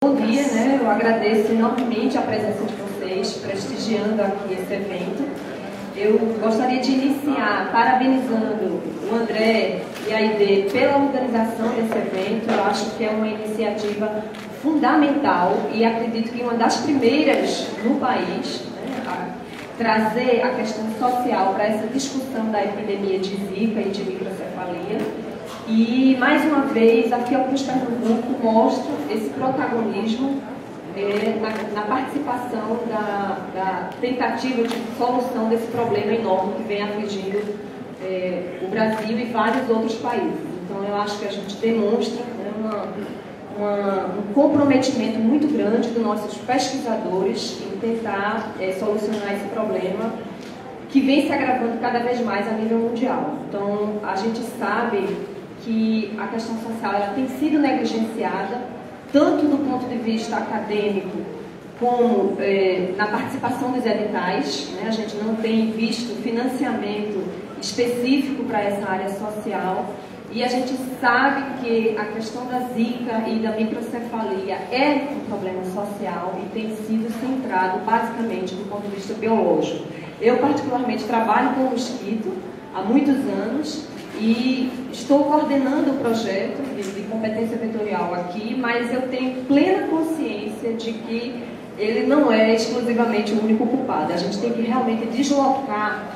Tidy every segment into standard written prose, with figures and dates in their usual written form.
Bom dia, né? Eu agradeço enormemente a presença de vocês, prestigiando aqui esse evento. Eu gostaria de iniciar parabenizando o André e a Aide pela organização desse evento. Eu acho que é uma iniciativa fundamental e acredito que uma das primeiras no país, né, a trazer a questão social para essa discussão da epidemia de Zika e de microcefalia. E, mais uma vez, a Fiocruz Pernambuco mostra esse protagonismo na participação da tentativa de solução desse problema enorme que vem afligindo o Brasil e vários outros países. Então, eu acho que a gente demonstra, né, um comprometimento muito grande dos nossos pesquisadores em tentar solucionar esse problema que vem se agravando cada vez mais a nível mundial. Então, a gente sabe que a questão social ela tem sido negligenciada, tanto do ponto de vista acadêmico, como na participação dos editais, né? A gente não tem visto financiamento específico para essa área social, e a gente sabe que a questão da Zika e da microcefalia é um problema social e tem sido centrado basicamente do ponto de vista biológico. Eu, particularmente, trabalho com mosquito há muitos anos, e estou coordenando o projeto de competência vetorial aqui, mas eu tenho plena consciência de que ele não é exclusivamente o único culpado. A gente tem que realmente deslocar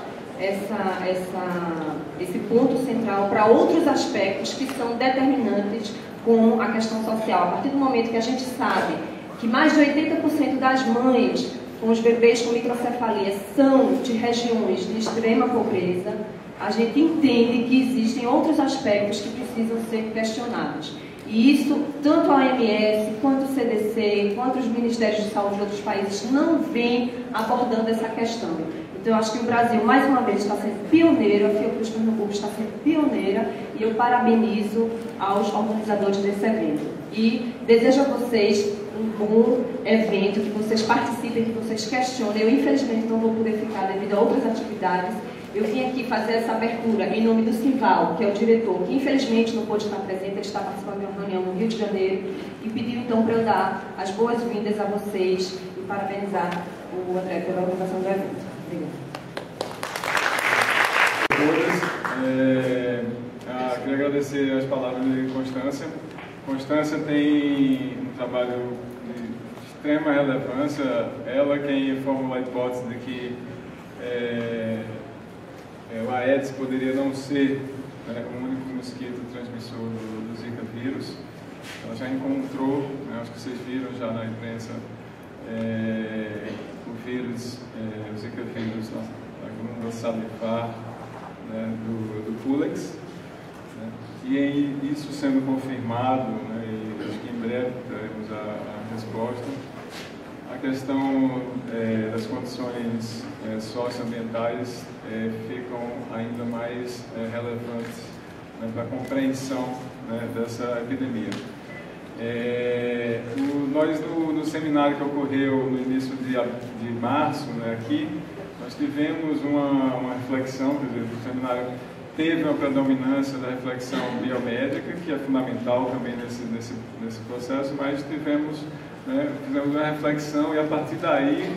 esse ponto central para outros aspectos que são determinantes com a questão social. A partir do momento que a gente sabe que mais de 80% das mães com os bebês com microcefalia são de regiões de extrema pobreza, a gente entende que existem outros aspectos que precisam ser questionados. E isso, tanto a OMS, quanto o CDC, quanto os Ministérios de Saúde de outros países não vêm abordando essa questão. Então, eu acho que o Brasil, mais uma vez, está sendo pioneiro, a Fiocruz Pernambuco está sendo pioneira, e eu parabenizo aos organizadores desse evento. E desejo a vocês um bom evento, que vocês participem, que vocês questionem. Eu, infelizmente, não vou poder ficar devido a outras atividades. Eu vim aqui fazer essa abertura em nome do Simval, que é o diretor, que infelizmente não pôde estar presente, ele está participando de uma reunião no Rio de Janeiro, e pediu então para eu dar as boas-vindas a vocês e parabenizar o André pela organização do evento. Obrigado. Queria agradecer as palavras de Constância. Constância tem um trabalho de extrema relevância, ela quem formula a hipótese de que o Aedes poderia não ser o único mosquito transmissor do Zika vírus. Ela já encontrou, acho que vocês viram já na imprensa, o vírus, o Zika vírus na glândula salivar do Pulex. E isso sendo confirmado, e acho que em breve teremos a resposta. A questão das condições socioambientais ficam ainda mais relevantes para a compreensão dessa epidemia. Nós, no seminário que ocorreu no início de março, aqui, nós tivemos uma reflexão, quer dizer, o seminário teve uma predominância da reflexão biomédica, que é fundamental também nesse processo, mas fizemos uma reflexão e a partir daí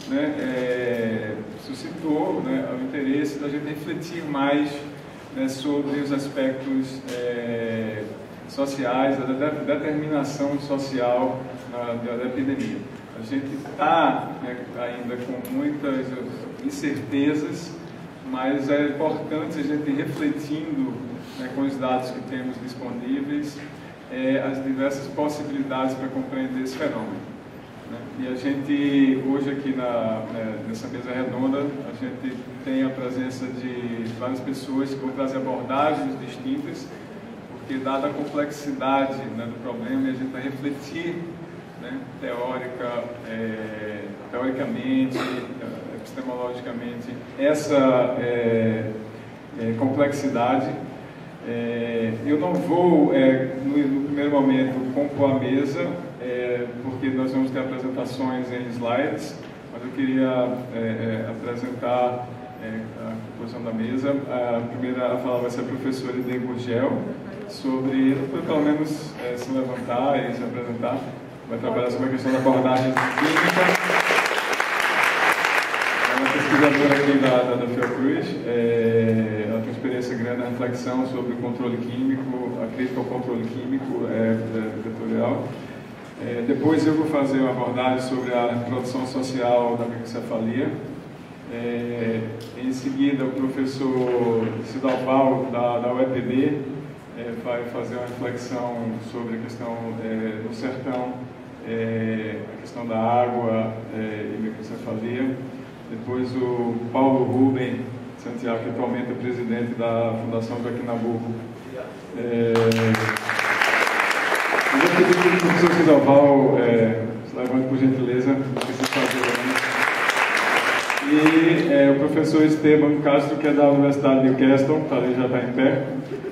suscitou o interesse da gente refletir mais sobre os aspectos sociais, da determinação social da epidemia. A gente está ainda com muitas incertezas, mas é importante a gente ir refletindo com os dados que temos disponíveis as diversas possibilidades para compreender esse fenômeno. E a gente, hoje aqui nessa mesa redonda, a gente tem a presença de várias pessoas que vão trazer abordagens distintas, porque dada a complexidade do problema, a gente vai refletir teoricamente, epistemologicamente, essa complexidade. Eu não vou, no primeiro momento, compor a mesa, porque nós vamos ter apresentações em slides, mas eu queria apresentar a composição da mesa. A primeira a falar vai ser a professora Ide Gurgel, sobre, pelo menos, se levantar e se apresentar, vai trabalhar sobre a questão da abordagem clínica. É uma pesquisadora aqui da Fiocruz, ela tem experiência grande na reflexão sobre o controle químico, a crítica ao controle químico vetorial. Depois eu vou fazer uma abordagem sobre a reprodução social da microcefalia. Em seguida, o professor Cidalval, da UEPB, vai fazer uma reflexão sobre a questão do sertão, a questão da água e microcefalia. Depois o Paulo Rubem Santiago, que atualmente é presidente da Fundação Joaquim Nabuco. Eu vou pedir que o professor Cidalval se levante por gentileza, não precisa fazer. E o professor Esteban Castro, que é da Universidade de Newcastle, já está em pé.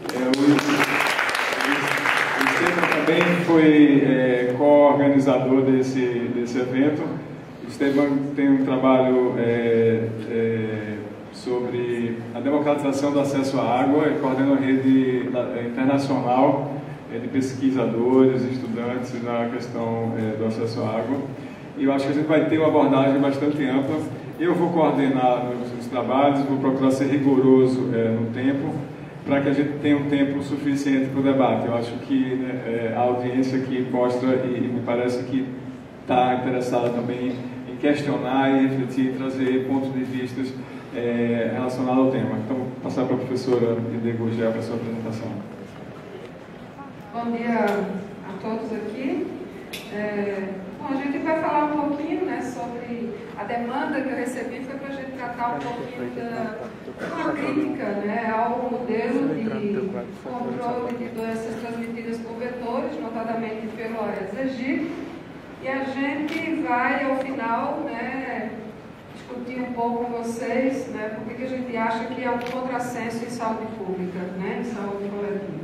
O Esteban também foi co-organizador desse evento. O Esteban tem um trabalho sobre a democratização do acesso à água e coordena a rede internacional de pesquisadores e estudantes na questão do acesso à água. E eu acho que a gente vai ter uma abordagem bastante ampla. Eu vou coordenar os trabalhos, vou procurar ser rigoroso no tempo, para que a gente tenha um tempo suficiente para o debate. Eu acho que a audiência aqui mostra e me parece que está interessada também em questionar e refletir, trazer pontos de vista relacionados ao tema. Então, vou passar para a professora Ide Gurgel para a sua apresentação. Bom dia a todos aqui. Bom, a gente vai falar um pouquinho sobre a demanda que eu recebi, foi para a gente tratar um pouquinho uma crítica ao modelo de controle de doenças transmitidas por vetores, notadamente pelo Aedes aegypti, e a gente vai, ao final, discutir um pouco com vocês por que a gente acha que é um contrassenso em saúde pública, em saúde coletiva.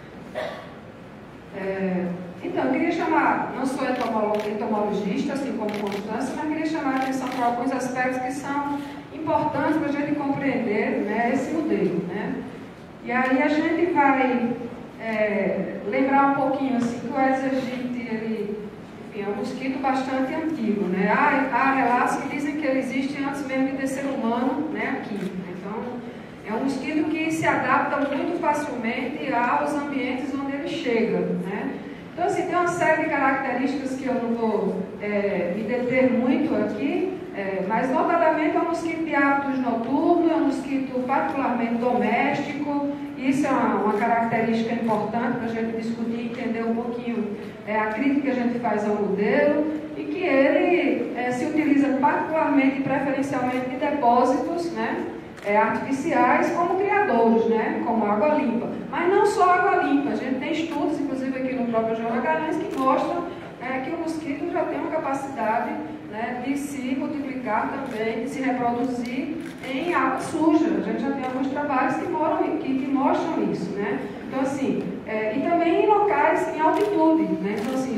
Então, eu queria chamar, não sou entomologista, assim como Constância, mas queria chamar a atenção para alguns aspectos que são importantes para a gente compreender esse modelo. E aí a gente vai lembrar um pouquinho assim, que o Aedes aegypti é um mosquito bastante antigo. Há relatos que dizem que ele existe antes mesmo de ser humano aqui. Então, é um mosquito que se adapta muito facilmente aos ambientes onde ele chega. Então, assim, tem uma série de características que eu não vou me deter muito aqui, mas, notadamente, é um mosquito de hábitos noturnos, é um mosquito particularmente doméstico. Isso é uma característica importante para a gente discutir e entender um pouquinho a crítica que a gente faz ao modelo, e que ele se utiliza particularmente e preferencialmente de depósitos, artificiais como criadouros, como água limpa. Mas não só água limpa, a gente tem estudos, inclusive aqui no próprio João Magalhães, que mostram que o mosquito já tem uma capacidade de se multiplicar também, de se reproduzir em água suja. A gente já tem alguns trabalhos que mostram isso. Então, assim, e também em locais em altitude. Então, assim,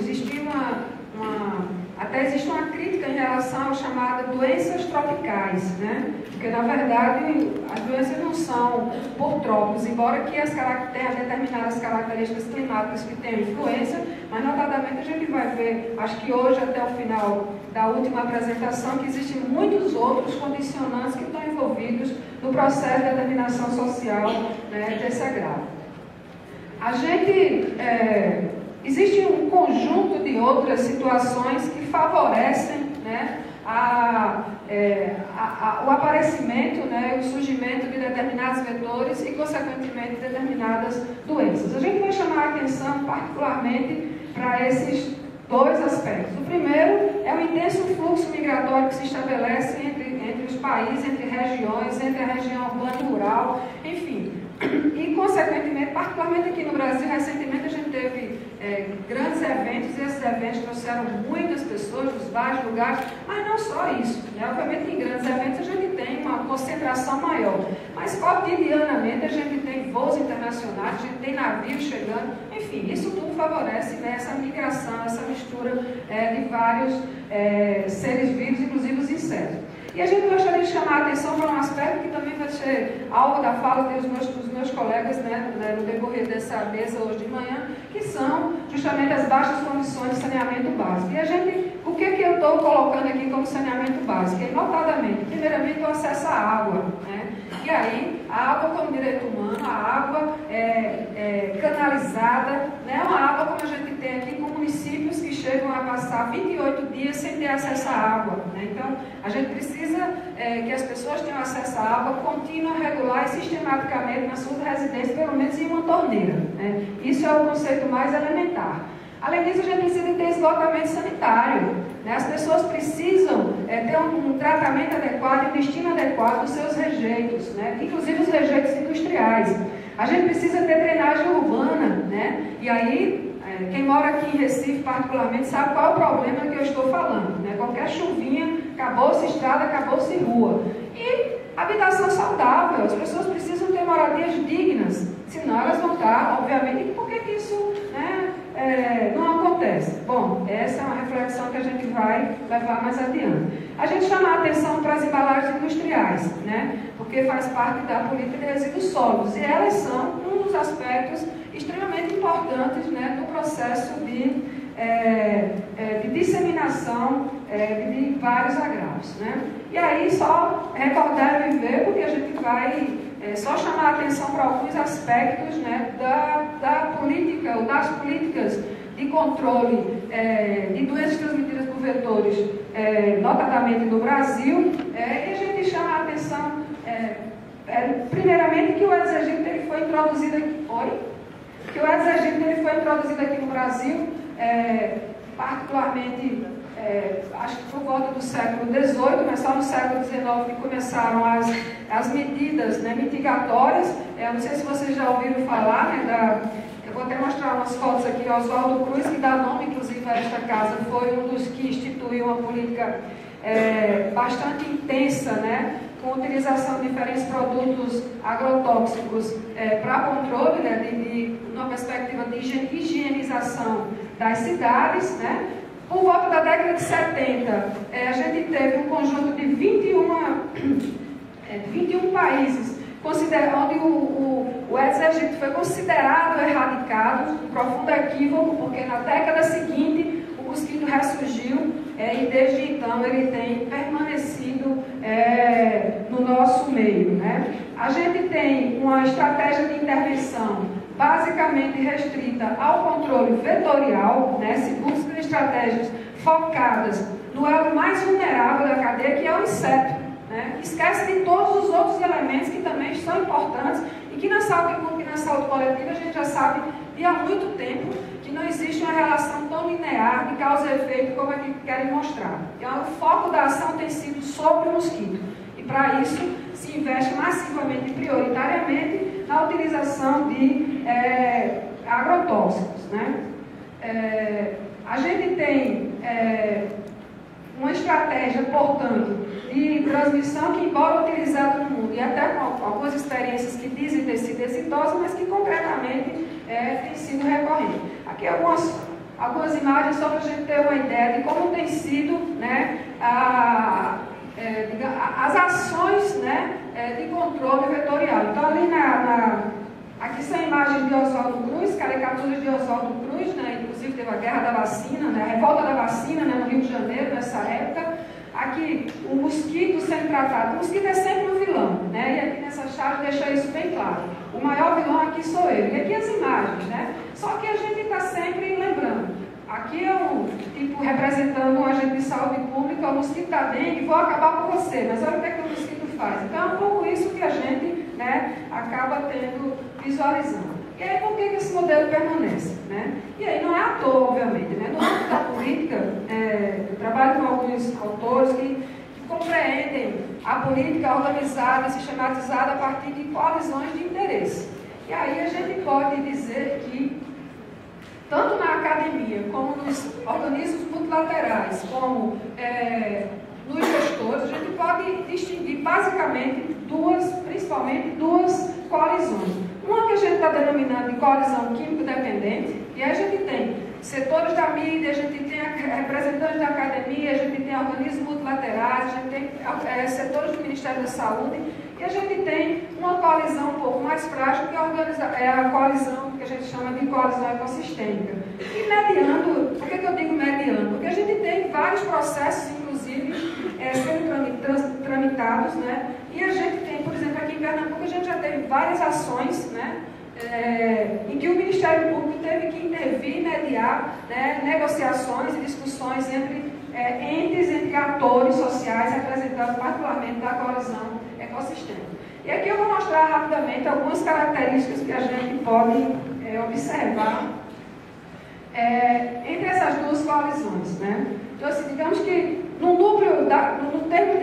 até existe uma crítica em relação às chamadas doenças tropicais, porque, na verdade, as doenças não são por trópicos, embora que tenham determinadas características climáticas que tenham influência, mas, notadamente, a gente vai ver, acho que hoje, até o final da última apresentação, que existem muitos outros condicionantes que estão envolvidos no processo de determinação social desse agravo. Existe um conjunto de outras situações que favorecem o aparecimento e o surgimento de determinados vetores e, consequentemente, determinadas doenças. A gente vai chamar a atenção particularmente para esses dois aspectos. O primeiro é o intenso fluxo migratório que se estabelece entre os países, entre regiões, entre a região urbana e rural, enfim. E, consequentemente, particularmente aqui no Brasil, recentemente a gente teve grandes eventos, e esses eventos trouxeram muitas pessoas dos vários lugares, mas não só isso. Obviamente, em grandes eventos a gente tem uma concentração maior, mas cotidianamente a gente tem voos internacionais, a gente tem navios chegando, enfim, isso tudo favorece essa migração, essa mistura de vários seres vivos, inclusive os insetos. E a gente gostaria de chamar a atenção para um aspecto que também vai ser alvo da fala dos meus colegas, né, no decorrer dessa mesa hoje de manhã, que são justamente as baixas condições de saneamento básico. E a gente, o que eu estou colocando aqui como saneamento básico? É, notadamente, primeiramente, o acesso à água, né? E aí, a água como direito humano, a água canalizada, né? Uma água como a gente tem aqui com municípios que chegam a passar 28 dias sem ter acesso à água, né? Então, a gente precisa que as pessoas tenham acesso à água contínua, regular e sistematicamente nas suas residências, pelo menos em uma torneira, né? Isso é o conceito mais elementar. Além disso, a gente precisa ter esgotamento sanitário, né? As pessoas precisam ter um tratamento adequado e destino adequado dos seus rejeitos, né? Inclusive os rejeitos industriais. A gente precisa ter drenagem urbana, né? E aí, quem mora aqui em Recife, particularmente, sabe qual é o problema que eu estou falando, né? Qualquer chuvinha, acabou-se estrada, acabou-se rua. E habitação saudável, as pessoas precisam ter moradias dignas, senão elas vão estar, obviamente, por que isso, né, não acontece? Bom, essa é uma reflexão que a gente vai levar mais adiante. A gente chama a atenção para as embalagens industriais, né, porque faz parte da política de resíduos sólidos, e elas são um dos aspectos extremamente importantes, né, do processo de disseminação de vários agravos, né? E aí só recordar e viver, porque a gente vai só chamar a atenção para alguns aspectos, né, da política, ou das políticas de controle de doenças transmitidas por vetores, notadamente no Brasil, e a gente chama a atenção, primeiramente, que o Aedes aegypti ele foi introduzido aqui. Que o Aedes aegypti ele foi introduzido aqui no Brasil, particularmente, acho que por volta do século XVIII, mas só no século XIX que começaram as medidas, né, mitigatórias. Não sei se vocês já ouviram falar, né, eu vou até mostrar umas fotos aqui, Oswaldo Cruz, que dá nome, inclusive, a esta casa, foi um dos que instituiu uma política bastante intensa, né, com a utilização de diferentes produtos agrotóxicos para controle, né, numa perspectiva de higienização das cidades, né. Por volta da década de 70, a gente teve um conjunto de 21 países onde o Aedes aegypti foi considerado erradicado, um profundo equívoco, porque na década seguinte o mosquito ressurgiu e desde então ele tem permanecido no nosso meio, né? A gente tem uma estratégia de intervenção basicamente restrita ao controle vetorial, né? Se buscam estratégias focadas no elo mais vulnerável da cadeia, que é o inseto, né? Esquece de todos os outros elementos que também são importantes e que na saúde pública e na saúde coletiva a gente já sabe de há muito tempo que não existe uma relação tão linear de causa e efeito como é que querem mostrar. Então, o foco da ação tem sido sobre o mosquito. E para isso se investe massivamente e prioritariamente na utilização de agrotóxicos, né? A gente tem uma estratégia, portanto, de transmissão que, embora utilizada no mundo, e até com algumas experiências que dizem ter sido exitosas, mas que concretamente tem sido recorrente. Aqui algumas imagens só para a gente ter uma ideia de como tem sido, né, as ações, né, de controle vetorial. Então, ali aqui são imagens de Oswaldo Cruz, caricaturas de Oswaldo Cruz, né, inclusive teve a guerra da vacina, né, a revolta da vacina, né, no Rio de Janeiro, nessa época. Aqui, o mosquito sendo tratado. O mosquito é sempre um vilão, né, e aqui nessa chave deixa isso bem claro. O maior vilão aqui sou eu. E aqui as imagens, né, só que a gente está sempre lembrando. Aqui é um tipo representando um agente de saúde pública, o mosquito está dengue, vou acabar com você, mas olha o que é que o mosquito faz. Então é um pouco isso que a gente, né, acaba visualizando. E aí por que esse modelo permanece, né? E aí não é à toa, obviamente, né? No âmbito da política, eu trabalho com alguns autores que compreendem a política organizada, sistematizada a partir de coalizões de interesse. E aí a gente pode dizer que tanto na academia, como nos organismos multilaterais, como nos gestores, a gente pode distinguir basicamente principalmente duas coalizões. Uma que a gente está denominando de coalizão químico-dependente, e aí a gente tem setores da mídia, a gente tem representantes da academia, a gente tem organismos multilaterais, a gente tem setores do Ministério da Saúde, e a gente tem uma coalizão um pouco mais frágil, que é a coalizão que a gente chama de coalizão ecossistêmica. E mediando, por que eu digo mediando? Porque a gente tem vários processos, inclusive, sendo tramitados, né? E a gente tem, por exemplo, aqui em Pernambuco, a gente já teve várias ações, né? Em que o Ministério Público teve que intervir, mediar, né, negociações e discussões entre entre atores sociais, representados particularmente da coalizão ecossistêmica. E aqui eu vou mostrar rapidamente algumas características que a gente pode observar entre essas duas coalizões, né? Então, assim, digamos que no termo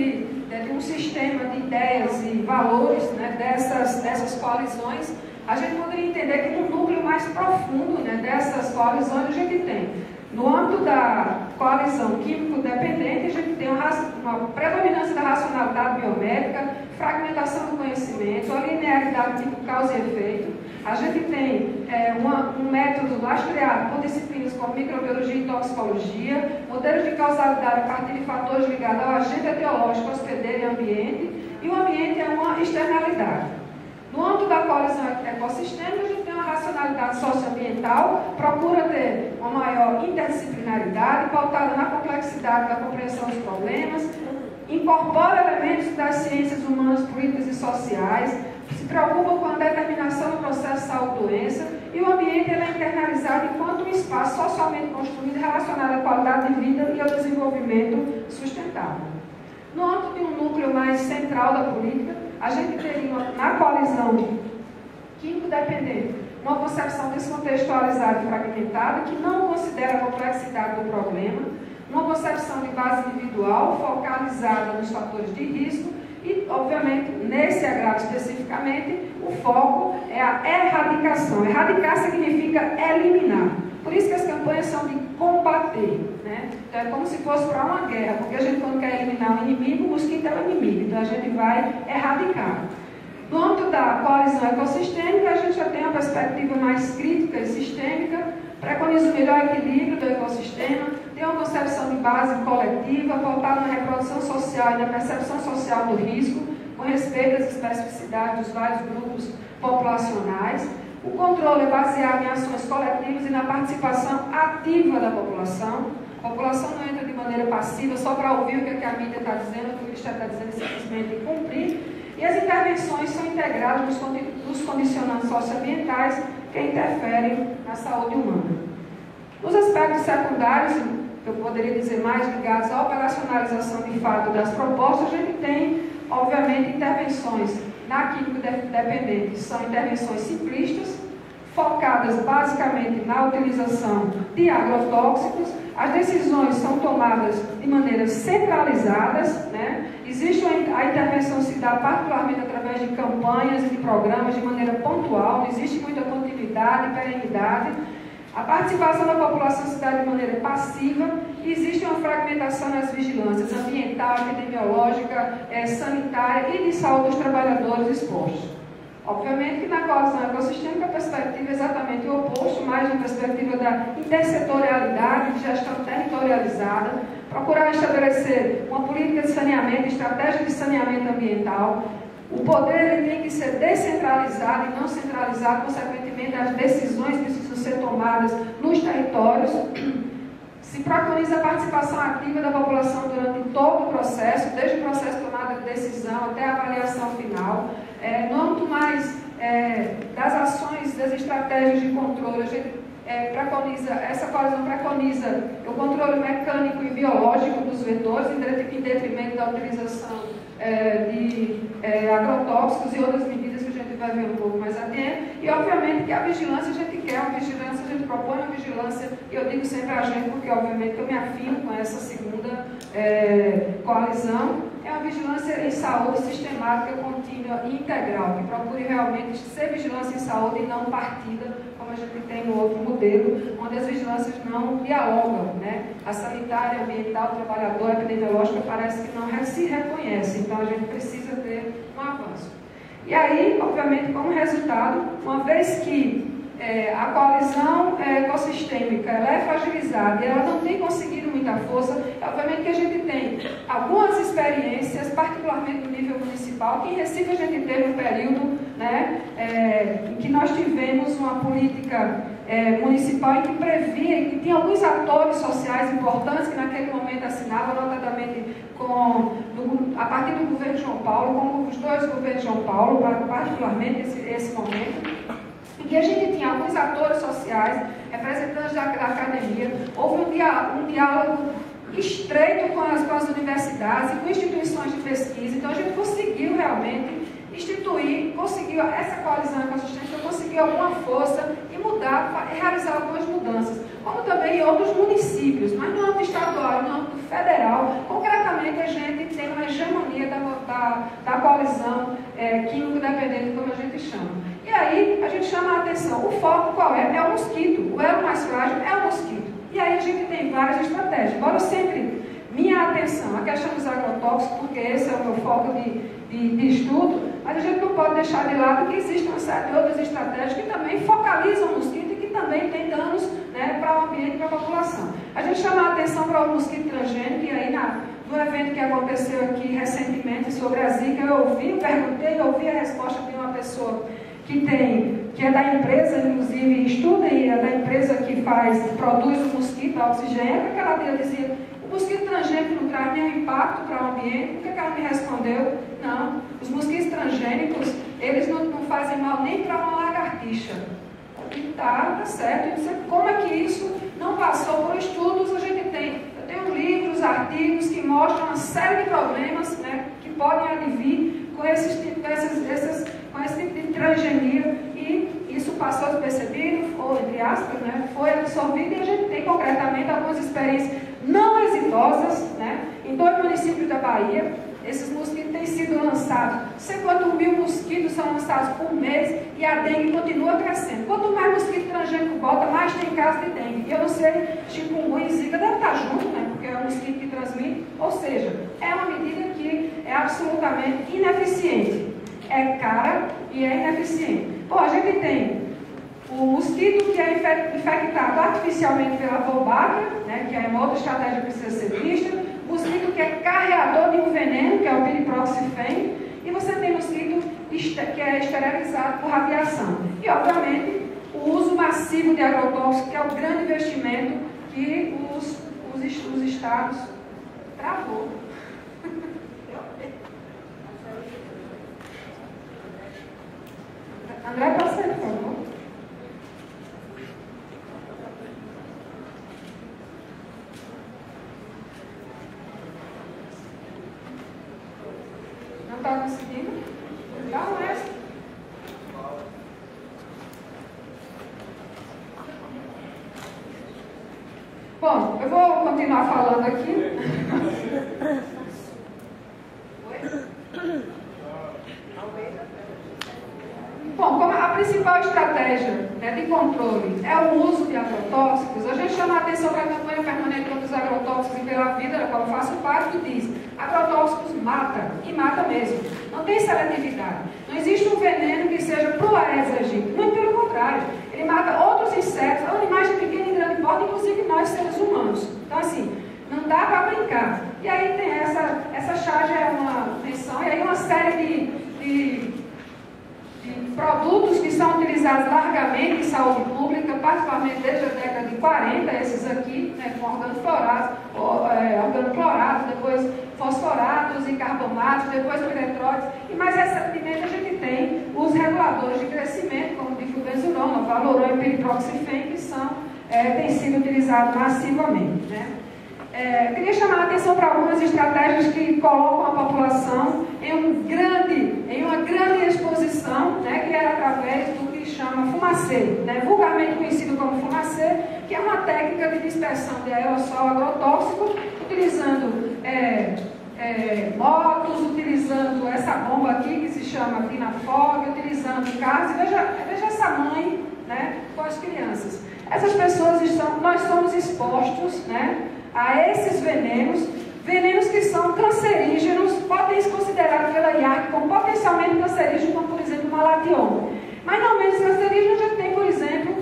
de um sistema de ideias e valores, né, dessas coalizões, a gente poderia entender que no núcleo mais profundo, né, dessas coalizões a gente tem, no âmbito da coalizão químico-dependente, a gente tem uma predominância da racionalidade biomédica, fragmentação do conhecimento, a linearidade tipo causa e efeito. A gente tem um método lastreado por disciplinas como microbiologia e toxicologia, modelos de causalidade a partir de fatores ligados ao agente etiológico, hospedeiro e ambiente, e o ambiente é uma externalidade. No âmbito da coalizão ecossistêmica, a gente tem uma racionalidade socioambiental, procura ter uma maior interdisciplinaridade, pautada na complexidade da compreensão dos problemas, incorpora elementos das ciências humanas, políticas e sociais, se preocupa com a determinação do processo de saúde-doença, e o ambiente é internalizado enquanto um espaço socialmente construído relacionado à qualidade de vida e ao desenvolvimento sustentável. No âmbito de um núcleo mais central da política, a gente teria na coalizão químico-dependente uma concepção descontextualizada e fragmentada que não considera a complexidade do problema, uma concepção de base individual focalizada nos fatores de risco e, obviamente, nesse agravo especificamente, o foco é a erradicação. Erradicar significa eliminar. Por isso que as campanhas são de combater, né? Então é como se fosse para uma guerra, porque a gente, quando quer eliminar o inimigo, o mosquito é o inimigo, então a gente vai erradicar. No âmbito da coalizão ecossistêmica, a gente já tem uma perspectiva mais crítica e sistêmica, preconiza o melhor equilíbrio do ecossistema, tem uma concepção de base coletiva, pautada na reprodução social e na percepção social do risco, com respeito às especificidades dos vários grupos populacionais. O controle é baseado em ações coletivas e na participação ativa da população. A população não entra de maneira passiva só para ouvir o que a mídia está dizendo, o que o Ministério está dizendo, e simplesmente cumprir. E as intervenções são integradas nos condicionantes socioambientais que interferem na saúde humana. Os aspectos secundários, eu poderia dizer mais ligados à operacionalização de fato das propostas, a gente tem, obviamente, intervenções na químico-dependente, são intervenções simplistas, focadas basicamente na utilização de agrotóxicos. As decisões são tomadas de maneira centralizadas, né? A intervenção se dá particularmente através de campanhas e de programas de maneira pontual, não existe muita continuidade e perenidade. A participação da população se dá de maneira passiva e existe uma fragmentação nas vigilâncias ambiental, epidemiológica, sanitária e de saúde dos trabalhadores expostos. Obviamente que na coalizão ecossistêmica a perspectiva é exatamente o oposto, mais uma perspectiva da intersetorialidade, de gestão territorializada, procurar estabelecer uma política de saneamento, estratégia de saneamento ambiental. O poder ele tem que ser descentralizado e não centralizado, consequentemente as decisões precisam ser tomadas nos territórios. Se preconiza a participação ativa da população durante todo o processo, desde o processo de tomada de decisão até a avaliação final. No âmbito mais das ações, das estratégias de controle, a gente essa coalizão preconiza o controle mecânico e biológico dos vetores, em detrimento da utilização de agrotóxicos e outras medidas que a gente vai ver um pouco mais adiante. E, obviamente, que a vigilância, a gente quer uma vigilância, a gente propõe uma vigilância, e eu digo sempre a gente, porque, obviamente, eu me afino com essa segunda coalizão, é uma vigilância em saúde sistemática, contínua e integral, que procure realmente ser vigilância em saúde e não partida, como a gente tem no outro modelo, onde as vigilâncias não dialogam, né? A sanitária, ambiental, trabalhador, epidemiológica parece que não se reconhece, então a gente precisa ter um avanço. E aí, obviamente, como resultado, uma vez que a coalizão ecossistêmica ela é fragilizada e ela não tem conseguido muita força, obviamente que a gente tem algumas experiências, particularmente no nível municipal, que em Recife a gente teve um período, né, em que nós tivemos uma política municipal em que previa, em que tinha alguns atores sociais importantes que naquele momento assinavam, notadamente a partir do governo João Paulo, como os dois governos João Paulo, particularmente esse momento, em que a gente tinha alguns atores sociais, representantes da academia, houve um diálogo estreito com as universidades e com instituições de pesquisa. Então a gente conseguiu realmente conseguiu essa coalizão ecossistêmica, conseguiu alguma força e realizar algumas mudanças, como também em outros municípios, mas no âmbito estadual e no âmbito federal, concretamente a gente tem uma hegemonia da coalizão químico-dependente, como a gente chama. E aí a gente chama a atenção, o foco qual é? É o mosquito, o elo mais frágil é o mosquito. E aí a gente tem várias estratégias, embora minha atenção, a questão dos agrotóxicos, porque esse é o meu foco de estudo, mas a gente não pode deixar de lado que existem uma série de outras estratégias que também focalizam o mosquito e que também tem danos, né, para o ambiente e para a população. A gente chama a atenção para o mosquito transgênico, e aí no evento que aconteceu aqui recentemente sobre a Zika, eu ouvi a resposta de uma pessoa que é da empresa, inclusive estuda e é da empresa que produz o mosquito, a oxigênio, que ela dizia: o mosquito transgênico não traz nenhum impacto para o ambiente. O que ela me respondeu? Não, os mosquitos transgênicos, eles não fazem mal nem para uma lagartixa. E tá certo. Como é que isso não passou por estudos? Eu tenho livros, artigos que mostram uma série de problemas, né, que podem advir com esse tipo de transgenia, e isso passou despercebido, ou entre aspas, né, foi absorvido, e a gente tem concretamente algumas experiências não exitosas, né, em 2 municípios da Bahia. Esses mosquitos têm sido lançados, não sei quantos mil mosquitos são lançados por mês, e a dengue continua crescendo. Quanto mais mosquito transgênico bota, mais tem caso de dengue. E eu não sei, chikungunya e zika deve estar junto, né, porque é um mosquito que transmite. Ou seja, é uma medida que é absolutamente ineficiente. É cara e é ineficiente. Bom, a gente tem o mosquito que é infectado artificialmente pela Wolbachia, né, que é uma outra estratégia que precisa ser vista. O mosquito que é carreador de um veneno, que é o piriproxifeno. E você tem mosquito que é esterilizado por radiação. E, obviamente, o uso massivo de agrotóxicos, que é o grande investimento que os estados travou. André, passa aí, por favor. Não está conseguindo? Dá um resto. Bom, eu vou continuar falando aqui. Bom, como a principal estratégia, né, de controle é o uso de agrotóxicos, a gente chama a atenção para a campanha permanente contra os agrotóxicos e pela vida, da qual eu faço parte, que diz: agrotóxicos mata, e mata mesmo. Não tem seletividade. Não existe um veneno que seja pro Aedes aegypti. Muito pelo contrário. Ele mata outros insetos, animais de pequeno e grande porte, inclusive nós, seres humanos. Então, assim, não dá para brincar. E aí tem essa charge, é uma menção, e aí uma série de produtos que são utilizados largamente em saúde pública, particularmente desde a década de 40, esses aqui, né, com organoclorados, depois fosforados e carbonatos, depois piretróides, e mais recentemente a gente tem os reguladores de crescimento, como o diflubenzuron, o valoron e o piriproxifeno, que têm sido utilizados massivamente, né? Queria chamar a atenção para algumas estratégias que colocam a população em uma grande exposição, né, que é através do que chama fumacê, né, vulgarmente conhecido como fumacê, que é uma técnica de dispersão de aerossol agrotóxico, utilizando motos, utilizando essa bomba aqui que se chama Vinafog, utilizando carros. Veja essa mãe, né, com as crianças. Essas pessoas nós somos expostos, né, a esses venenos que são cancerígenos, podem ser considerados pela IARC como potencialmente cancerígenos, como por exemplo o malation. Mas não menos cancerígeno, a gente tem, por exemplo,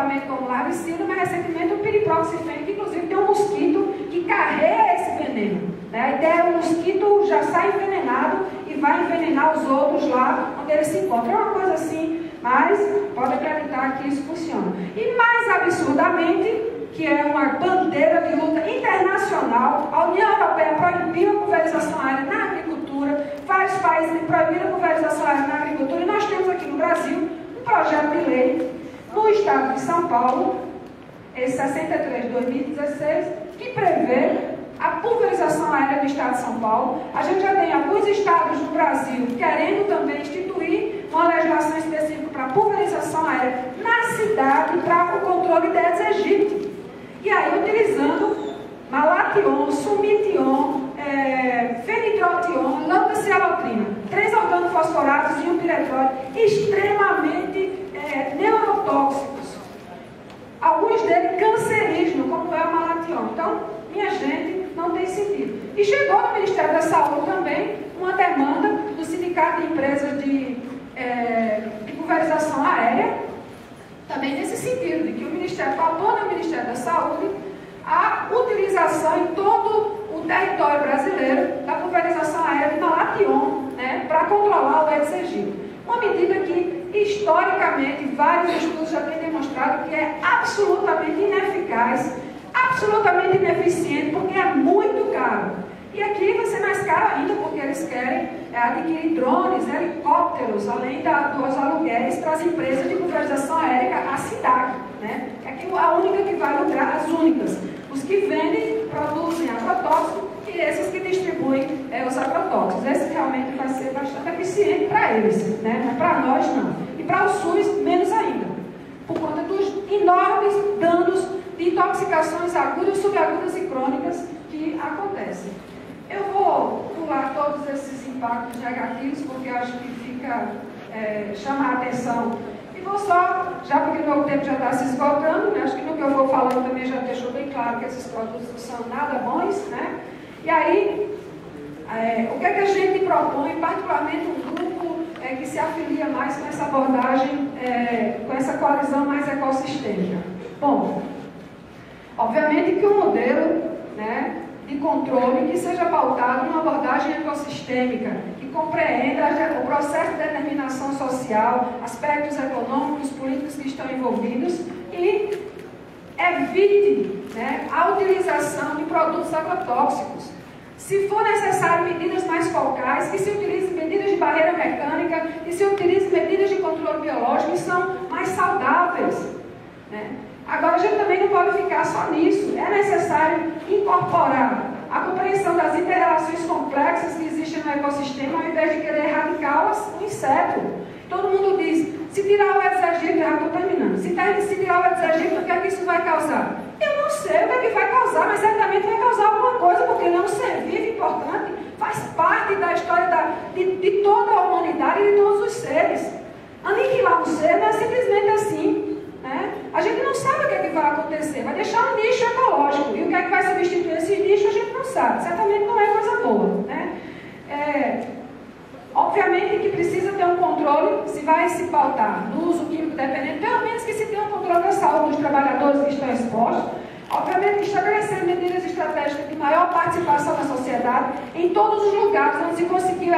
tratamento como larvicida, mas recentemente o piriproxifeno, que inclusive tem um mosquito que carrega esse veneno. Né? A ideia é o mosquito já sai envenenado e vai envenenar os outros lá onde ele se encontra. É uma coisa assim, mas pode acreditar que isso funciona. E mais absurdamente, que é uma bandeira de luta internacional, a União Europeia proibiu a pulverização aérea na agricultura, vários países proibiram a pulverização aérea na agricultura, e nós temos aqui no Brasil um projeto de lei no estado de São Paulo, esse 63 de 2016, que prevê a pulverização aérea do estado de São Paulo. A gente já tem alguns estados no Brasil querendo também instituir uma legislação específica para a pulverização aérea na cidade para o controle de Aedes aegypti. E aí, utilizando malation, sumition, fenitrotion, lambda-cialotrina, 3 organofosforados e um piretroide extremamente neurotóxicos. Alguns deles cancerígenos, como é o malation. Então, minha gente, não tem sentido. E chegou no Ministério da Saúde também uma demanda do Sindicato de Empresas de Pulverização Aérea, também nesse sentido, de que o Ministério propõe ao Ministério da Saúde a utilização em todo o território brasileiro da pulverização aérea de malation, né, para controlar o Aedes aegypti. Uma medida que, historicamente, vários estudos já têm demonstrado que é absolutamente ineficaz, absolutamente ineficiente, porque é muito caro. E aqui vai ser mais caro ainda, porque eles querem adquirir drones, helicópteros, além dos aluguéis para as empresas de pulverização aérea, a SIDAC, né? É aqui a única que vai lucrar, as únicas. Os que vendem, produzem agrotóxicos, e esses que distribuem os agrotóxicos. Esse realmente vai ser bastante eficiente para eles, né? Mas para nós não. E para o SUS, menos ainda, por conta dos enormes danos de intoxicações agudas, subagudas e crônicas que acontecem. Eu vou pular todos esses impactos negativos, porque acho que fica chamar a atenção. E vou só, já porque o meu tempo já está se esgotando, né? Acho que no que eu vou falando também já deixou bem claro que esses produtos não são nada bons, né? E aí, o que é que a gente propõe, particularmente um grupo que se afilia mais com essa abordagem, com essa coalizão mais ecossistêmica? Bom, obviamente que o modelo, né, de controle que seja pautado numa abordagem ecossistêmica, que compreenda o processo de determinação social, aspectos econômicos, políticos que estão envolvidos e evite, né, a utilização de produtos agrotóxicos. Se for necessário medidas mais focais, que se utilizem medidas de barreira mecânica, que se utilizem medidas de controle biológico que são mais saudáveis, né? Agora, a gente também não pode ficar só nisso. É necessário incorporar a compreensão das inter-relações complexas que existem no ecossistema, ao invés de querer erradicar o inseto. Todo mundo diz, se tirar o Aedes aegypti, já estou terminando, se tirar o Aedes aegypti, o que é que isso vai causar? Eu não sei o que é que vai causar, mas certamente vai causar alguma coisa, porque ele é um ser vivo importante, faz parte da história de toda a humanidade e de todos os seres. Aniquilar um ser não é simplesmente assim. A gente não sabe o que é que vai acontecer, vai deixar um nicho ecológico, e o que é que vai substituir esse nicho a gente não sabe, certamente não é coisa boa, né? Obviamente que precisa ter um controle, se vai se pautar no uso químico dependente, pelo menos que se tenha um controle da saúde dos trabalhadores que estão expostos, obviamente estabelecer medidas estratégicas de maior participação da sociedade em todos os lugares onde se conseguiu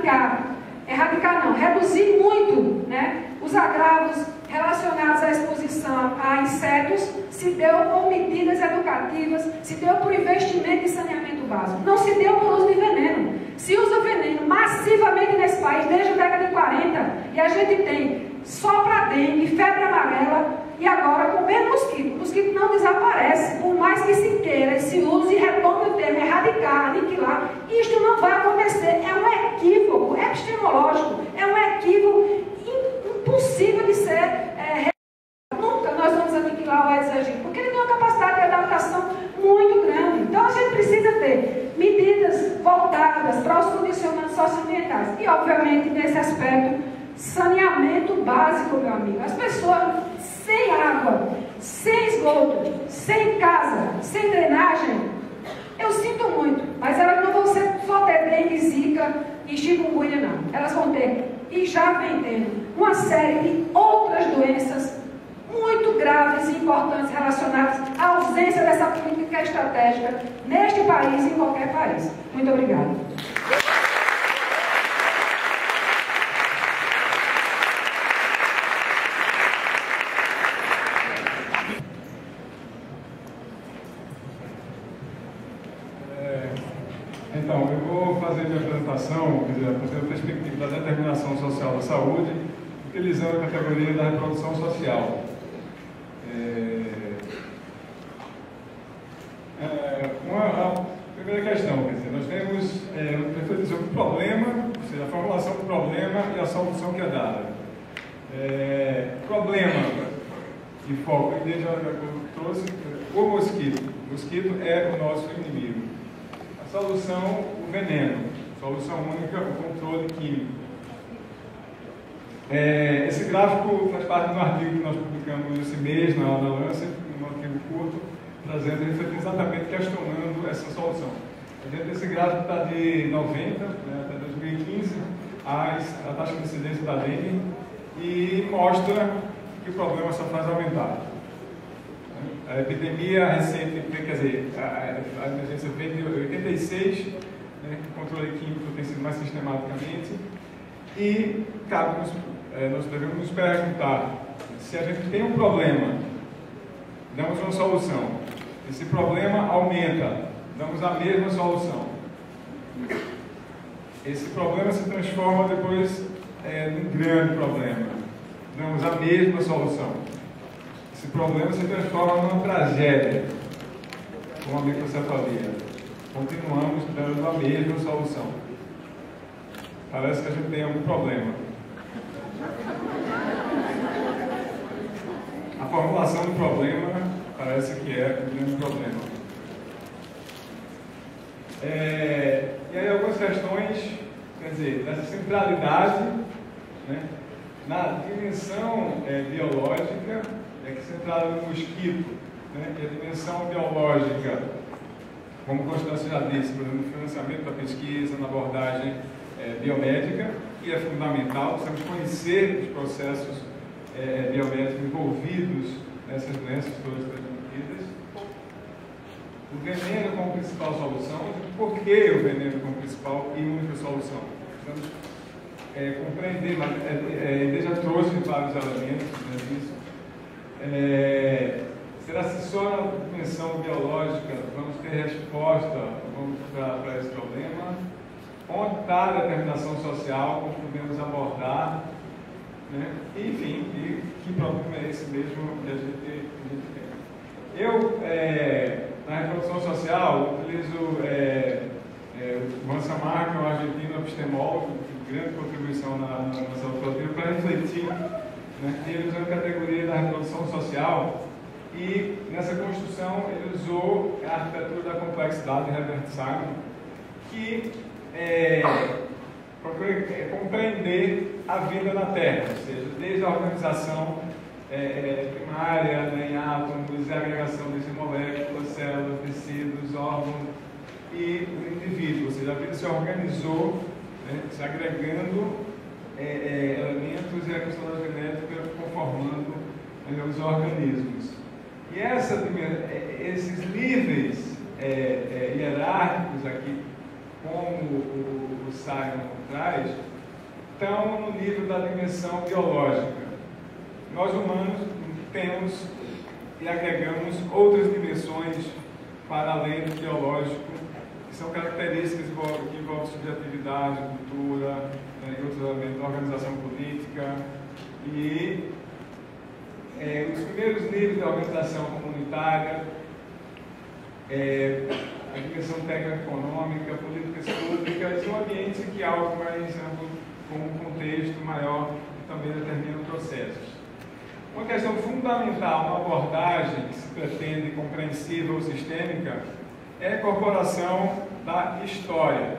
reduzir muito, né, os agravos relacionados à exposição a insetos, se deu por medidas educativas, se deu por investimento em saneamento básico, não se deu por uso de veneno. Se usa veneno massivamente nesse país desde a década de 40, e a gente tem só para dengue, febre amarela, e agora com medo mosquito. O mosquito não desaparece, por mais que se queira, se use e retome o termo erradicar, aniquilar, isto não vai acontecer. É um equívoco epistemológico, é um equívoco impossível de ser nunca nós vamos aniquilar o Aedes aegypti, porque ele tem uma capacidade de adaptação muito grande. Então a gente precisa ter medidas voltadas para os condicionantes socioambientais. E obviamente nesse aspecto, saneamento básico, meu amigo. As pessoas sem água, sem esgoto, sem casa, sem drenagem, eu sinto muito, mas elas não vão só ter dengue, zika e chikungunya, não. Elas vão ter, e já vem tendo, uma série de outras doenças muito graves e importantes relacionadas à ausência dessa política estratégica neste país e em qualquer país. Muito obrigada. Então, eu vou fazer minha apresentação, quer dizer, a perspectiva da determinação social da saúde, utilizando a categoria da reprodução social. A primeira questão, quer dizer, nós temos reflexão do problema, ou seja, a formulação do problema e a solução que é dada. Problema de foco, desde eu trouxe o mosquito. O mosquito é o nosso inimigo. A solução, o veneno. Solução única, o controle químico. Esse gráfico faz parte do artigo que nós publicamos esse mês na Lancet, um artigo curto, trazendo exatamente questionando essa solução. Esse gráfico está de 90 até 2015, a taxa de incidência da dengue, e mostra que o problema só faz aumentar. A epidemia recente, quer dizer, a emergência veio de 86, o controle químico tem sido mais sistematicamente, e nós devemos nos perguntar se a gente tem um problema, damos uma solução. Esse problema aumenta, damos a mesma solução. Esse problema se transforma depois num grande problema, damos a mesma solução. Esse problema se transforma numa tragédia, como a microcefalia. Continuamos dando a mesma solução. Parece que a gente tem algum problema. A formulação do problema parece que é o grande problema. E aí algumas questões, quer dizer, dessa centralidade, né, na dimensão biológica, que é centrada no mosquito, né, que a dimensão biológica, como Constância já disse, por exemplo, no financiamento da pesquisa, na abordagem biomédica, que é fundamental, precisamos conhecer os processos biomédicos envolvidos nessas doenças todas transmitidas. O veneno como principal solução. Por que o veneno como principal e única solução? Precisamos compreender, mas ele já trouxe vários elementos disso. Será que só na dimensão biológica vamos ter resposta para esse problema? Onde está a determinação social, como podemos abordar, né? Enfim, que problema é esse mesmo que a gente tem? Eu, na reprodução social, utilizo o Juan Samar, que é um argentino epistemólogo, de grande contribuição na nossa autoria, para refletir, né? Ele usou a categoria da reprodução social e, nessa construção, ele usou a arquitetura da complexidade de Herbert Simon, que compreender a vida na Terra, ou seja, desde a organização primária, né, em átomos, a agregação de moléculas, células, tecidos, órgãos e o indivíduo, ou seja, a vida se organizou, né, se agregando elementos e a questão da genética conformando os organismos. E esses níveis hierárquicos aqui, como o Simon traz, estão no nível da dimensão biológica. Nós humanos temos e agregamos outras dimensões para além do biológico, que são características que envolvem subjetividade, cultura, e outros elementos da organização política. E os primeiros níveis da organização comunitária, a dimensão técnico-econômica, políticas públicas e um ambiente que é algo mais amplo, com um contexto maior que também determina processos. Uma questão fundamental na abordagem que se pretende compreensível ou sistêmica é a incorporação da história.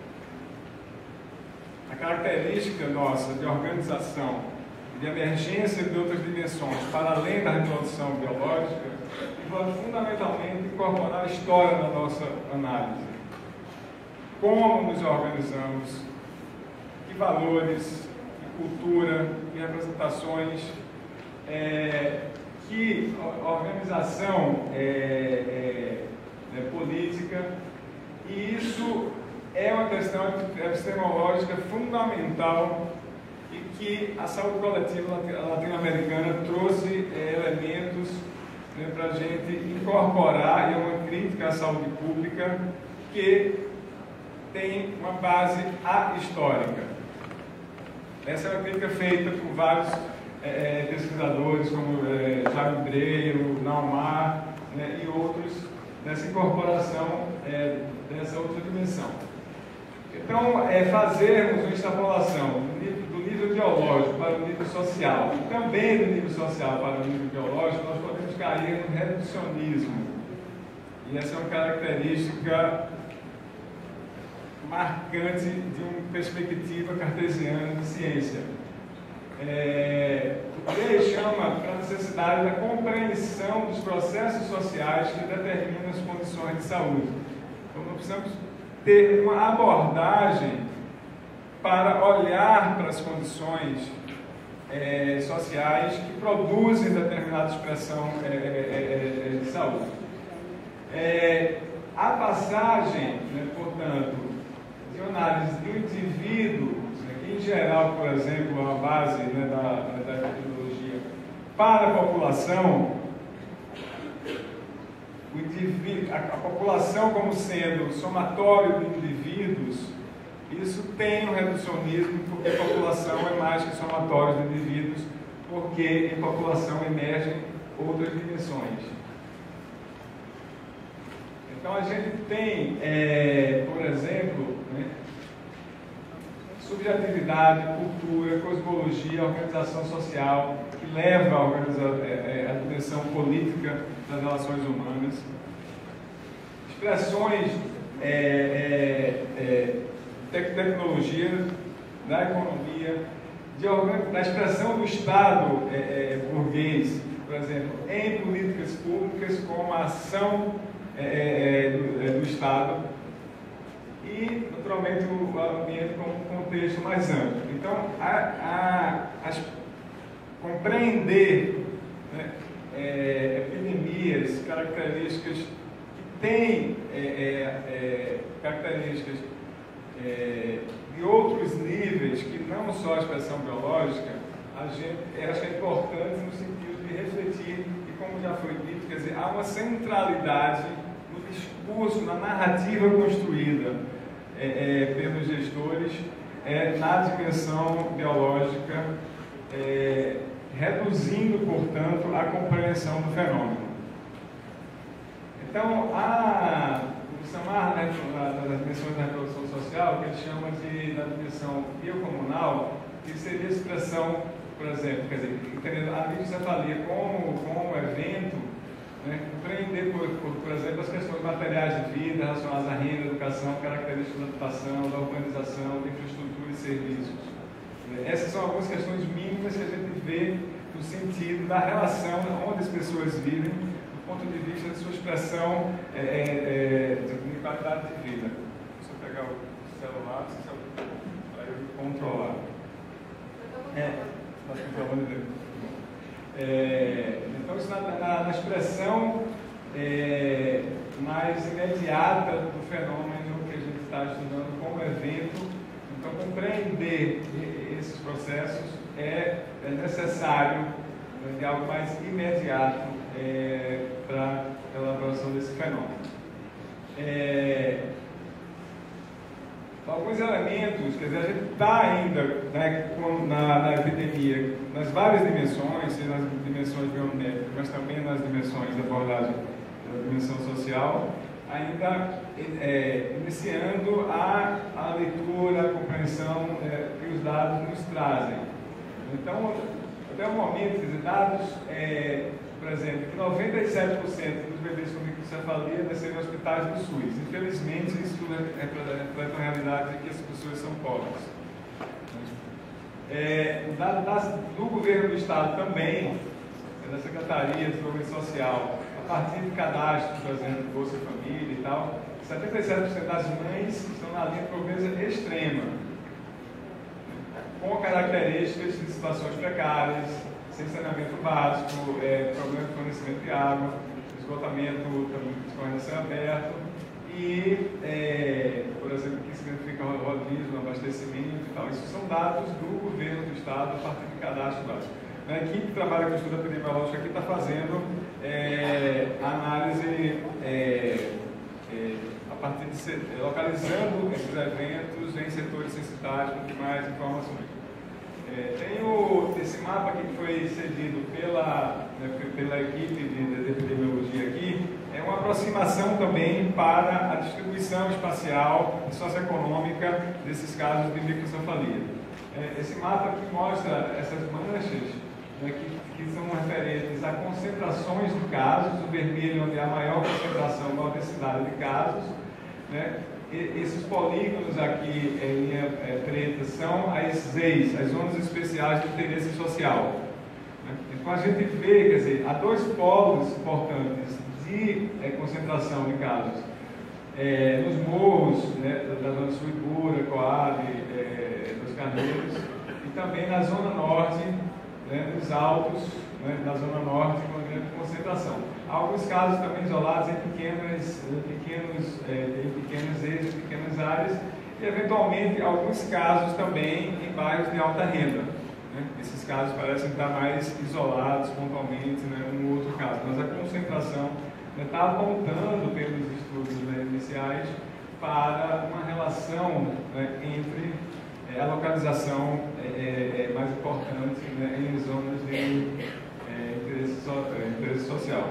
A característica nossa de organização e de emergência de outras dimensões para além da reprodução biológica envolve fundamentalmente incorporar a história na nossa análise. Como nos organizamos, que valores, que cultura, que representações que a organização é política, e isso é uma questão epistemológica fundamental e que a saúde coletiva latino-americana trouxe elementos para a gente incorporar, e é uma crítica à saúde pública que tem uma base histórica. Essa é uma crítica feita por vários pesquisadores, como Jaime Breyer, Naumar, né, e outros, nessa incorporação dessa outra dimensão. Então, fazermos uma extrapolação do nível ideológico para o nível social, e também do nível social para o nível ideológico, nós podemos cair no reducionismo. E essa é uma característica marcante de uma perspectiva cartesiana de ciência. O que chama para a necessidade da compreensão dos processos sociais que determinam as condições de saúde. Então, nós precisamos ter uma abordagem para olhar para as condições sociais que produzem determinada expressão de saúde. A passagem, né, portanto, de análise do indivíduo, em geral, por exemplo, a base, né, da epidemiologia, para a população, o indivíduo, a população como sendo somatório de indivíduos, isso tem um reducionismo, porque a população é mais que somatório de indivíduos, porque em população emergem outras dimensões. Então a gente tem, por exemplo, né, subjetividade, cultura, cosmologia, organização social, que leva a dimensão política das relações humanas, expressões tecnologia, da economia, da expressão do Estado burguês, por exemplo, em políticas públicas como a ação do Estado, e, naturalmente, o ambiente como um contexto mais amplo. Então, compreender, né, epidemias, características que têm características de outros níveis, que não só a expressão biológica, acho que é importante no sentido de refletir, e como já foi dito, quer dizer, há uma centralidade no discurso, na narrativa construída pelos gestores na dimensão biológica, reduzindo, portanto, a compreensão do fenômeno. Então, o Samar, né, das dimensões da reprodução social, que ele chama da dimensão biocomunal, que seria a expressão, por exemplo, quer dizer, entendendo a microcefalia como evento, né, compreender, por exemplo, as questões materiais de vida relacionadas à renda, educação, características da habitação, da urbanização, da infraestrutura e serviços. Essas são algumas questões mínimas que a gente vê no sentido da relação onde as pessoas vivem, do ponto de vista de sua expressão de qualidade de vida. Deixa eu pegar o celular para eu controlar. Está controlando dele. Então, isso na expressão mais imediata do fenômeno que a gente está estudando como evento. Então, compreender esses processos é necessário de algo mais imediato para a elaboração desse fenômeno. Alguns elementos, quer dizer, a gente está ainda, né, na epidemia, nas várias dimensões, seja nas dimensões biomédicas, mas também nas dimensões da abordagem da dimensão social, ainda iniciando a leitura, a compreensão que os dados nos trazem. Então, até o momento, quer dizer, dados, por exemplo, que 97% dos bebês com microcefalia nasceram em hospitais do SUS. Infelizmente, isso reflete a realidade de que as pessoas são pobres. Dados do governo do Estado também, da Secretaria de Desenvolvimento Social, a partir de cadastros, por exemplo, Bolsa Família e tal, 77% das mães estão na linha de pobreza extrema, com características de situações precárias, sem saneamento básico, problema de fornecimento de água, esgotamento também de céu aberto e, por exemplo, o que significa rodízio, abastecimento e tal. Isso são dados do governo do estado a partir de cadastro básico. A equipe que trabalha com estudo epidemiológico aqui está fazendo análise a partir de localizando esses eventos em setores censitários com mais informações. Tem esse mapa aqui que foi cedido pela equipe de epidemiologia aqui, é uma aproximação também para a distribuição espacial e socioeconômica desses casos de microcefalia. Esse mapa aqui mostra essas manchas que são referentes a concentrações de casos, o vermelho onde há maior concentração, maior densidade de casos, né? Esses polígonos aqui em linha preta são as ZEIs, as zonas especiais de interesse social. Né? Então a gente vê, quer dizer, há dois polos importantes de concentração de casos. Nos morros, né, da Zona Sul Ibura, Coab, dos Carneiros, e também na Zona Norte, né, nos altos, né, na Zona Norte, com uma grande concentração. Há alguns casos também isolados em pequenos eixos, pequenas áreas, e eventualmente alguns casos também em bairros de alta renda. Né? Esses casos parecem estar mais isolados pontualmente, né, num outro caso, mas a concentração está apontando pelos estudos, né, iniciais para uma relação, né, entre a localização mais importante, né, em zonas de interesse social.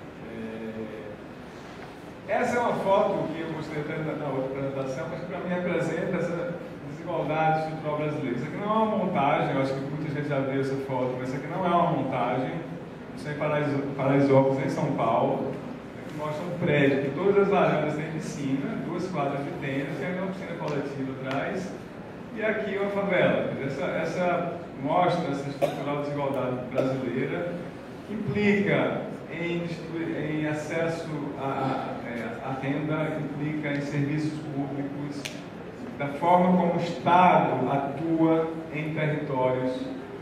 Essa é uma foto que eu mostrei até na outra apresentação, mas que para mim representa essa desigualdade estrutural brasileira. Isso aqui não é uma montagem, eu acho que muita gente já viu essa foto, mas isso aqui não é uma montagem. Isso é em Paraisópolis, em São Paulo, que mostra um prédio que todas as varandas têm piscina, 2 quadras de tênis, tem uma piscina coletiva atrás, e aqui uma favela. Essa mostra essa estrutural desigualdade brasileira, que implica em acesso à renda, implica em serviços públicos, da forma como o Estado atua em territórios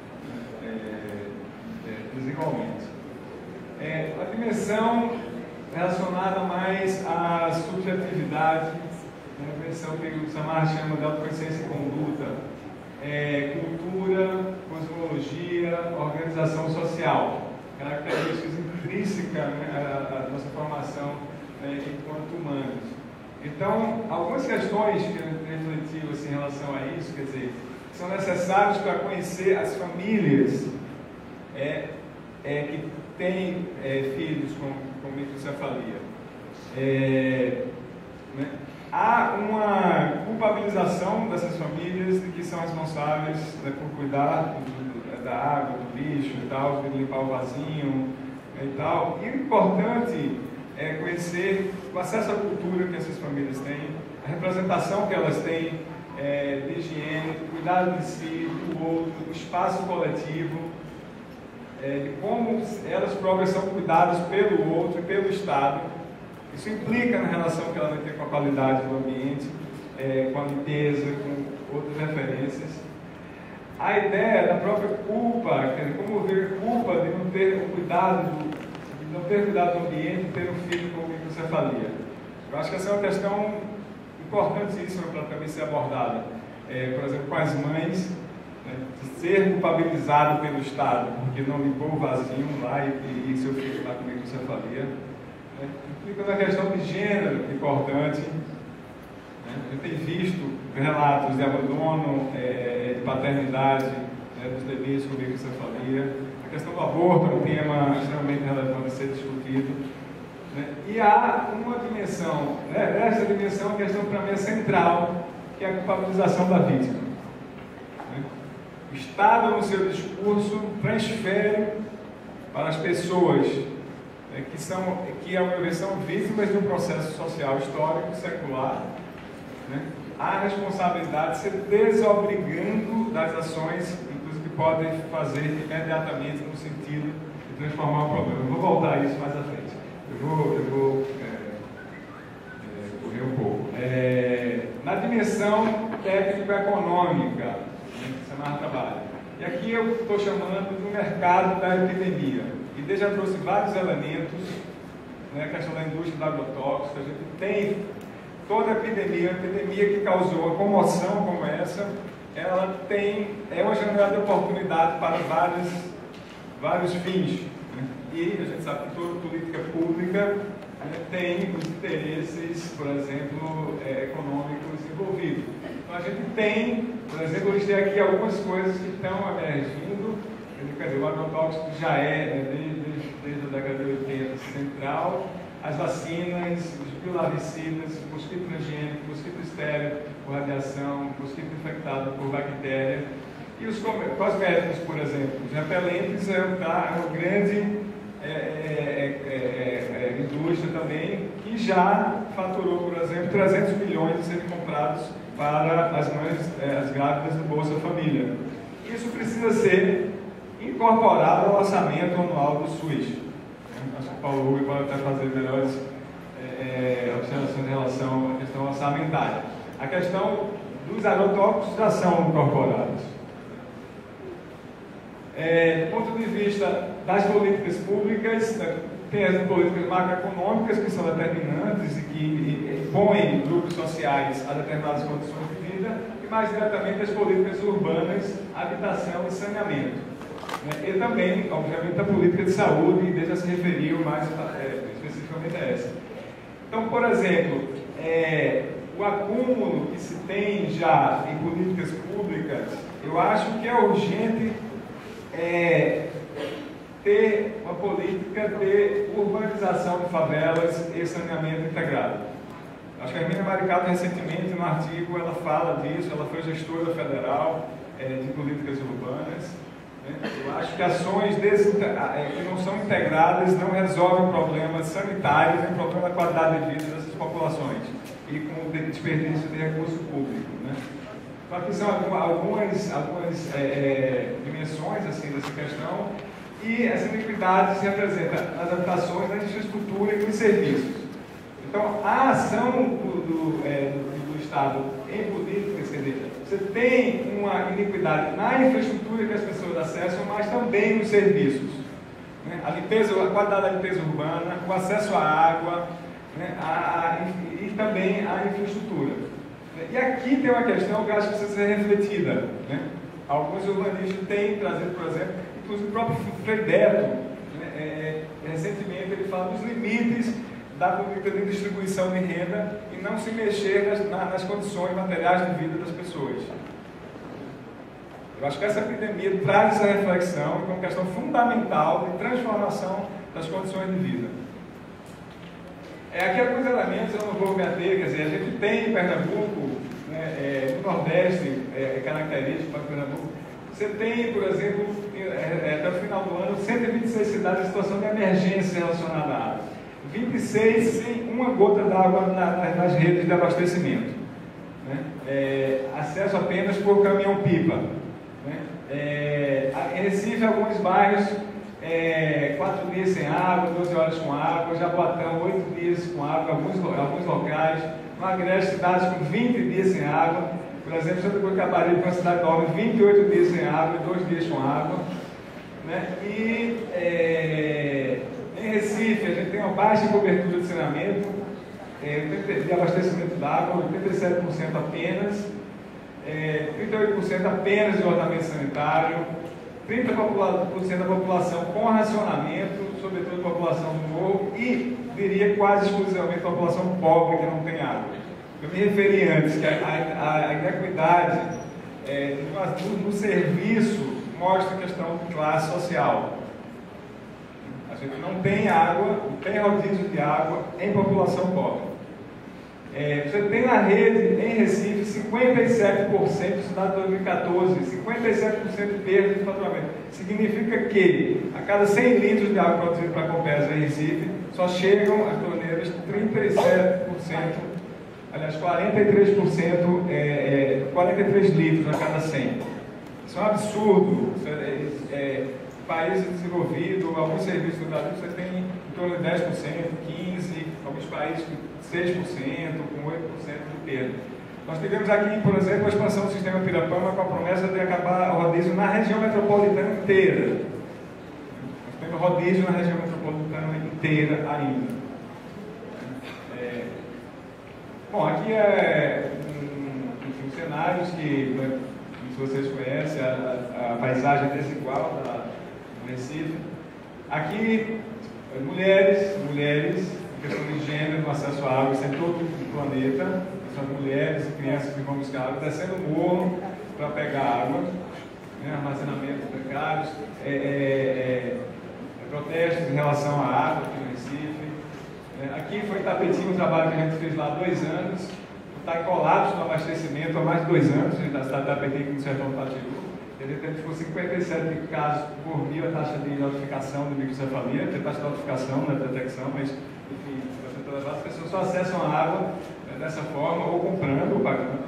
desigualmente. A dimensão relacionada mais à subjetividade, a dimensão que o Samar chama de autoconsciência e conduta, cultura, cosmologia, organização social, características intrínsecas, né, à nossa formação enquanto humanos. Então, algumas questões que eu refleti assim, em relação a isso, quer dizer, são necessárias para conhecer as famílias que têm filhos com microcefalia. Né? Há uma culpabilização dessas famílias de que são responsáveis, né, por cuidar da água, do lixo e tal, de limpar o vasinho e tal. E o importante é conhecer o acesso à cultura que essas famílias têm, a representação que elas têm de higiene, do cuidado de si, do outro, do espaço coletivo, de como elas próprias são cuidadas pelo outro e pelo Estado. Isso implica na relação que ela vai ter com a qualidade do ambiente, com a limpeza, com outras referências. A ideia da própria culpa, quer dizer, como ver culpa de não ter cuidado do ambiente e ter um filho com microcefalia. Eu acho que essa é uma questão importantíssima para também ser abordada. Por exemplo, com as mães, né, de ser culpabilizado pelo Estado, porque não limpou o vasinho lá e seu filho está com microcefalia. Implica na questão de gênero importante. A gente tem visto relatos de abandono, de paternidade, dos bebês com microcefalia. A questão do aborto é um tema extremamente relevante a ser discutido. E há uma dimensão, essa dimensão é a questão para mim é central, que é a culpabilização da vítima. O Estado, no seu discurso, transfere para as pessoas que, ao meu ver, são vítimas de um processo social, histórico, secular, a responsabilidade de se desobrigando das ações, inclusive, que podem fazer imediatamente no sentido de transformar o problema. Eu vou voltar a isso mais à frente. Eu vou correr um pouco. Na dimensão técnico-econômica, que Samar trabalha, E aqui eu estou chamando do mercado da epidemia. E Ide já trouxe vários elementos, né, a questão da indústria do agrotóxico. A gente tem toda a epidemia que causou uma comoção como essa, ela é uma janela de oportunidade para vários fins. Né? E a gente sabe que toda política pública, né, tem os interesses, por exemplo, econômicos envolvidos. Então a gente tem, por exemplo, eu listei aqui algumas coisas que estão emergindo. O agrotóxico já desde a década de 80 central, as vacinas, os biolarvicidas, mosquito transgênico, mosquito estéril por radiação, mosquito infectado por bactéria, e os cosméticos, por exemplo. Os repelentes é uma grande indústria também, que já faturou, por exemplo, 300 milhões de serem comprados para as mães, as grávidas do Bolsa Família. Isso precisa ser incorporado ao orçamento anual do SUS. Acho que o Paulo Rubio pode até fazer melhores observações em relação à questão orçamentária. A questão dos agrotóxicos já são incorporados. Do ponto de vista das políticas públicas, tem as políticas macroeconômicas que são determinantes e que impõem grupos sociais a determinadas condições de vida, e mais diretamente as políticas urbanas, habitação e saneamento. E também, obviamente, a política de saúde, e já se referiu mais especificamente a essa. Então, por exemplo, o acúmulo que se tem já em políticas públicas, eu acho que é urgente ter uma política de urbanização de favelas e saneamento integrado. Acho que a Hermínia Maricato, recentemente, no artigo, ela fala disso, ela foi gestora federal de políticas urbanas. Eu acho que ações que não são integradas não resolvem problemas sanitários nem problema da qualidade de vida dessas populações e com o desperdício de recurso público. Né? Então, aqui são algumas dimensões assim, dessa questão, e essa iniquidade se apresenta nas habitações, na infraestrutura e nos serviços. Então, a ação do Estado em políticas, quer dizer, você tem uma iniquidade na infraestrutura que as pessoas acessam, mas também nos serviços. Né? A qualidade da limpeza urbana, o acesso à água, né? E também a infraestrutura. E aqui tem uma questão que eu acho que precisa ser refletida. Né? Alguns urbanistas têm trazido, por exemplo, inclusive o próprio Frei Beto, né? Recentemente ele fala dos limites da política de distribuição de renda e não se mexer nas condições materiais de vida das pessoas. Eu acho que essa epidemia traz essa reflexão e é uma questão fundamental de transformação das condições de vida. Aqui alguns elementos eu não vou me ater, quer dizer, a gente tem em Pernambuco, né, no Nordeste, característico para Pernambuco, você tem, por exemplo, até o final do ano, 126 cidades em situação de emergência relacionada à água. 26 sem uma gota d'água nas redes de abastecimento. Né? Acesso apenas por caminhão-pipa. Né? Em Recife, alguns bairros, 4 dias sem água, 12 horas com água. Jaboatão, 8 dias com água, alguns locais. No Agreste, cidades com 20 dias sem água. Por exemplo, Santa Cruz do Caparibe, uma cidade nova, 28 dias sem água e 2 dias com água. Né? Em Recife, a gente tem uma baixa cobertura de saneamento, de abastecimento d'água, 87% apenas, 38% apenas de ordenamento sanitário, 30% da população com racionamento, sobretudo a população do morro, e diria quase exclusivamente a população pobre que não tem água. Eu me referi antes que a inequidade no serviço mostra a questão de classe social. A gente não tem água, não tem rodízio de água em população pobre. Você tem na rede, em Recife, 57% de cidade de 2014, 57% de perda de faturamento. Significa que a cada 100 litros de água produzida para a Compesa em Recife, só chegam às torneiras 37%, aliás, 43 litros a cada 100. Isso é um absurdo. Países desenvolvidos, alguns serviços do Brasil, você tem em torno de 10%, 15%, alguns países com 6%, com 8% de perda. Nós tivemos aqui, por exemplo, a expansão do sistema Ibirapama com a promessa de acabar o rodízio na região metropolitana inteira. Nós temos rodízio na região metropolitana inteira ainda. Bom, aqui cenários que, se vocês conhecem, a paisagem desigual do Recife. Aqui, mulheres, questão de gênero, no acesso à água, isso é todo o planeta. São mulheres e crianças que vão buscar água, descendo o morro para pegar água, né, armazenamentos precários, protestos em relação à água aqui no Recife. Aqui foi em Tapetinho um trabalho que a gente fez lá há 2 anos, está em colapso no abastecimento há mais de 2 anos, na cidade de Tapetinho, aqui no sertão do Patiru. Ele teve 57 casos por mil a taxa de notificação do microcefalia, tem taxa de notificação, não é detecção, mas enfim, as pessoas só acessam a água dessa forma, ou comprando ou pagando.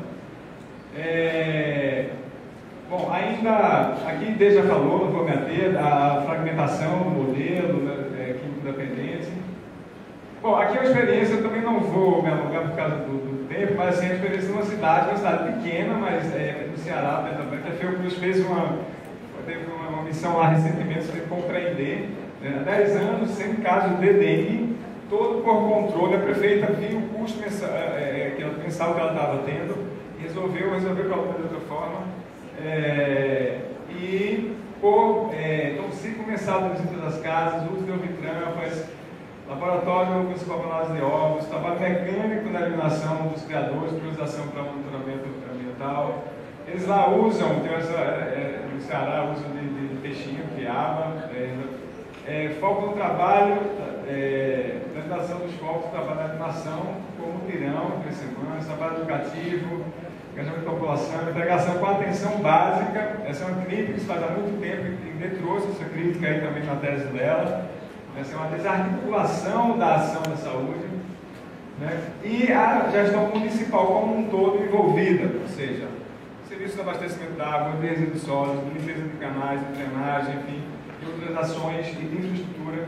Bom, ainda aqui Dê já falou, não vou me ater, a fragmentação do modelo químico dependente. Bom, aqui é uma experiência, eu também não vou me alongar por causa do tempo, mas assim, a experiência de uma cidade pequena, mas no Ceará, também, que a Fiocruz teve uma missão lá recentemente de compreender, há 10 anos, sem caso de dengue, todo por controle. A prefeita viu o custo mensal que ela estava tendo e resolveu o problema de outra forma. Então, 5 mensal de visita das casas, uso de ovitrampas, laboratório com escoponados de ovos, trabalho mecânico na eliminação dos criadores, priorização para monitoramento ambiental. Eles lá usam, no Ceará, uso de peixinho, piaba, foco no trabalho, implementação dos focos, trabalho na animação, como tirão, 3 semanas, trabalho educativo, engajamento da população, integração com atenção básica. Essa é uma crítica que se faz há muito tempo e trouxe essa crítica aí também na tese dela. Essa é uma desarticulação da ação da saúde, né? E a gestão municipal como um todo envolvida, ou seja, serviço de abastecimento de água, de resíduos sólidos, de limpeza de canais, de drenagem, enfim, e outras ações e de infraestrutura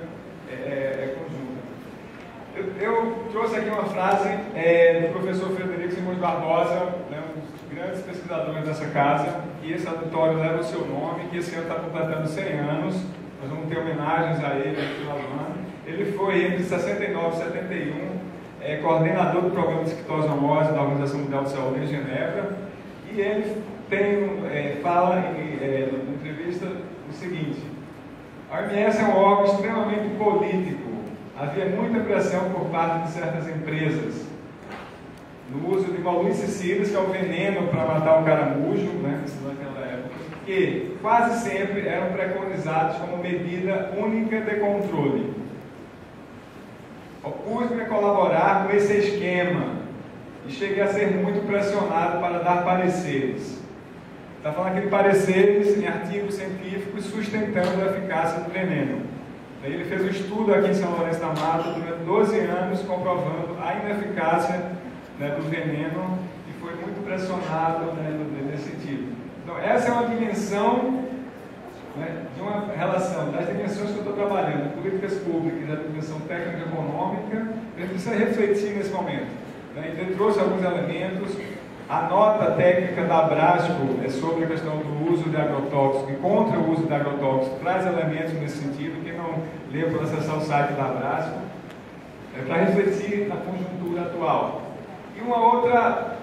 conjunta. Eu trouxe aqui uma frase do professor Frederico Simões Barbosa, né, um dos grandes pesquisadores dessa casa, que esse auditório leva o seu nome, que esse ano está completando 100 anos. Nós vamos ter homenagens a ele no final do ano. Ele foi, entre 69 e 71, coordenador do programa de esquitosomose da Organização Mundial de Saúde em Genebra. E ele fala em entrevista o seguinte: a OMS é um órgão extremamente político. Havia muita pressão por parte de certas empresas no uso de moluicicidas, que é o veneno para matar o caramujo, né, naquela época, que quase sempre eram preconizados como medida única de controle. Opus-me a colaborar com esse esquema e cheguei a ser muito pressionado para dar pareceres. Está falando aqui de pareceres em artigos científicos sustentando a eficácia do veneno. Ele fez um estudo aqui em São Lourenço da Mata durante 12 anos comprovando a ineficácia, né, do veneno, e foi muito pressionado, né, nesse sentido. Então, essa é uma dimensão, né, de uma relação das dimensões que eu estou trabalhando, políticas públicas, da dimensão técnico-econômica, a gente precisa refletir nesse momento. Né? Ele trouxe alguns elementos. A nota técnica da Abrasco sobre a questão do uso de agrotóxico e contra o uso de agrotóxico traz elementos nesse sentido. Quem não leu pode acessar o site da Abrasco, para refletir na conjuntura atual. E uma outra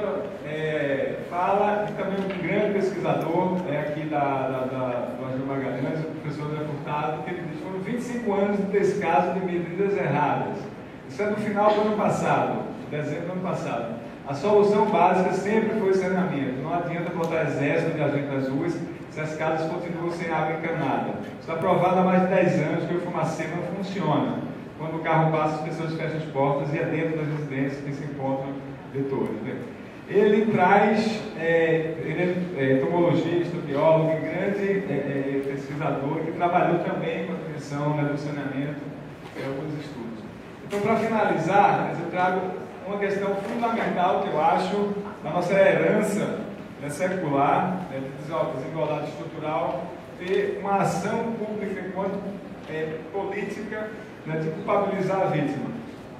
fala, e também um grande pesquisador aqui do Agil Magalhães, o professor André Furtado, que ele diz que foram 25 anos de descaso de medidas erradas. Isso é do final do ano passado, dezembro do ano passado. A solução básica sempre foi o saneamento. Não adianta botar exército de agentes nas ruas se as casas continuam sem água encanada. Está provado há mais de 10 anos que o fumacê não funciona. Quando o carro passa, as pessoas fecham as portas e é dentro das residências que se encontram vetores. Né? Ele traz, ele é entomologista, biólogo, grande pesquisador, que trabalhou também com a dimensão, né, do saneamento em alguns estudos. Então, para finalizar, eu trago uma questão fundamental que eu acho da nossa herança, né, secular, né, de desigualdade estrutural, ter uma ação pública enquanto política, né, de culpabilizar a vítima.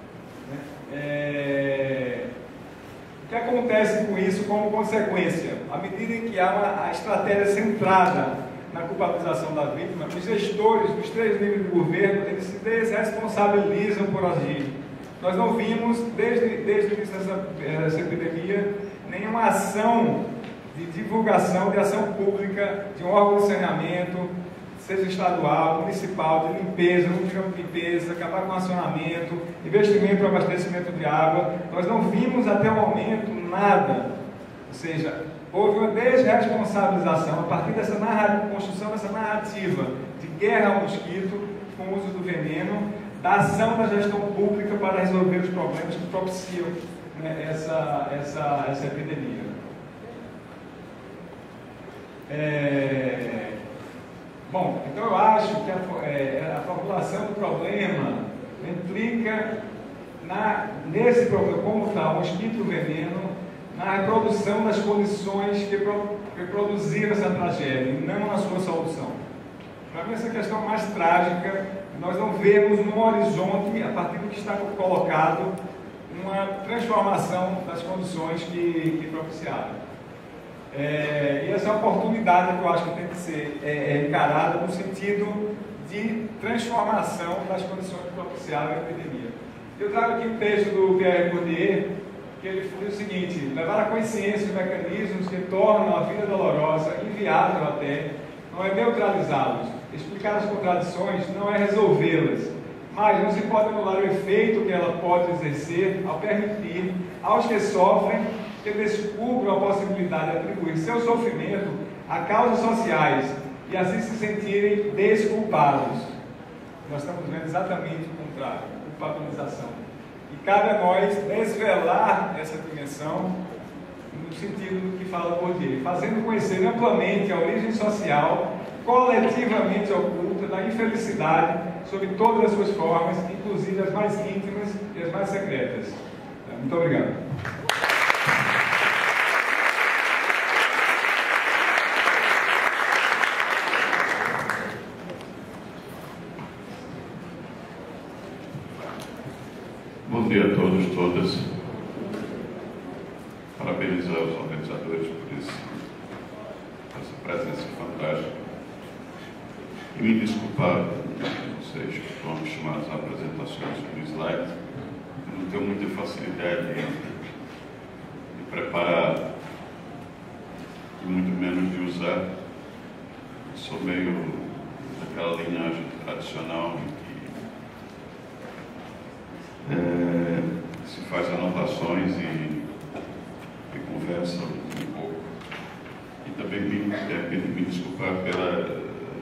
Né? O que acontece com isso como consequência? à medida em que há a estratégia centrada na culpabilização da vítima, os gestores dos 3 níveis de governo, eles se desresponsabilizam por agir. Nós não vimos, desde o início dessa epidemia, nenhuma ação de divulgação, de ação pública, de um órgão de saneamento, seja estadual, municipal, de limpeza, mutirão de limpeza, acabar com racionamento, investimento para abastecimento de água. Nós não vimos até o momento nada. Ou seja, houve uma desresponsabilização a partir dessa construção dessa narrativa de guerra ao mosquito, com o uso do veneno, da ação da gestão pública para resolver os problemas que propiciam, né, essa epidemia. Bom, então eu acho que a formulação do problema implica nesse problema, como está o mosquito e o veneno, na reprodução das condições que produziram essa tragédia, e não na sua solução. Para mim, essa questão mais trágica, nós não vemos no horizonte, a partir do que está colocado, uma transformação das condições que propiciaram. E essa oportunidade que eu acho que tem que ser encarada no sentido de transformação das condições que propiciaram a epidemia. Eu trago aqui um texto do Pierre Bourdieu, que ele diz o seguinte: levar a consciência dos mecanismos que tornam a vida dolorosa, inviável até, não é neutralizá-los. Explicar as contradições não é resolvê-las, mas não se pode anular o efeito que ela pode exercer ao permitir aos que sofrem que descubram a possibilidade de atribuir seu sofrimento a causas sociais e assim se sentirem desculpados. Nós estamos vendo exatamente o contrário, culpabilização. E cabe a nós desvelar essa dimensão no sentido do que fala Bourdieu, fazendo conhecer amplamente a origem social coletivamente oculta da infelicidade sob todas as suas formas, inclusive as mais íntimas e as mais secretas. Muito obrigado. Bom dia a todos e todas. Parabenizar os organizadores por essa presença fantástica. E me desculpar, vocês que estão acostumados a apresentações por slide, eu não tenho muita facilidade de preparar e muito menos de usar. Eu sou meio daquela linhagem tradicional em que se faz anotações e conversa um pouco. E também me desculpar pela...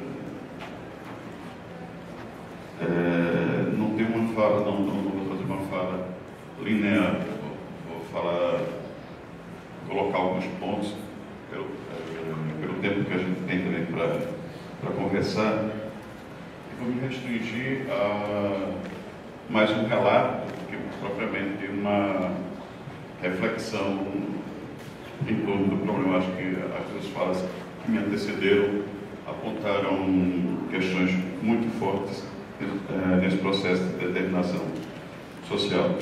não tem uma fala, não vou fazer uma fala linear, vou colocar alguns pontos pelo tempo que a gente tem também para conversar, e vou me restringir a mais um relato do que propriamente uma reflexão em torno do problema. Acho que as duas falas que me antecederam apontaram questões muito fortes nesse processo de determinação social.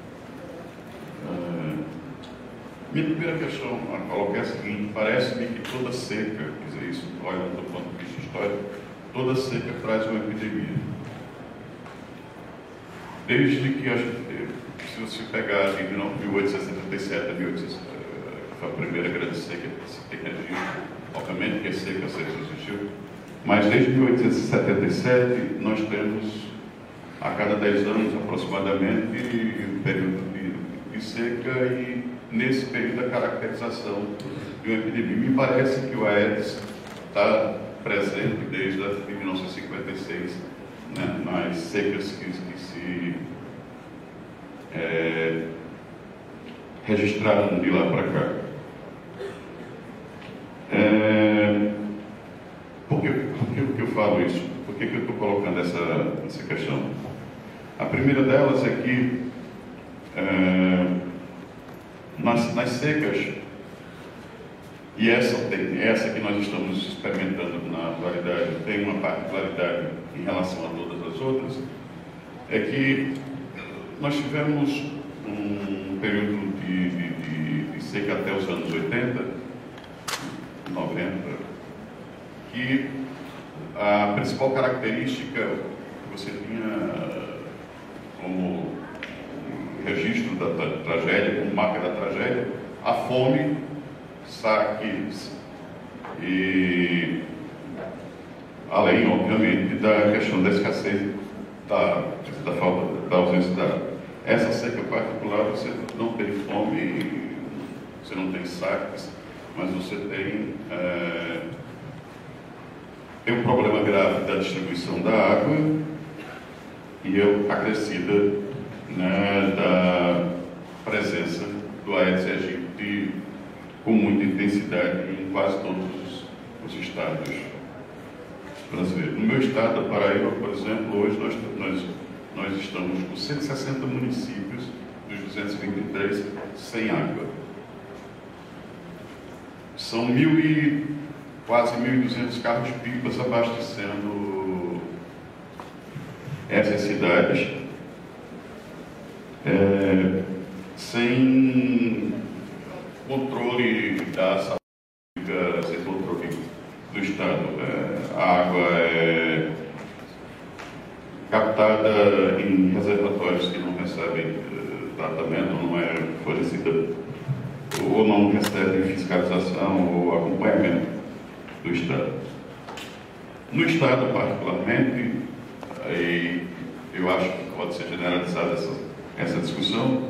Minha primeira questão a colocar é a seguinte: parece-me que toda seca, quer dizer, isso olhando do ponto de vista histórico, toda seca traz uma epidemia. Desde que a gente, se você pegar de 1877 a 1800, foi a primeira grande seca que se tem registro, obviamente que a seca sempre existiu, mas desde 1877 nós temos a cada 10 anos aproximadamente um período de seca, e nesse período a caracterização de uma epidemia. Me parece que o Aedes está presente desde 1956, né, nas secas que se registraram de lá para cá. Por que eu falo isso? Por que eu estou colocando essa questão? A primeira delas é que nas secas, e essa que nós estamos experimentando na atualidade tem uma particularidade em relação a todas as outras, é que nós tivemos um período de seca até os anos 80, 90, que a principal característica que você tinha como registro da tragédia, como marca da tragédia, a fome, saques e, além, obviamente, da questão da escassez, da falta, da ausência da água. Essa seca particular, você não tem fome, você não tem saques, mas você tem um problema grave da distribuição da água e acrescida, né, da presença do Aedes aegypti com muita intensidade em quase todos os estados brasileiros. No meu estado, da Paraíba, por exemplo, hoje nós estamos com 160 municípios dos 223 sem água. São quase 1.200 carros-pipas abastecendo essas cidades, sem controle da saúde pública, sem controle do Estado. A água é captada em reservatórios que não recebem tratamento, não é fornecida, ou não recebem fiscalização ou acompanhamento do Estado. No Estado, particularmente, e eu acho que pode ser generalizada essa discussão,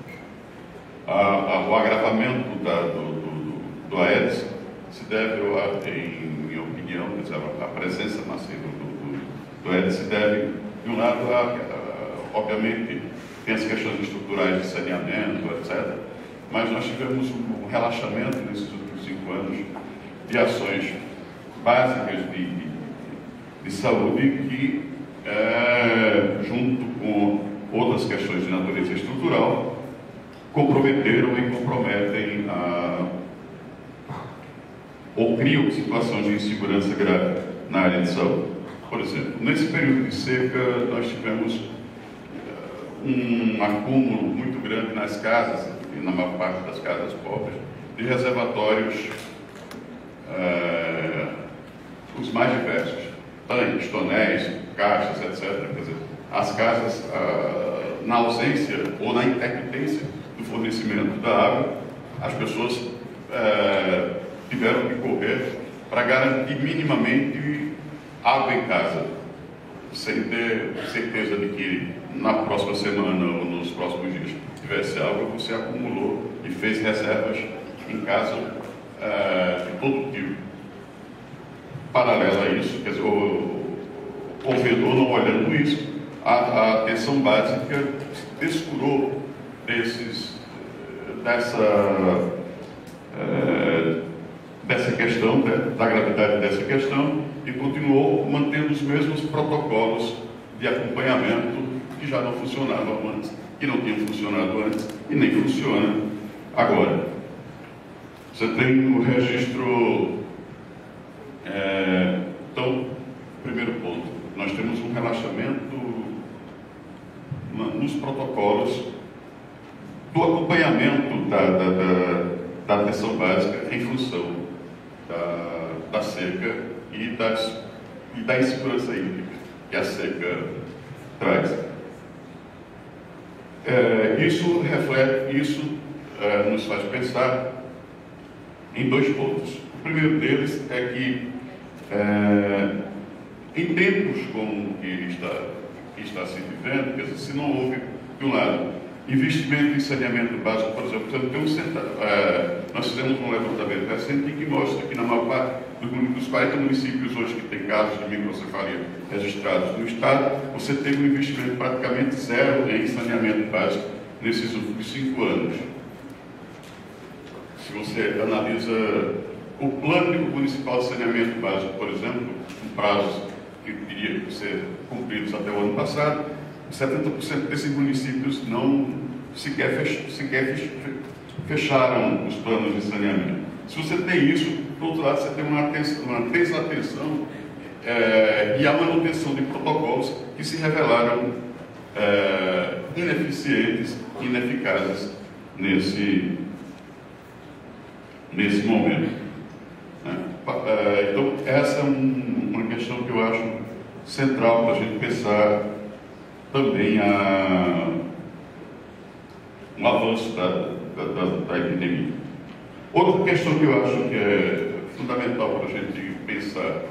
o agravamento do Aedes se deve, em minha opinião, a presença massiva do Aedes se deve, de um lado, obviamente, tem as questões estruturais de saneamento, etc., mas nós tivemos um relaxamento nesses últimos 5 anos de ações básicas de saúde que, junto com outras questões de natureza estrutural, comprometeram e comprometem ou criam situações de insegurança grave na área de saúde. Por exemplo, nesse período de seca, nós tivemos um acúmulo muito grande nas casas, e na maior parte das casas pobres, de reservatórios, os mais diversos, tanques, tonéis, caixas, etc. Quer dizer, as casas, na ausência ou na intermitência do fornecimento da água, as pessoas tiveram que correr para garantir minimamente água em casa, sem ter certeza de que na próxima semana ou nos próximos dias tivesse água. Você acumulou e fez reservas em casa de todo tipo. Paralelo a isso, quer dizer, o vedor, não olhando isso, a atenção básica descurou dessa questão, da gravidade dessa questão, e continuou mantendo os mesmos protocolos de acompanhamento que já não funcionavam antes, que não tinham funcionado antes e nem funciona agora. Você tem o registro. Então, primeiro ponto, nós temos um relaxamento nos protocolos do acompanhamento da atenção básica em função da seca e da insegurança hídrica que a seca traz. Isso nos faz pensar em 2 pontos. O primeiro deles é que, em tempos como que está se vivendo, quer dizer, se não houve, de um lado, investimento em saneamento básico, por exemplo, nós fizemos um levantamento recente que mostra que na maior parte dos 40 municípios hoje que tem casos de microcefalia registrados no Estado, você teve um investimento praticamente zero em saneamento básico nesses últimos 5 anos. Se você analisa o Plano Municipal de Saneamento Básico, por exemplo, um prazo que teria que ser cumprido até o ano passado, 70% desses municípios não sequer fecharam os planos de saneamento. Se você tem isso, do outro lado você tem uma desatenção e a manutenção de protocolos que se revelaram ineficientes, ineficazes nesse momento. Né? Então, essa é uma questão que eu acho central para a gente pensar também um avanço da epidemia. Outra questão que eu acho que é fundamental para a gente pensar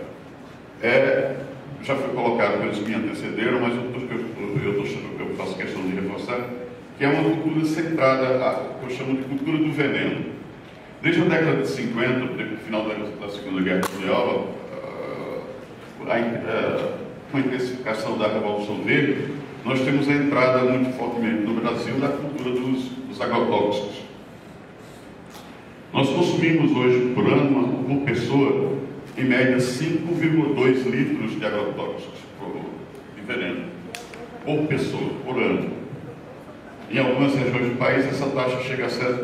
já foi colocado pelos que me antecederam, mas eu faço questão de reforçar, que é uma cultura centrada, que eu chamo de cultura do veneno. Desde a década de 50, no final da Segunda Guerra Mundial, com a intensificação da Revolução Verde, nós temos a entrada muito fortemente no Brasil da cultura dos agrotóxicos. Nós consumimos hoje, por ano, por pessoa, em média, 5,2 litros de agrotóxicos de veneno por pessoa, por ano. Em algumas regiões do país, essa taxa chega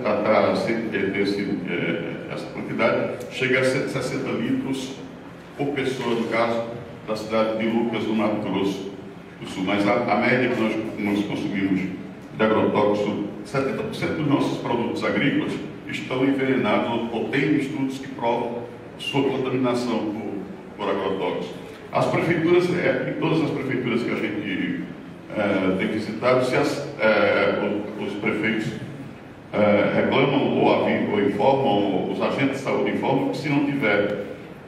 essa quantidade chega a 160 litros por pessoa, no caso da cidade de Lucas, no Mato Grosso do Sul. Mas a média que nós consumimos de agrotóxico, 70% dos nossos produtos agrícolas estão envenenados ou tem estudos que provam sua contaminação por agrotóxico. As prefeituras, em todas as prefeituras que a gente tem visitado, os prefeitos reclamam ou informam, os agentes de saúde informam que se não tiver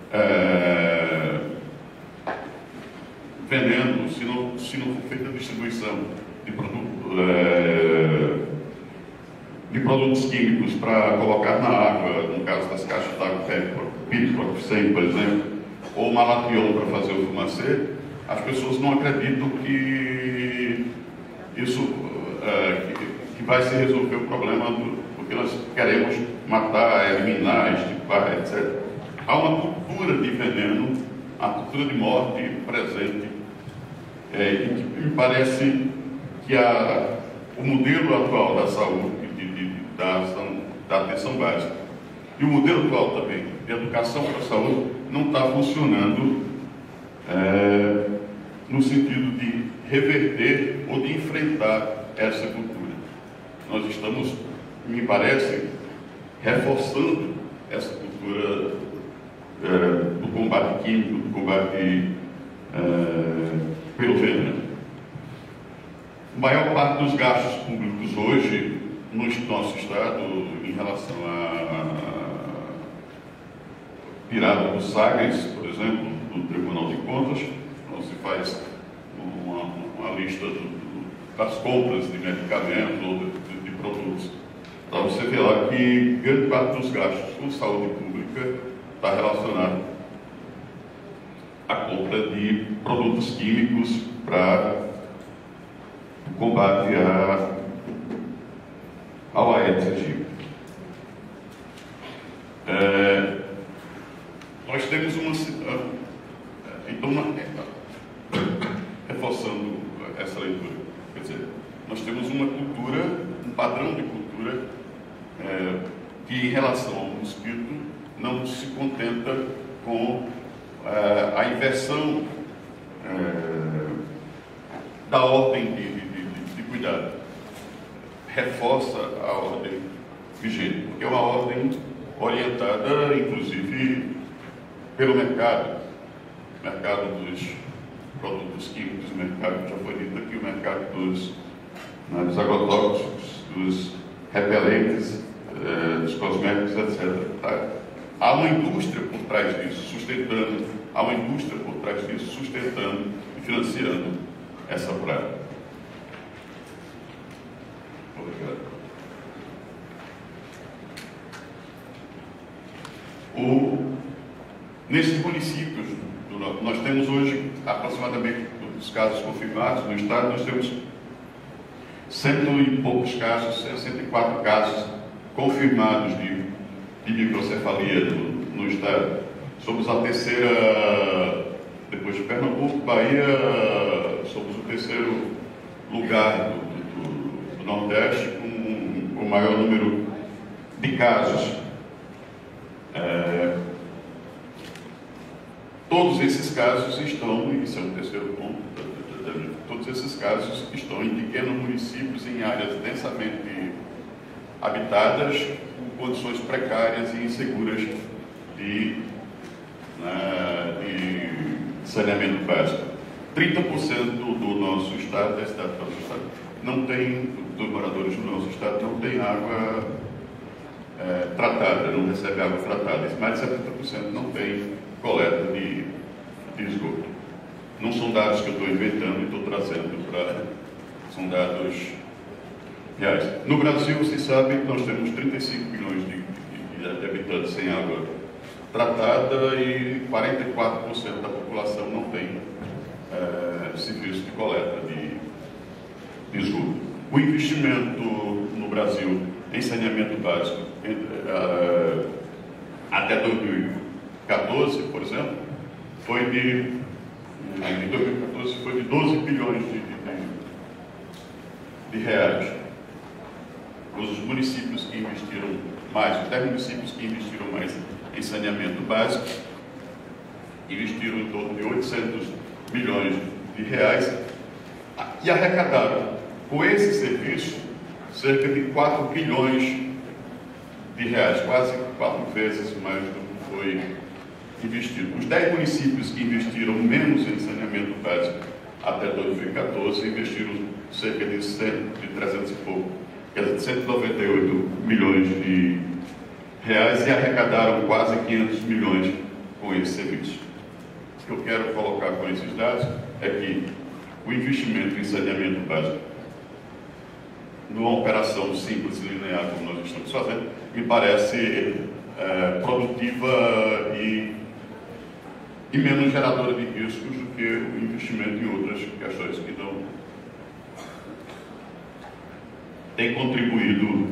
veneno, se não for feita a distribuição de produtos químicos para colocar na água, no caso das caixas d'água, piripropicem, por exemplo, ou malation para fazer o fumacê, as pessoas não acreditam que isso que vai se resolver o problema, porque nós queremos matar, eliminar, extirpar, etc. Há uma cultura de veneno, a cultura de morte presente, e que me parece que o modelo atual da saúde, da atenção básica, e o modelo atual também de educação para a saúde não está funcionando no sentido de reverter ou de enfrentar essa cultura. Nós estamos, me parece, reforçando essa cultura do combate químico, do combate pelo veneno. A maior parte dos gastos públicos hoje no nosso Estado, em relação à tirada dos Sagres, por exemplo, do Tribunal de Contas, não se faz uma lista das compras de medicamentos ou de produtos. Então você vê lá que grande parte dos gastos com saúde pública está relacionado à compra de produtos químicos para o combate ao Aedes aegypti. Nós temos reforçando essa leitura, quer dizer, nós temos uma cultura, um padrão de cultura que, em relação ao mosquito, não se contenta com a inversão da ordem de cuidado. Reforça a ordem vigente, porque é uma ordem orientada, inclusive, pelo mercado dos produtos químicos, o mercado, já foi dito aqui, o mercado dos agrotóxicos, dos repelentes, dos cosméticos, etc. Tá? Há uma indústria por trás disso, sustentando e financiando essa praga. Obrigado. Nesses municípios, nós temos hoje aproximadamente, dos casos confirmados no estado, nós temos 100 e poucos casos, 104 casos confirmados de microcefalia no estado. Somos a terceira, depois de Pernambuco, Bahia, somos o terceiro lugar do Nordeste com o maior número de casos. Todos esses casos estão, e esse é o terceiro ponto, todos esses casos estão em pequenos municípios, em áreas densamente habitadas, com condições precárias e inseguras de saneamento básico. 30% do nosso estado, não tem, dos moradores do nosso estado, não tem água tratada, não recebe água tratada. Mais de 70% não tem coleta de esgoto. Não são dados que eu estou inventando e estou trazendo para... São dados reais. No Brasil, vocês sabem que nós temos 35 milhões de habitantes sem água tratada e 44% da população não tem serviço de coleta de esgoto. O investimento no Brasil em saneamento básico até 2014, por exemplo, em 2014 foi de 12 bilhões de reais. Os municípios que investiram mais, os 10 municípios que investiram mais em saneamento básico, investiram em torno de 800 milhões de reais e arrecadaram com esse serviço cerca de 4 bilhões de reais, quase 4 vezes mais do que foi investido. Os 10 municípios que investiram menos em saneamento básico até 2014 investiram cerca de 300 e pouco, quer dizer, 198 milhões de reais e arrecadaram quase 500 milhões com esse serviço. O que eu quero colocar com esses dados é que o investimento em saneamento básico, numa operação simples e linear como nós estamos fazendo, me parece produtiva e menos geradora de riscos do que o investimento em outras questões que não tem contribuído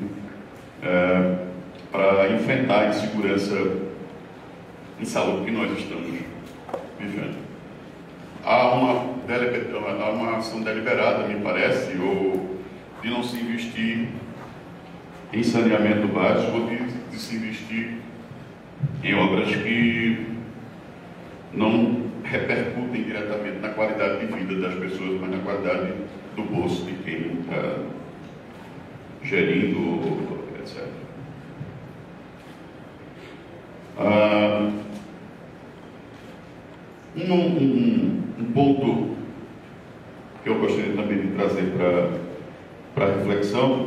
para enfrentar a insegurança em saúde que nós estamos vivendo. Há uma ação deliberada, me parece, de não se investir em saneamento básico ou de se investir em obras que não repercutem diretamente na qualidade de vida das pessoas, mas na qualidade do bolso de quem está gerindo, etc. Um ponto que eu gostaria também de trazer para a reflexão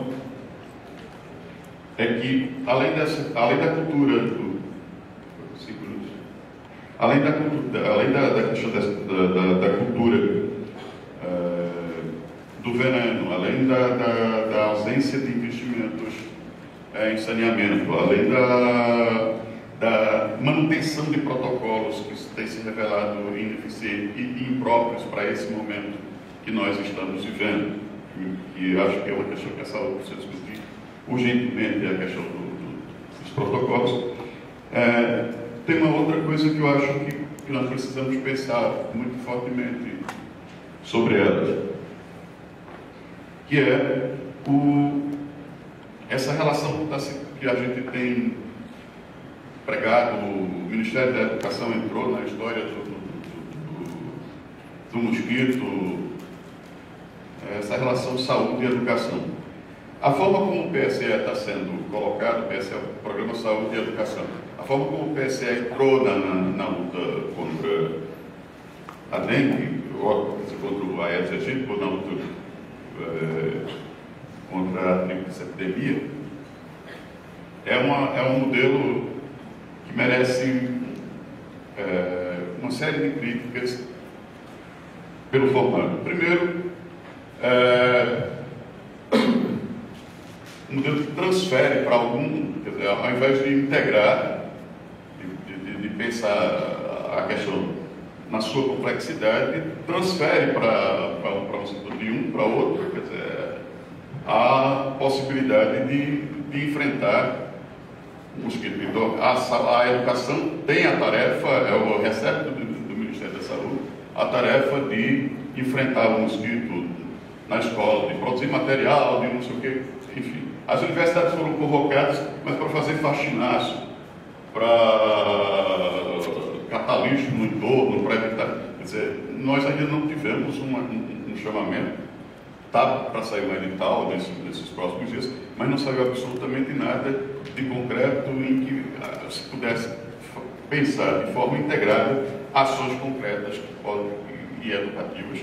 é que, além da cultura além da questão da cultura do veneno, além da ausência de investimentos em saneamento, além da manutenção de protocolos que têm se revelado ineficientes e impróprios para esse momento que nós estamos vivendo, que acho que é uma questão que a saúde precisa discutir urgentemente, é a questão dos protocolos. Tem uma outra coisa que eu acho que nós precisamos pensar muito fortemente sobre elas, que é essa relação que a gente tem pregado. O Ministério da Educação entrou na história do mosquito, essa relação saúde e educação. A forma como o PSE está sendo colocado, o PSE, o Programa Saúde e Educação, a forma como o PSE entrou na luta contra a dengue, ou contra o Aedes aegypti, ou na luta contra a tríplice epidemia, é um modelo que merece uma série de críticas pelo formato. Primeiro, um modelo que transfere para algum, quer dizer, ao invés de integrar, de pensar a questão na sua complexidade, transfere para um setor de um para outro, quer dizer, a possibilidade de enfrentar o mosquito. Então, a educação tem a tarefa, recebe do Ministério da Saúde, a tarefa de enfrentar o mosquito na escola, de produzir material, de não sei o quê, enfim. As universidades foram convocadas, mas para fazer faxinaço, para catar lixo no entorno, para evitar. Quer dizer, nós ainda não tivemos um chamamento, está para sair um edital nesses próximos dias, mas não saiu absolutamente nada de concreto em que se pudesse pensar de forma integrada ações concretas e educativas,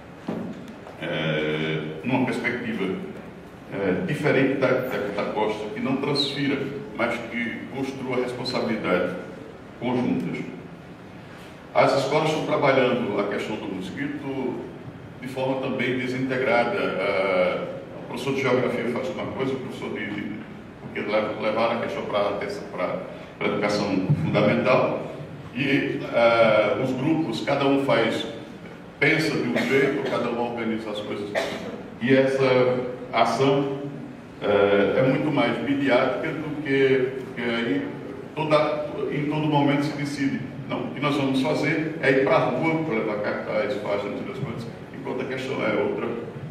numa perspectiva diferente da que está posta, que não transfira, mas que construa responsabilidade conjuntas. As escolas estão trabalhando a questão do mosquito de forma também desintegrada. O professor de geografia faz uma coisa, o professor porque levaram a questão para a educação fundamental, e os grupos, cada um pensa de um jeito, cada um organiza as coisas. E essa ação é muito mais midiática do que aí em todo momento se decide. Não, o que nós vamos fazer é ir para a rua para levar cartaz, páginas e outras coisas, enquanto a questão é outra,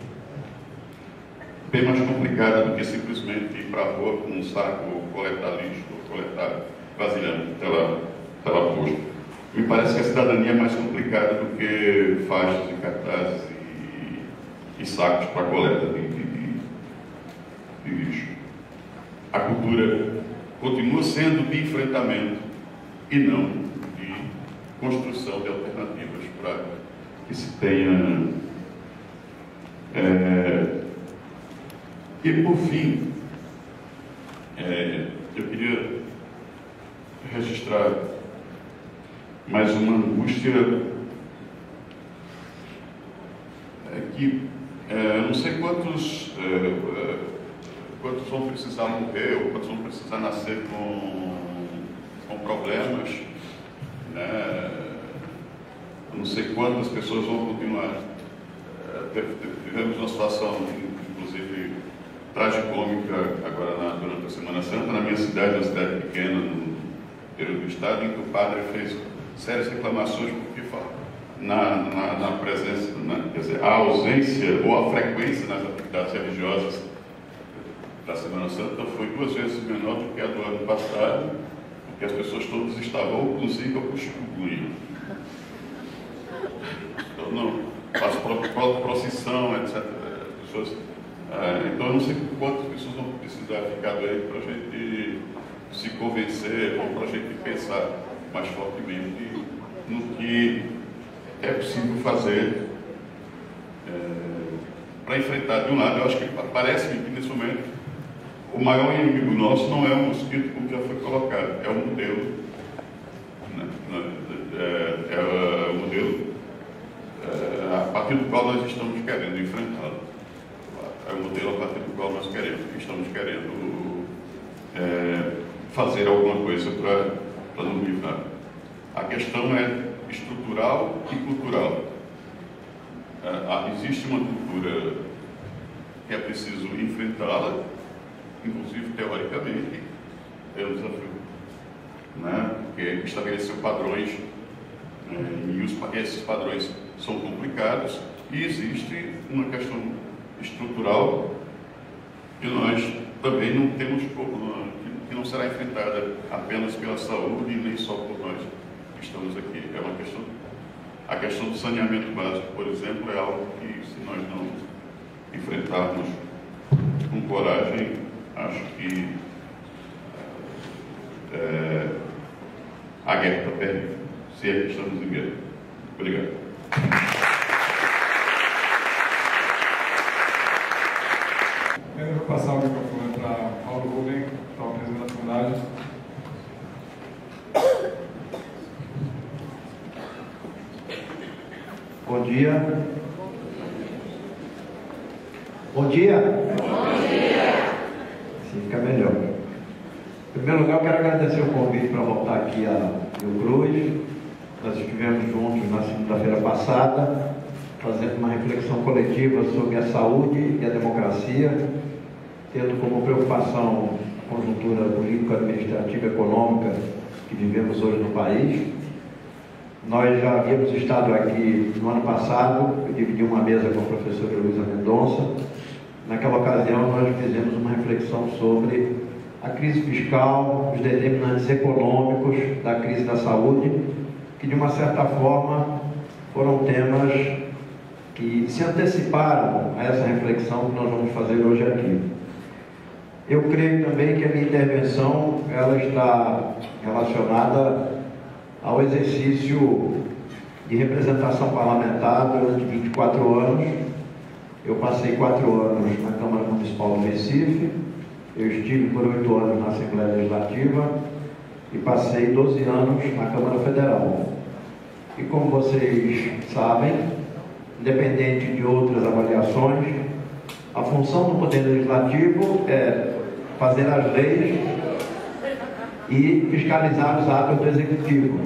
bem mais complicada do que simplesmente ir para a rua com um saco, ou coletar lixo, ou coletar vasilhame, tela posta. Me parece que a cidadania é mais complicada do que faixas e cartazes e sacos para coleta de lixo. A cultura continua sendo de enfrentamento e não de construção de alternativas para que se tenha. E por fim, eu queria registrar mais uma angústia que não sei quantos vão precisar morrer ou quantos vão precisar nascer com problemas, né? Não sei quantas pessoas vão continuar. Tivemos uma situação, inclusive, tragicômica agora durante a Semana Santa, na minha cidade, uma cidade pequena, no interior do estado, em que o padre fez sérias reclamações porque na presença, quer dizer, a ausência ou a frequência nas atividades religiosas da Semana Santa foi 2 vezes menor do que a do ano passado, porque as pessoas todas estavam ou com zika ou com chikungunya. Então, não, faz protocolo de procissão, etc. Pessoas, então, eu não sei quantas pessoas vão precisar ficar aí para a gente se convencer ou para a gente pensar mais fortemente no que é possível fazer para enfrentar. De um lado, eu acho que parece-me que nesse momento o maior inimigo nosso não é o mosquito, como já foi colocado, é o modelo, né? É o modelo a partir do qual nós estamos querendo enfrentá-lo. É o modelo a partir do qual nós estamos querendo fazer alguma coisa para nos livrar. A questão é estrutural e cultural. Existe uma cultura que é preciso enfrentá-la, inclusive teoricamente, é um desafio, né? Porque estabeleceu padrões, e esses padrões são complicados, e existe uma questão estrutural que nós também não temos, que não será enfrentada apenas pela saúde e nem só por nós que estamos aqui. É uma questão, a questão do saneamento básico, por exemplo, é algo que, se nós não enfrentarmos com coragem, acho que a guerra está perdida, se é que estamos em guerra. Obrigado. Eu vou passar o microfone para Paulo Rubem, que está o presidente da Fundagem. Bom dia. Bom dia. Bom dia. Assim fica melhor. Em primeiro lugar, eu quero agradecer o convite para voltar aqui a Rio Cruz. Nós estivemos juntos na segunda-feira passada, fazendo uma reflexão coletiva sobre a saúde e a democracia, tendo como preocupação a conjuntura político-administrativa e econômica que vivemos hoje no país. Nós já havíamos estado aqui no ano passado, eu dividi uma mesa com a professora Luísa Mendonça. Naquela ocasião, nós fizemos uma reflexão sobre a crise fiscal, os determinantes econômicos da crise da saúde, que de uma certa forma foram temas que se anteciparam a essa reflexão que nós vamos fazer hoje aqui. Eu creio também que a minha intervenção ela está relacionada exercício de representação parlamentar durante 24 anos. Eu passei 4 anos na Câmara Municipal do Recife, eu estive por 8 anos na Assembleia Legislativa e passei 12 anos na Câmara Federal. E como vocês sabem, independente de outras avaliações, a função do Poder Legislativo é fazer as leis e fiscalizar os atos do Executivo.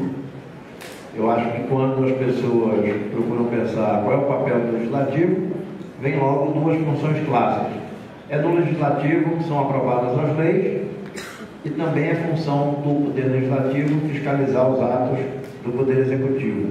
Eu acho que quando as pessoas procuram pensar qual é o papel do Legislativo, vem logo 2 funções clássicas. É no Legislativo que são aprovadas as leis e também é função do Poder Legislativo fiscalizar os atos do Poder Executivo.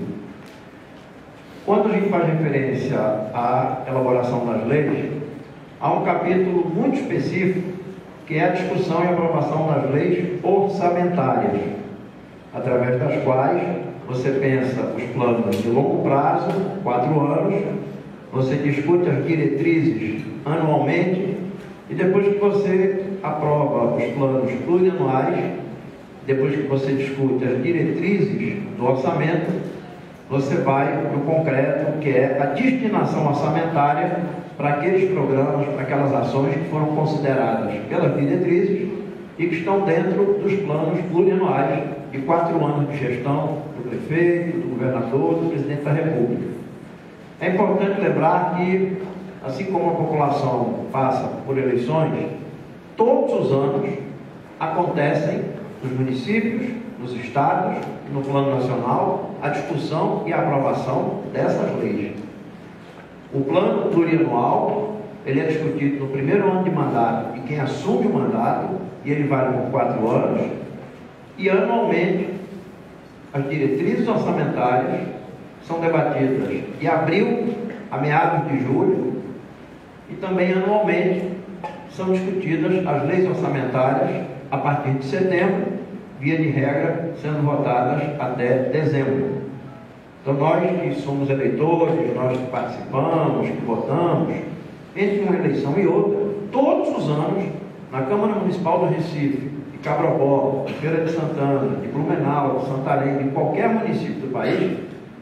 Quando a gente faz referência à elaboração das leis, há um capítulo muito específico que é a discussão e aprovação das leis orçamentárias, através das quais você pensa os planos de longo prazo, 4 anos, você discute as diretrizes anualmente e depois que você aprova os planos plurianuais, depois que você discute as diretrizes do orçamento, você vai para o concreto, que é a destinação orçamentária para aqueles programas, para aquelas ações que foram consideradas pelas diretrizes e que estão dentro dos planos plurianuais de 4 anos de gestão do prefeito, do governador, do presidente da República. É importante lembrar que, assim como a população passa por eleições, todos os anos acontecem nos municípios, nos estados e no plano nacional a discussão e a aprovação dessas leis. O plano plurianual, ele é discutido no primeiro ano de mandato de quem assume o mandato, e ele vale por 4 anos, e anualmente as diretrizes orçamentárias são debatidas de abril a meados de julho, e também anualmente são discutidas as leis orçamentárias a partir de setembro, via de regra sendo votadas até dezembro. Então nós que somos eleitores, nós que participamos, que votamos, entre uma eleição e outra, todos os anos, na Câmara Municipal do Recife, de Cabrobó, de Feira de Santana, de Blumenau, de Santarém, de qualquer município do país,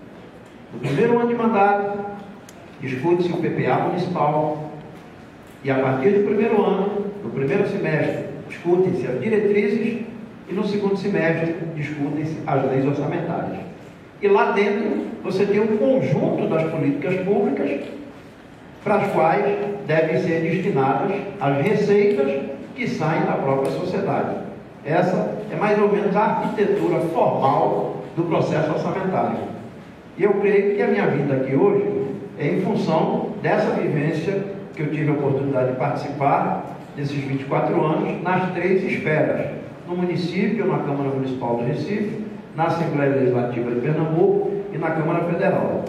no primeiro ano de mandato, discute-se o PPA municipal, e a partir do primeiro ano, no primeiro semestre, discutem-se as diretrizes, e no segundo semestre, discutem-se as leis orçamentárias. E lá dentro, você tem um conjunto das políticas públicas para as quais devem ser destinadas as receitas que saem da própria sociedade. Essa é mais ou menos a arquitetura formal do processo orçamentário. E eu creio que a minha vinda aqui hoje é em função dessa vivência que eu tive a oportunidade de participar nesses 24 anos nas 3 esferas: no município, na Câmara Municipal do Recife, na Assembleia Legislativa de Pernambuco e na Câmara Federal.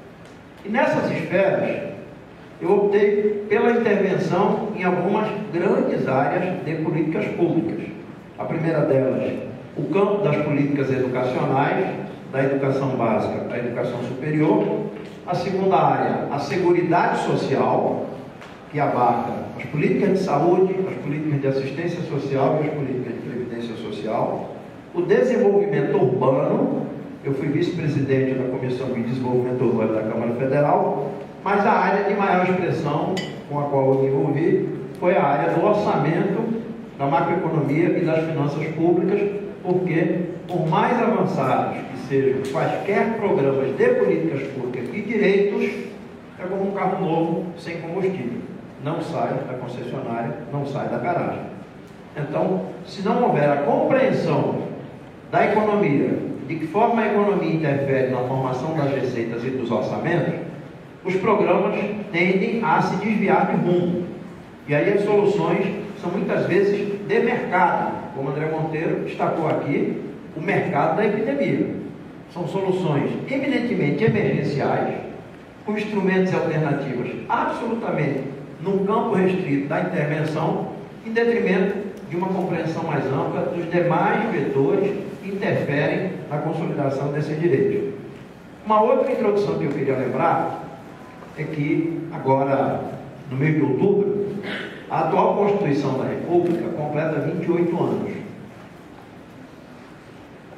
E nessas esferas, eu optei pela intervenção em algumas grandes áreas de políticas públicas. A primeira delas, o campo das políticas educacionais, da educação básica à educação superior. A segunda área, a seguridade social, que abarca as políticas de saúde, as políticas de assistência social e as políticas de previdência social. O desenvolvimento urbano, eu fui vice-presidente da Comissão de Desenvolvimento Urbano da Câmara Federal, mas a área de maior expressão com a qual eu me envolvi foi a área do orçamento, da macroeconomia e das finanças públicas, porque, por mais avançados que sejam quaisquer programas de políticas públicas e direitos, é como um carro novo sem combustível. Não sai da concessionária, não sai da garagem. Então, se não houver a compreensão da economia, de que forma a economia interfere na formação das receitas e dos orçamentos, os programas tendem a se desviar de rumo. E aí as soluções são muitas vezes de mercado, como André Monteiro destacou aqui, o mercado da epidemia. São soluções eminentemente emergenciais, com instrumentos e alternativas absolutamente num campo restrito da intervenção, em detrimento de uma compreensão mais ampla dos demais vetores que interferem na consolidação desses direitos. Uma outra introdução que eu queria lembrar é que agora, no mês de outubro, a atual Constituição da República completa 28 anos.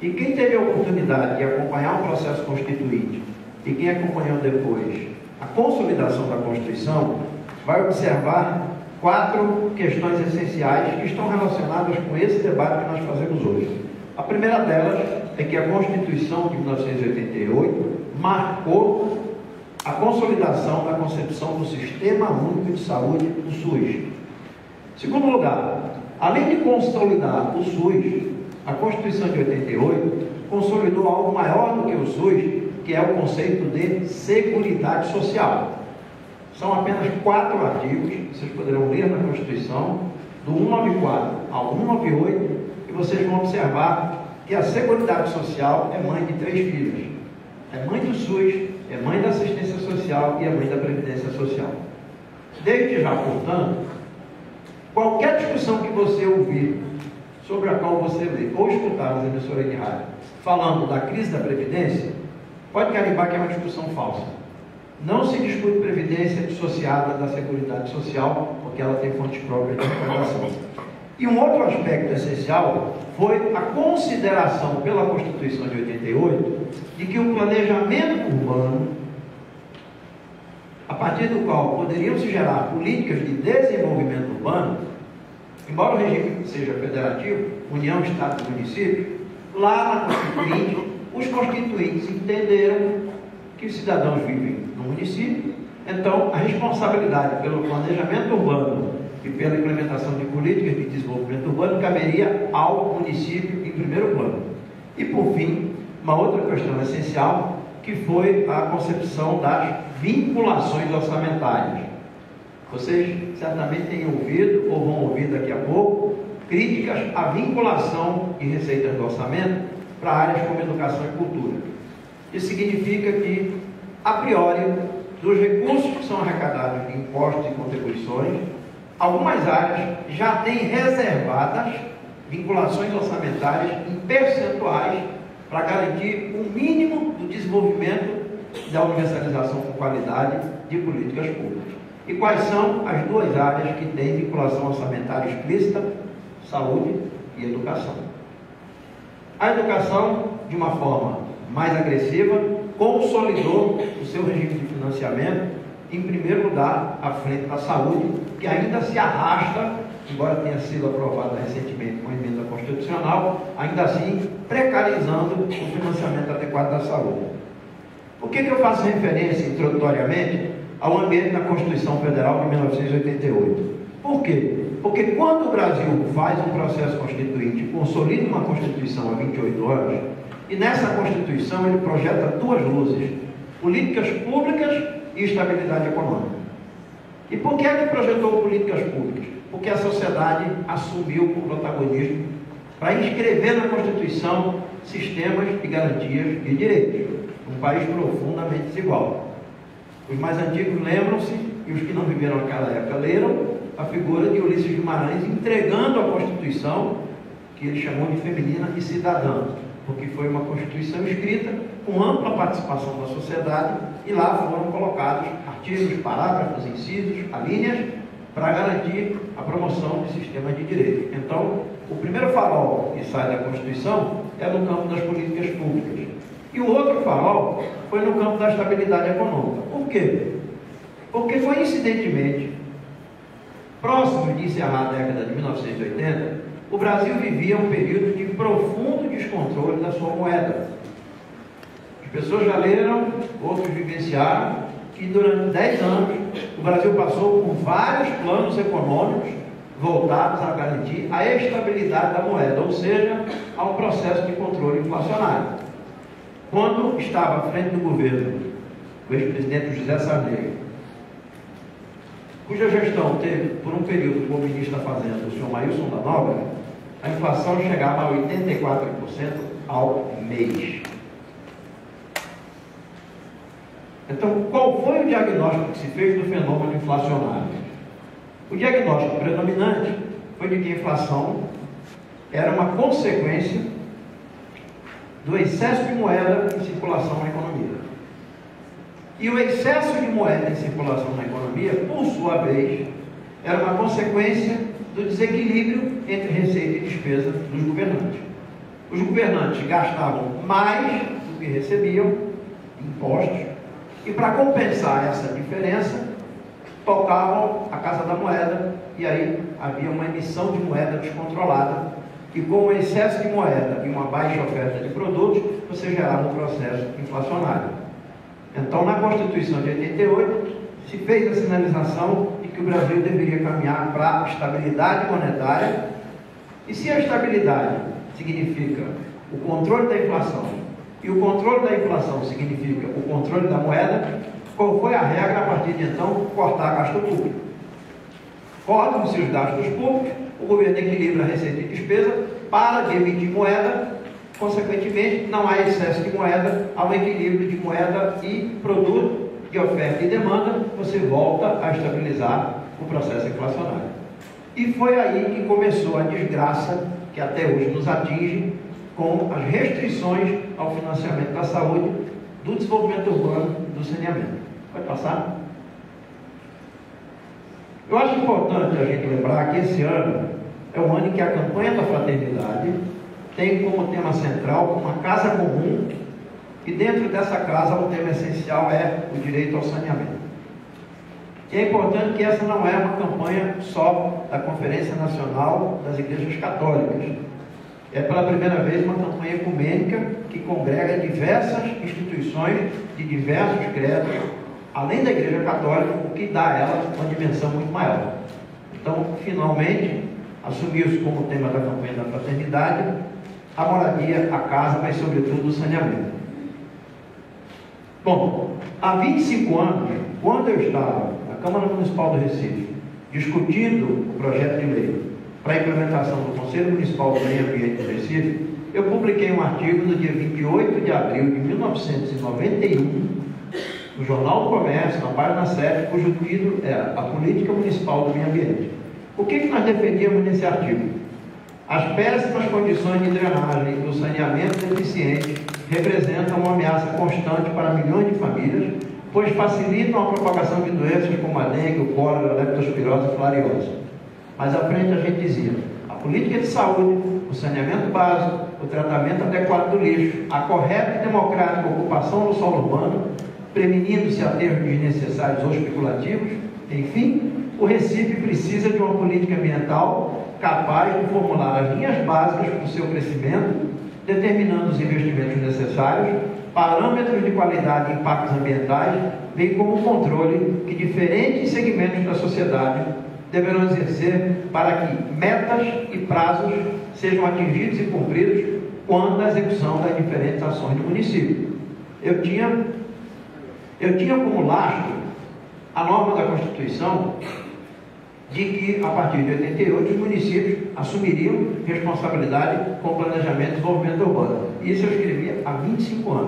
E quem teve a oportunidade de acompanhar o processo constituinte e quem acompanhou depois a consolidação da Constituição, vai observar 4 questões essenciais que estão relacionadas com esse debate que nós fazemos hoje. A primeira delas é que a Constituição de 1988 marcou a consolidação da concepção do Sistema Único de Saúde, do SUS. Em segundo lugar, além de consolidar o SUS, a Constituição de 88 consolidou algo maior do que o SUS, que é o conceito de Seguridade Social. São apenas 4 artigos, vocês poderão ler na Constituição, do 194 ao 198, e vocês vão observar que a Seguridade Social é mãe de 3 filhos. É mãe do SUS, é mãe da assistência social e é mãe da Previdência Social. Desde já, portanto, qualquer discussão que você ouvir, sobre a qual você lê ou escutar nas emissoras de rádio, falando da crise da Previdência, pode carimbar que é uma discussão falsa. Não se discute Previdência dissociada da Seguridade Social, porque ela tem fontes próprias de informação. E um outro aspecto essencial foi a consideração pela Constituição de 88 de que o planejamento urbano, a partir do qual poderiam se gerar políticas de desenvolvimento urbano, embora o regime seja federativo, União, Estado e Município, lá na Constituinte, os constituintes entenderam que os cidadãos vivem no município, então a responsabilidade pelo planejamento urbano e pela implementação de políticas de desenvolvimento urbano caberia ao município em primeiro plano. E por fim, uma outra questão essencial, que foi a concepção das vinculações orçamentárias. Vocês certamente têm ouvido, ou vão ouvir daqui a pouco, críticas à vinculação de receitas do orçamento para áreas como educação e cultura. Isso significa que, a priori, dos recursos que são arrecadados de impostos e contribuições, algumas áreas já têm reservadas vinculações orçamentárias em percentuais para garantir o mínimo do desenvolvimento da universalização com qualidade de políticas públicas. E quais são as 2 áreas que têm vinculação orçamentária explícita? Saúde e educação. A educação, de uma forma mais agressiva, consolidou o seu regime de financiamento, em primeiro lugar, à frente da saúde, que ainda se arrasta, embora tenha sido aprovada recentemente uma emenda constitucional, ainda assim precarizando o financiamento adequado da saúde. Por que eu faço referência, introdutoriamente, ao ambiente da Constituição Federal de 1988? Por quê? Porque quando o Brasil faz um processo constituinte e consolida uma Constituição há 28 anos, e nessa Constituição ele projeta 2 luzes: políticas públicas e estabilidade econômica. E por que ele projetou políticas públicas? Porque a sociedade assumiu o protagonismo para inscrever na Constituição sistemas de garantias de direitos, um país profundamente desigual. Os mais antigos lembram-se, e os que não viveram naquela época leram, a figura de Ulisses Guimarães entregando a Constituição, que ele chamou de feminina e cidadã, porque foi uma Constituição escrita com ampla participação da sociedade, e lá foram colocados artigos, parágrafos, incisos, alíneas, para garantir a promoção de sistemas de direito. Então, o primeiro farol que sai da Constituição é no campo das políticas públicas. E o outro farol foi no campo da estabilidade econômica. Por quê? Porque, coincidentemente, próximo de encerrar a década de 1980, o Brasil vivia um período de profundo descontrole da sua moeda. As pessoas já leram, outros vivenciaram, que durante 10 anos o Brasil passou por vários planos econômicos voltados a garantir a estabilidade da moeda, ou seja, a um processo de controle inflacionário. Quando estava à frente do governo o ex-presidente José Sarney, cuja gestão teve, por um período, como ministro da Fazenda, o senhor Maílson da Nóbrega, a inflação chegava a 84% ao mês. Então, qual foi o diagnóstico que se fez do fenômeno inflacionário? O diagnóstico predominante foi de que a inflação era uma consequência do excesso de moeda em circulação na economia. E o excesso de moeda em circulação na economia, por sua vez, era uma consequência do desequilíbrio entre receita e despesa dos governantes. Os governantes gastavam mais do que recebiam, impostos, e para compensar essa diferença, tocavam a Casa da Moeda, e aí havia uma emissão de moeda descontrolada, e com o excesso de moeda e uma baixa oferta de produtos, você gerava um processo inflacionário. Então, na Constituição de 88, se fez a sinalização de que o Brasil deveria caminhar para a estabilidade monetária, e se a estabilidade significa o controle da inflação, e o controle da inflação significa o controle da moeda, qual foi a regra a partir de então? Cortar gasto público. Cortam-se os gastos públicos, o governo equilibra a receita e despesa, para de emitir moeda, consequentemente não há excesso de moeda, há um equilíbrio de moeda e produto, de oferta e demanda, você volta a estabilizar o processo inflacionário. E foi aí que começou a desgraça que até hoje nos atinge, com as restrições ao financiamento da saúde, do desenvolvimento urbano, do saneamento. Vai passar? Eu acho importante a gente lembrar que esse ano é o ano em que a campanha da fraternidade tem como tema central uma casa comum, e dentro dessa casa o tema essencial é o direito ao saneamento. E é importante que essa não é uma campanha só da Conferência Nacional das Igrejas Católicas. É pela primeira vez uma campanha ecumênica que congrega diversas instituições de diversos credos, além da Igreja Católica, o que dá a ela uma dimensão muito maior. Então, finalmente, assumiu-se como tema da campanha da fraternidade a moradia, a casa, mas sobretudo o saneamento. Bom, há 25 anos, quando eu estava na Câmara Municipal do Recife, discutindo o projeto de lei para a implementação do Conselho Municipal do Meio Ambiente do Recife, eu publiquei um artigo no dia 28 de abril de 1991, no Jornal do Comércio, na página 7, cujo título era A Política Municipal do Meio Ambiente. O que nós defendíamos nesse artigo? As péssimas condições de drenagem e o saneamento deficiente representam uma ameaça constante para milhões de famílias, pois facilitam a propagação de doenças como a dengue, o cólera, a leptospirose e filariose. Mais à frente a gente dizia, a política de saúde, o saneamento básico, o tratamento adequado do lixo, a correta e democrática ocupação do solo urbano, prevenindo-se aterros desnecessários ou especulativos, enfim, o Recife precisa de uma política ambiental capaz de formular as linhas básicas para o seu crescimento, determinando os investimentos necessários, parâmetros de qualidade e impactos ambientais, bem como o controle que diferentes segmentos da sociedade deverão exercer para que metas e prazos sejam atingidos e cumpridos quanto à execução das diferentes ações do município. Eu tinha como lastro a norma da Constituição de que, a partir de 88, os municípios assumiriam responsabilidade com o planejamento e desenvolvimento urbano. Isso eu escrevia há 25 anos.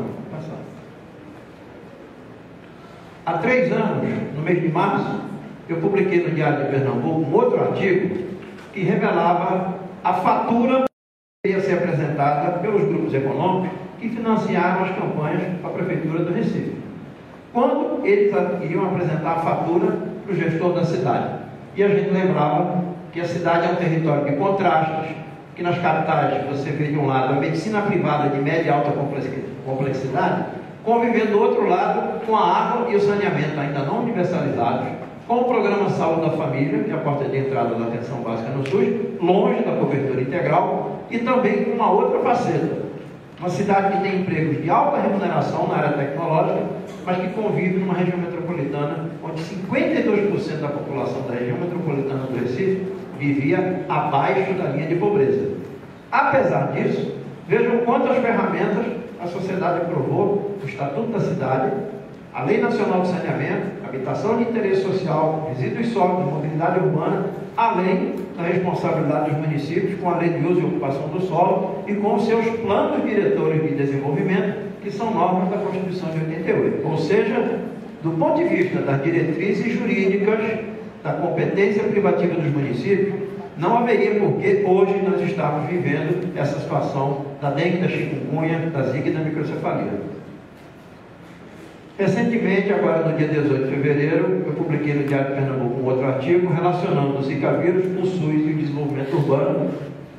Há 3 anos, no mês de março, eu publiquei no Diário de Pernambuco um outro artigo que revelava a fatura que ia ser apresentada pelos grupos econômicos que financiaram as campanhas para a Prefeitura do Recife. Quando eles iriam apresentar a fatura para o gestor da cidade. E a gente lembrava que a cidade é um território de contrastes, que nas capitais você vê de um lado a medicina privada de média e alta complexidade, convivendo do outro lado com a água e o saneamento ainda não universalizados, com o programa Saúde da Família, que é a porta de entrada da atenção básica no SUS, longe da cobertura integral, e também com uma outra faceta. Uma cidade que tem empregos de alta remuneração na área tecnológica, mas que convive numa região metropolitana onde 52% da população da região metropolitana do Recife vivia abaixo da linha de pobreza. Apesar disso, vejam quantas ferramentas a sociedade aprovou: o Estatuto da Cidade, a Lei Nacional de Saneamento, Habitação de Interesse Social, Resíduos Sólidos, Mobilidade Urbana, além da responsabilidade dos municípios com a Lei de Uso e Ocupação do Solo e com os seus planos diretores de desenvolvimento, que são normas da Constituição de 88. Ou seja, do ponto de vista das diretrizes jurídicas, da competência privativa dos municípios, não haveria por que hoje nós estarmos vivendo essa situação da dengue, da chikungunya, da zika e da microcefalia. Recentemente, agora no dia 18 de fevereiro, eu publiquei no Diário de Pernambuco um outro artigo relacionando o Zika vírus, o SUS e o desenvolvimento urbano,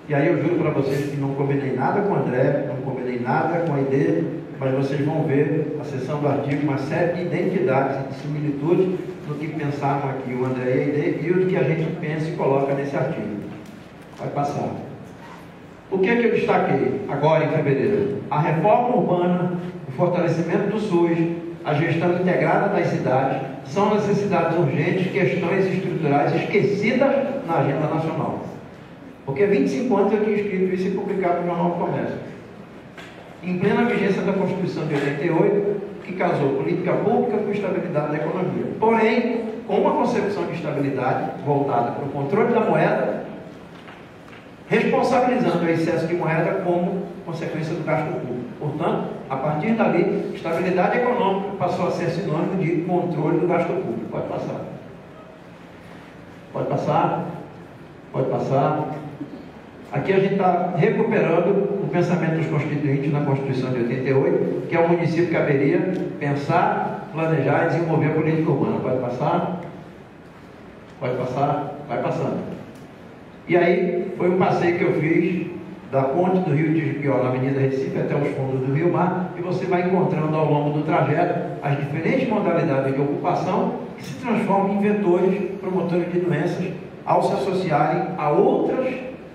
E aí eu juro para vocês que não combinei nada com o André, não combinei nada com a ID, mas vocês vão ver a seção do artigo, uma série de identidades e de similitudes no que pensaram aqui o André e a ID e o que a gente pensa e coloca nesse artigo. Vai passar. O que é que eu destaquei agora em fevereiro? A reforma urbana, o fortalecimento do SUS, a gestão integrada das cidades, são necessidades urgentes, questões estruturais esquecidas na agenda nacional. Porque há 25 anos eu tinha escrito isso e publicado no Jornal do Comércio. Em plena vigência da Constituição de 88, que casou política pública com estabilidade da economia. Porém, com uma concepção de estabilidade voltada para o controle da moeda, responsabilizando o excesso de moeda como consequência do gasto público. Portanto, a partir dali, estabilidade econômica passou a ser sinônimo de controle do gasto público. Pode passar. Pode passar. Pode passar. Aqui a gente está recuperando o pensamento dos constituintes na Constituição de 88, que é o município que caberia pensar, planejar e desenvolver a política urbana. Pode passar? Pode passar? Vai passando. E aí, foi um passeio que eu fiz da ponte do Rio de Jequió, na Avenida Recife, até os fundos do Rio Mar, e você vai encontrando ao longo do trajeto as diferentes modalidades de ocupação que se transformam em vetores promotores de doenças ao se associarem a outros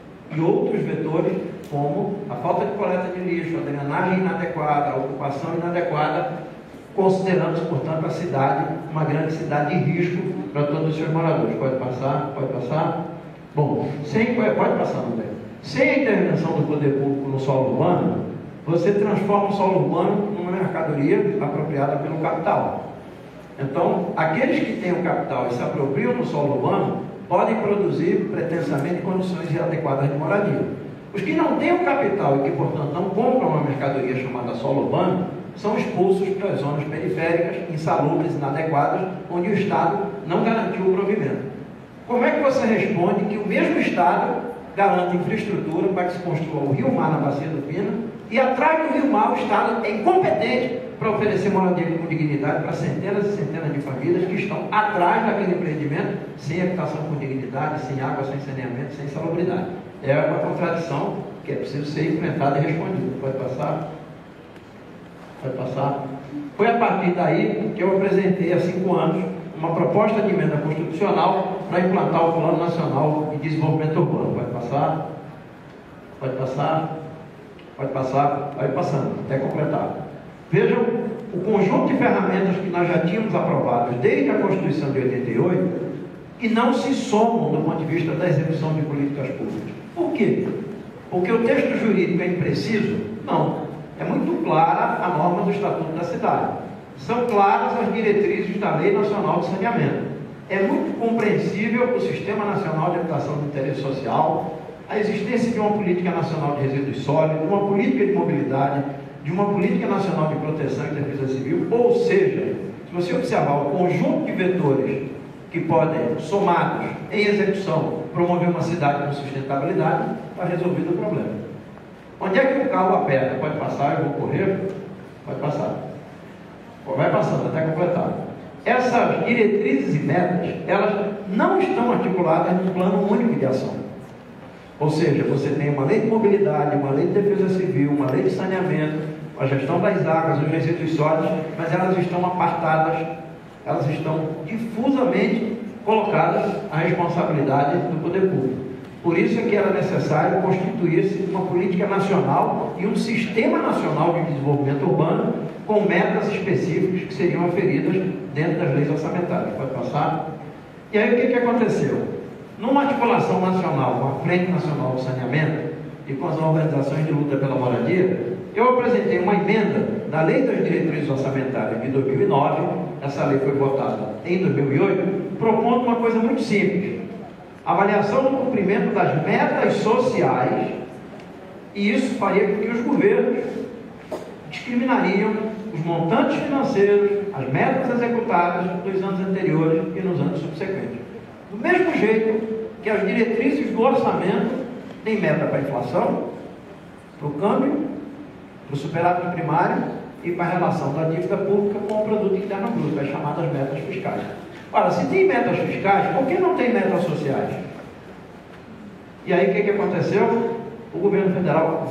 vetores, como a falta de coleta de lixo, a drenagem inadequada, a ocupação inadequada, considerando, portanto, a cidade uma grande cidade de risco para todos os seus moradores. Pode passar? Pode passar? Bom, pode passar, André. Sem a intervenção do poder público no solo urbano, você transforma o solo urbano numa mercadoria apropriada pelo capital. Então, aqueles que têm o capital e se apropriam do solo urbano podem produzir pretensamente condições inadequadas de moradia. Os que não têm o capital e que, portanto, não compram uma mercadoria chamada solo urbano são expulsos para as zonas periféricas, insalubres, inadequadas, onde o Estado não garantiu o provimento. Como é que você responde que o mesmo Estado garante infraestrutura para que se construa o Rio Mar na Bacia do Pina e atrás do Rio Mar o Estado é incompetente para oferecer moradia com dignidade para centenas e centenas de famílias que estão atrás daquele empreendimento sem habitação com dignidade, sem água, sem saneamento, sem salubridade? É uma contradição que é preciso ser enfrentada e respondida. Pode passar? Pode passar? Foi a partir daí que eu apresentei há 5 anos uma proposta de emenda constitucional para implantar o Plano Nacional de Desenvolvimento Urbano. Pode passar? Pode passar? Pode passar? Vai passando, até completar. Vejam o conjunto de ferramentas que nós já tínhamos aprovadas desde a Constituição de 88 e não se somam do ponto de vista da execução de políticas públicas. Por quê? Porque o texto jurídico é impreciso? Não. É muito clara a norma do Estatuto da Cidade. São claras as diretrizes da Lei Nacional de Saneamento. É muito compreensível o Sistema Nacional de Habitação de Interesse Social, a existência de uma política nacional de resíduos sólidos, de uma política de mobilidade, de uma política nacional de proteção e defesa civil, ou seja, se você observar o conjunto de vetores que podem, somados em execução, promover uma cidade com sustentabilidade, está resolvido o problema. Onde é que o carro aperta? Pode passar, eu vou correr? Pode passar. Vai passando até completar. Essas diretrizes e metas, elas não estão articuladas num plano único de ação. Ou seja, você tem uma lei de mobilidade, uma lei de defesa civil, uma lei de saneamento, a gestão das águas, os resíduos sólidos, mas elas estão apartadas, elas estão difusamente colocadas à responsabilidade do poder público. Por isso é que era necessário constituir-se uma política nacional e um sistema nacional de desenvolvimento urbano com metas específicas que seriam aferidas dentro das leis orçamentárias. Pode passar? E aí o que aconteceu? Numa articulação nacional com a Frente Nacional do Saneamento e com as organizações de luta pela moradia, eu apresentei uma emenda da Lei das Diretrizes Orçamentárias de 2009, essa lei foi votada em 2008, propondo uma coisa muito simples: avaliação do cumprimento das metas sociais, e isso faria com que os governos discriminariam os montantes financeiros, as metas executadas nos anos anteriores e nos anos subsequentes. Do mesmo jeito que as diretrizes do orçamento têm meta para a inflação, para o câmbio, para o superávit primário e para a relação da dívida pública com o produto interno bruto, as chamadas metas fiscais. Ora, se tem metas fiscais, por que não tem metas sociais? E aí o que aconteceu? o governo federal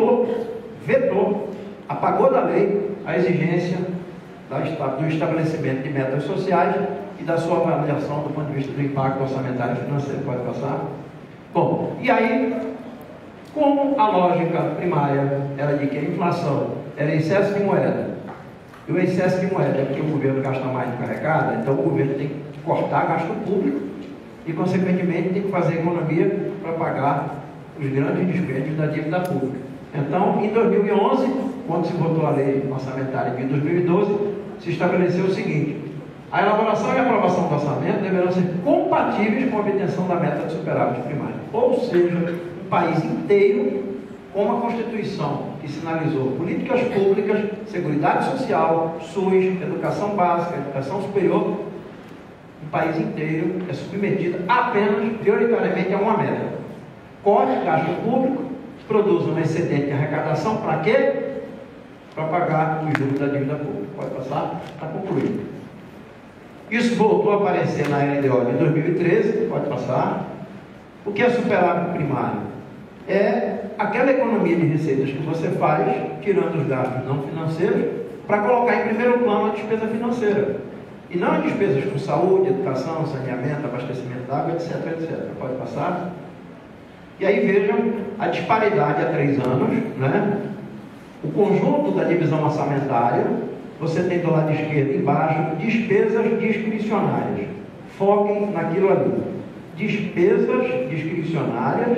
vetou, apagou da lei a exigência do estabelecimento de metas sociais e da sua avaliação do ponto de vista do impacto orçamentário e financeiro. Pode passar? Bom, e aí, como a lógica primária era de que a inflação era excesso de moeda, e o excesso de moeda é porque o governo gasta mais do que arrecada, então o governo tem que cortar gasto público e, consequentemente, tem que fazer economia para pagar os grandes dispêndios da dívida pública. Então, em 2011, quando se votou a lei orçamentária de 2012, se estabeleceu o seguinte: a elaboração e a aprovação do orçamento deverão ser compatíveis com a obtenção da meta de superávit primário. Ou seja, um país inteiro com uma Constituição que sinalizou políticas públicas, seguridade social, SUS, educação básica, educação superior, o país inteiro é submetido apenas, prioritariamente, a uma meta: corte gasto público, produz um excedente de arrecadação, para quê? Para pagar os juros da dívida pública. Pode passar? Está concluído. Isso voltou a aparecer na LDO de 2013, pode passar. O que é superávit primário? É aquela economia de receitas que você faz, tirando os gastos não financeiros, para colocar em primeiro plano a despesa financeira. E não as despesas com saúde, educação, saneamento, abastecimento d'água, etc, etc. Pode passar? E aí vejam a disparidade há 3 anos, né? O conjunto da divisão orçamentária, você tem do lado esquerdo embaixo, despesas discricionárias. Foquem naquilo ali. Despesas discricionárias,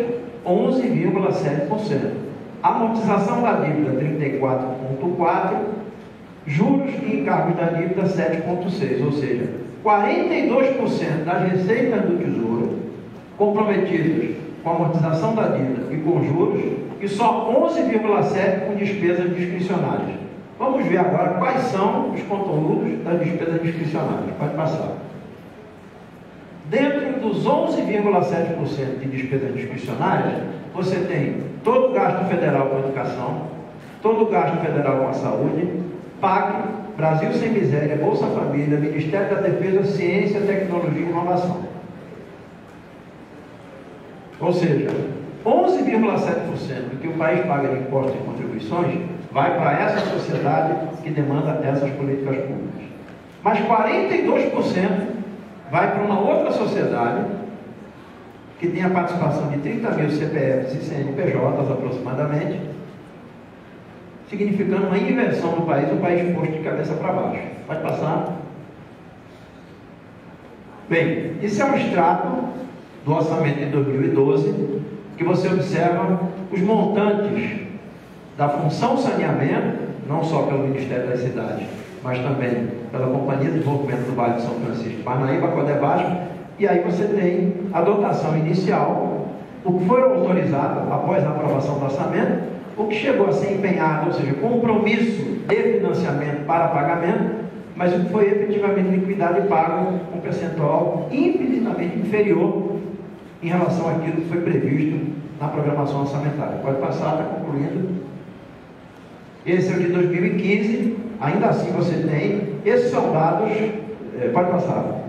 11,7%. Amortização da dívida, 34,4%. Juros e encargos da dívida, 7,6%. Ou seja, 42% das receitas do Tesouro comprometidas com a amortização da dívida e com juros, e só 11,7% com despesas discricionárias. Vamos ver agora quais são os conteúdos das despesas discricionárias. Pode passar. Dentro dos 11,7% de despesas discricionárias, você tem todo o gasto federal com a educação, todo o gasto federal com a saúde, PAC, Brasil Sem Miséria, Bolsa Família, Ministério da Defesa, Ciência, Tecnologia e Inovação. Ou seja, 11,7% do que o país paga de impostos e contribuições vai para essa sociedade que demanda essas políticas públicas. Mas 42% vai para uma outra sociedade que tem a participação de 30 mil CPFs e CNPJs aproximadamente, significando uma inversão no país, o país posto de cabeça para baixo. Pode passar? Bem, isso é um extrato do orçamento de 2012, que você observa os montantes da função saneamento, não só pelo Ministério das Cidades, mas também pela Companhia de Desenvolvimento do Vale de São Francisco, Parnaíba, Codebasco, e aí você tem a dotação inicial, o que foi autorizado após a aprovação do orçamento, o que chegou a ser empenhado, ou seja, compromisso de financiamento para pagamento, mas o que foi efetivamente liquidado e pago um percentual infinitamente inferior em relação àquilo que foi previsto na programação orçamentária. Pode passar, está concluindo. Esse é o de 2015, ainda assim você tem, esses são dados, pode passar.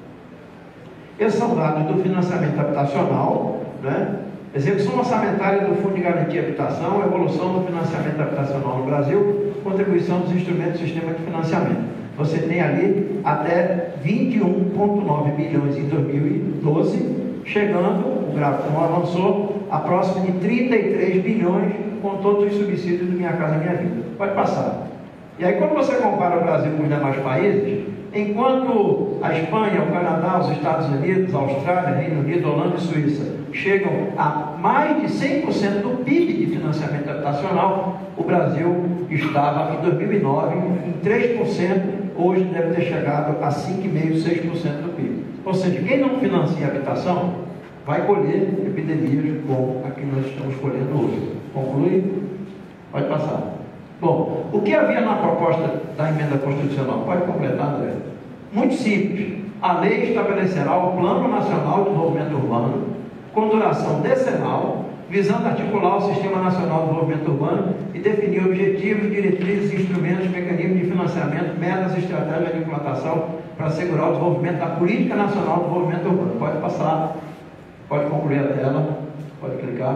Esses são dados do financiamento habitacional, né? Execução orçamentária do Fundo de Garantia Habitação, evolução do financiamento habitacional no Brasil, contribuição dos instrumentos do sistema de financiamento. Você tem ali até 21,9 bilhões em 2012, chegando, o gráfico não avançou, a próxima de 33 bilhões com todos os subsídios do Minha Casa Minha Vida. Pode passar. E aí, quando você compara o Brasil com os demais países, enquanto a Espanha, o Canadá, os Estados Unidos, a Austrália, Reino Unido, Holanda e Suíça chegam a mais de 100% do PIB de financiamento habitacional, o Brasil estava em 2009 em 3%, hoje deve ter chegado a 5,5%, 6% do PIB. Ou seja, quem não financia a habitação vai colher epidemias como a que nós estamos colhendo hoje. Conclui? Pode passar. Bom, o que havia na proposta da emenda constitucional? Pode completar, André? Muito simples. A lei estabelecerá o Plano Nacional de Desenvolvimento Urbano com duração decenal, visando articular o Sistema Nacional de Desenvolvimento Urbano e definir objetivos, diretrizes, instrumentos, mecanismos de financiamento, metas e estratégias de implantação para assegurar o desenvolvimento da Política Nacional de Desenvolvimento Urbano. Pode passar, pode concluir a tela, pode clicar.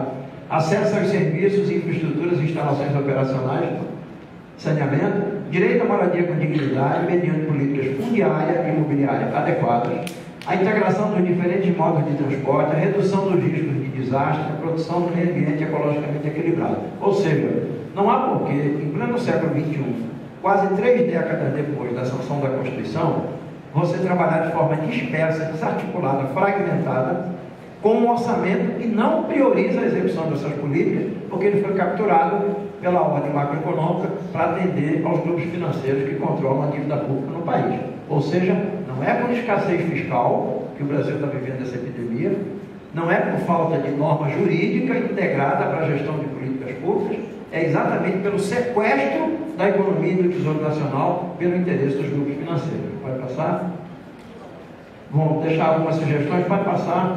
acesso aos serviços, infraestruturas e instalações operacionais, saneamento, direito à moradia com dignidade, mediante políticas fundiária e imobiliária adequadas, a integração dos diferentes modos de transporte, a redução dos riscos de desastre, a produção de um meio ambiente ecologicamente equilibrado. Ou seja, não há porquê, em pleno século XXI, quase 3 décadas depois da sanção da Constituição, você trabalhar de forma dispersa, desarticulada, fragmentada, com um orçamento que não prioriza a execução dessas políticas, porque ele foi capturado pela ordem macroeconômica para atender aos grupos financeiros que controlam a dívida pública no país. Ou seja, não é por escassez fiscal que o Brasil está vivendo essa epidemia, não é por falta de norma jurídica integrada para a gestão de políticas públicas, é exatamente pelo sequestro da economia e do Tesouro Nacional pelo interesse dos grupos financeiros. Pode passar? Vamos deixar algumas sugestões, pode passar.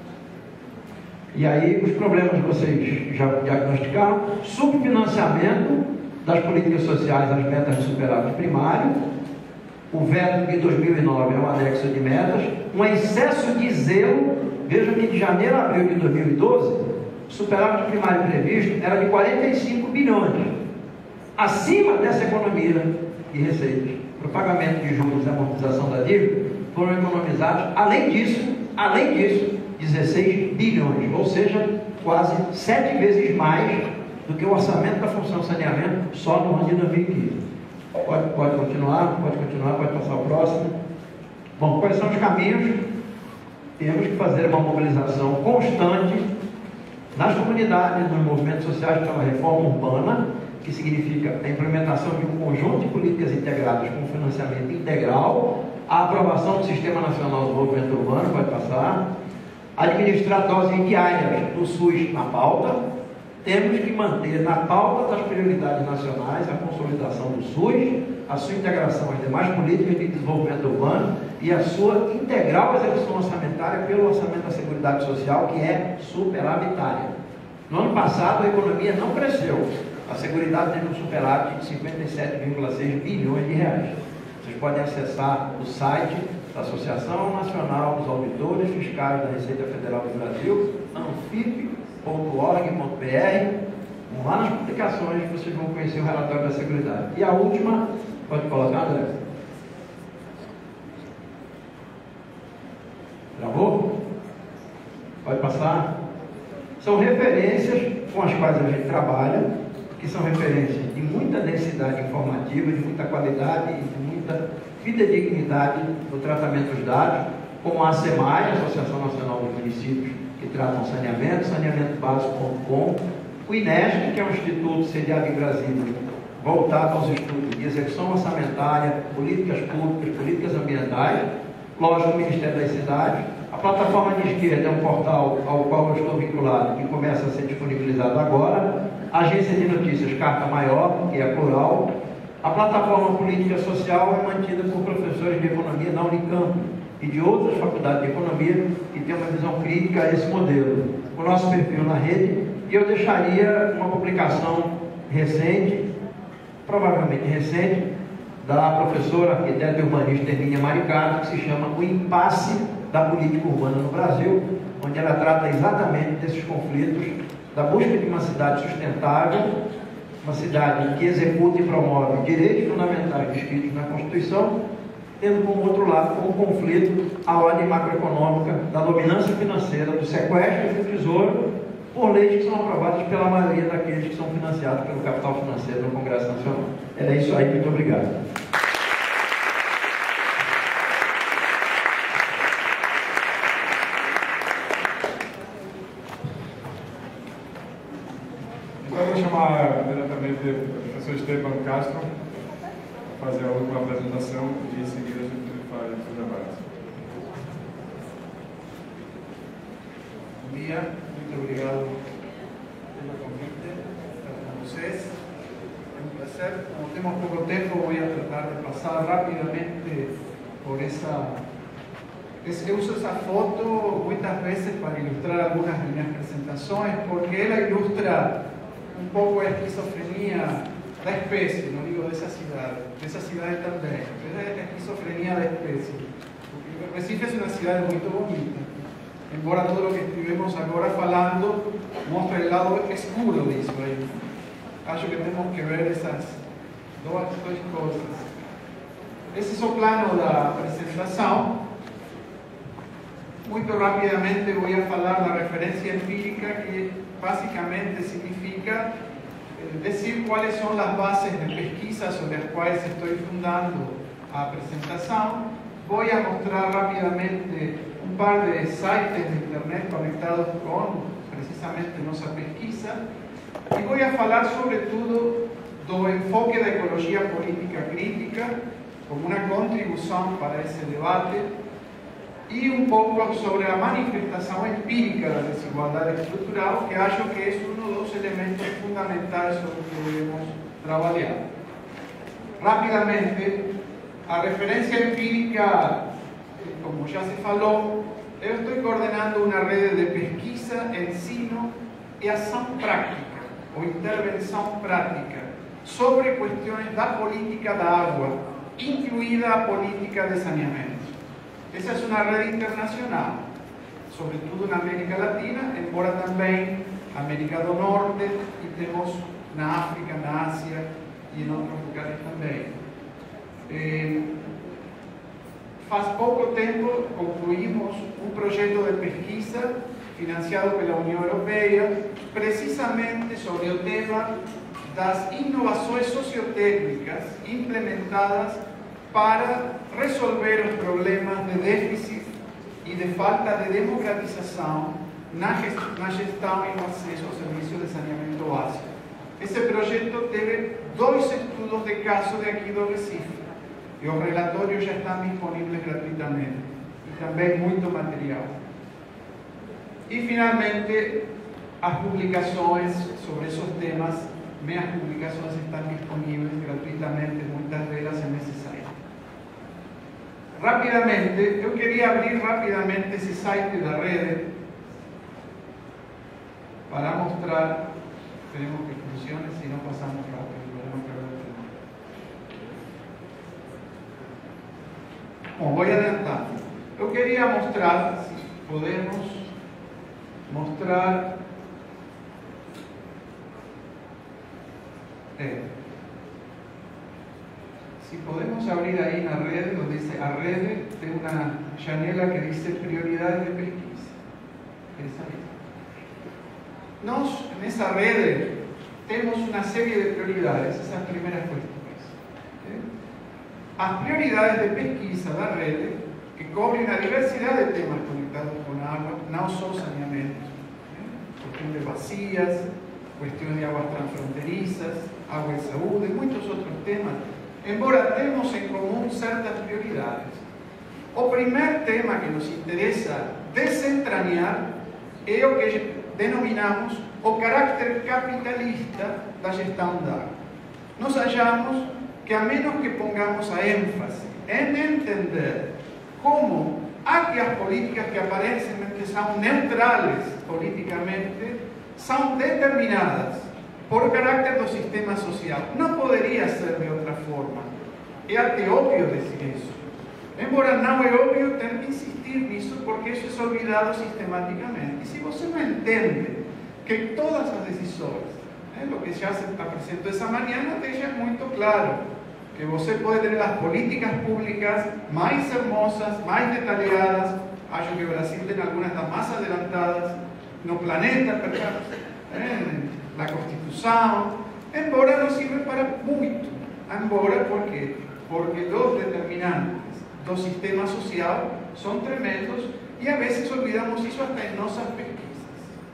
E aí, os problemas que vocês já diagnosticaram: subfinanciamento das políticas sociais às metas de superávit primário, o veto de 2009 é um anexo de metas, um excesso de zelo. Vejam que de janeiro a abril de 2012, o superávit primário previsto era de 45 bilhões. Acima dessa economia de receitas, para o pagamento de juros e amortização da dívida, foram economizados, além disso, 16 bilhões, ou seja, quase 7 vezes mais do que o orçamento da função saneamento só no ano de 2015. Pode continuar, pode passar o próximo. Bom, quais são os caminhos? Temos que fazer uma mobilização constante nas comunidades, nos movimentos sociais pela reforma urbana, que significa a implementação de um conjunto de políticas integradas com financiamento integral, a aprovação do Sistema Nacional de Desenvolvimento Urbano, pode passar, administrar doses diárias do SUS na pauta. Temos que manter na pauta das prioridades nacionais a consolidação do SUS, a sua integração às demais políticas de desenvolvimento urbano e a sua integral execução orçamentária pelo orçamento da Seguridade Social, que é superavitária. No ano passado, a economia não cresceu. A Seguridade teve um superávit de 57,6 bilhões de reais. Vocês podem acessar o site da Associação Nacional dos Auditores Fiscais da Receita Federal do Brasil, anfip.org.br. Vão lá nas publicações, vocês vão conhecer o relatório da Seguridade. E a última, pode colocar, André? Travou? Pode passar? São referências com as quais a gente trabalha, que são referências de muita densidade informativa, de muita qualidade e de muita fidedignidade no tratamento dos dados, como a ASEMAI, Associação Nacional dos Municípios, que tratam saneamento, saneamentobásico.com, o INESC, que é um instituto sediado em Brasília, voltado aos estudos de execução orçamentária, políticas públicas, políticas ambientais, lógico, o Ministério das Cidades. A plataforma de esquerda é um portal ao qual eu estou vinculado, que começa a ser disponibilizado agora. A agência de notícias Carta Maior, que é a Plural. A plataforma política social é mantida por professores de economia da Unicamp e de outras faculdades de economia que têm uma visão crítica a esse modelo. O nosso perfil na rede, e eu deixaria uma publicação recente, provavelmente recente, da professora arquiteta e urbanista Hermínia Maricato, que se chama O Impasse da Política Urbana no Brasil, onde ela trata exatamente desses conflitos, da busca de uma cidade sustentável, uma cidade que executa e promove direitos fundamentais descritos na Constituição, tendo como outro lado, como conflito, a ordem macroeconômica da dominância financeira, do sequestro do tesouro, por leis que são aprovadas pela maioria daqueles que são financiados pelo capital financeiro no Congresso Nacional. Era isso aí, muito obrigado. Então, eu vou chamar diretamente o professor Esteban Castro para fazer a última apresentação e em seguida a gente faz os debates. Bom dia, muito obrigado pelo convite, estar com vocês. É um prazer. Como temos pouco tempo, vou tratar de passar rapidamente por essa. Eu uso essa foto muitas vezes para ilustrar algumas de minhas apresentações, porque ela ilustra um pouco a esquizofrenia da espécie, não digo dessa cidade também, mas a esquizofrenia da espécie. Porque Recife é uma cidade muito bonita, embora todo o que estivemos agora falando mostre o lado escuro disso aí. Acho que temos que ver essas duas coisas. Esse é o plano da apresentação. Muito rapidamente vou falar da referência empírica, que basicamente significa dizer quais são as bases de pesquisa sobre as quais estou fundando a apresentação. Vou mostrar rapidamente um par de sites de internet conectados com precisamente nossa pesquisa e vou falar sobretudo do enfoque da ecologia política crítica como uma contribuição para esse debate e um pouco sobre a manifestação empírica da desigualdade estrutural, que acho que é um dos elementos fundamentais sobre que devemos trabalhar. Rapidamente, a referência empírica, como já se falou, eu estou coordenando uma rede de pesquisa, ensino e ação prática, ou intervenção prática, sobre questões da política da água, incluída a política de saneamento. Essa é uma rede internacional, sobretudo na América Latina, embora também na América do Norte, e temos na África, na Ásia e em outros lugares também. Faz pouco tempo concluímos um projeto de pesquisa financiado pela União Europeia, precisamente sobre o tema das inovações sociotécnicas implementadas para resolver os problemas de déficit e de falta de democratização na gestão e no acesso ao serviço de saneamento básico. Esse projeto teve 2 estudos de caso de aqui do Recife e os relatórios já estão disponíveis gratuitamente e também muito material. E finalmente, as publicações sobre esses temas, minhas publicações estão disponíveis gratuitamente, muitas delas em esse site. Rapidamente, eu queria abrir rapidamente esse site da rede para mostrar, esperemos que funcione, se não passamos rápido. Bom, vou adiantar. Eu queria mostrar, se podemos mostrar. Se podemos abrir aí na rede, onde diz a rede, tem uma janela que diz prioridades de pesquisa. Essa aí. Nós, nessa rede, temos uma série de prioridades, essas primeiras questões. As prioridades de pesquisa da rede, que cobrem a diversidade de temas conectados com a água, não só saneamento, questão de bacias, questão de águas transfronterizas, água e saúde, e muitos outros temas, embora temos em comum certas prioridades. O primeiro tema que nos interessa desentranhar é o que denominamos o caráter capitalista da gestão da água. Nós achamos que, a menos que pongamos a ênfase em entender como aquelas políticas que aparentemente são neutrales politicamente, são determinadas por caráter do sistema social. Não poderia ser de outra forma. É até óbvio dizer isso. Embora não é óbvio, ter que insistir nisso, porque isso é olvidado sistematicamente. E se você não entende que todas as decisões, o que já se apresentou essa manhã, deixa muito claro que você pode ter as políticas públicas mais hermosas, mais detalhadas. Acho que o Brasil tem algumas das mais adelantadas no planeta, na Constituição, embora não sirva para muito. Embora, por quê? Porque os determinantes do sistema social são tremendos e a vezes olvidamos isso até em nossas pesquisas.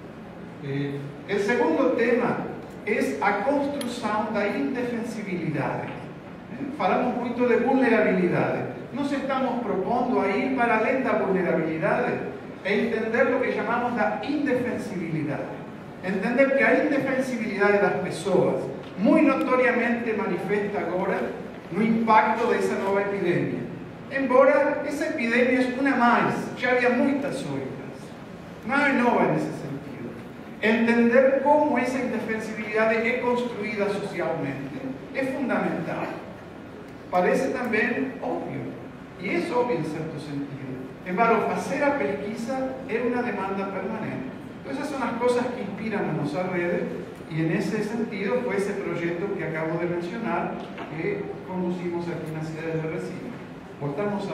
O segundo tema é a construção da indefensibilidade. Falamos muito de vulnerabilidade. Nós estamos propondo aí, para além da vulnerabilidade, entender o que chamamos da indefensibilidade. Entender que a indefensibilidade das pessoas, muito notoriamente manifesta agora no impacto dessa nova epidemia. Embora essa epidemia é uma mais, já havia muitas outras. Não é nova nesse sentido. Entender como essa indefensibilidade é construída socialmente é fundamental. Parece também óbvio, e é óbvio em certo sentido, Embora fazer a pesquisa é uma demanda permanente. Então, essas são as coisas que inspiram a nossa rede, e nesse sentido foi esse projeto que acabo de mencionar, que conduzimos aqui na cidade de Recife. Voltamos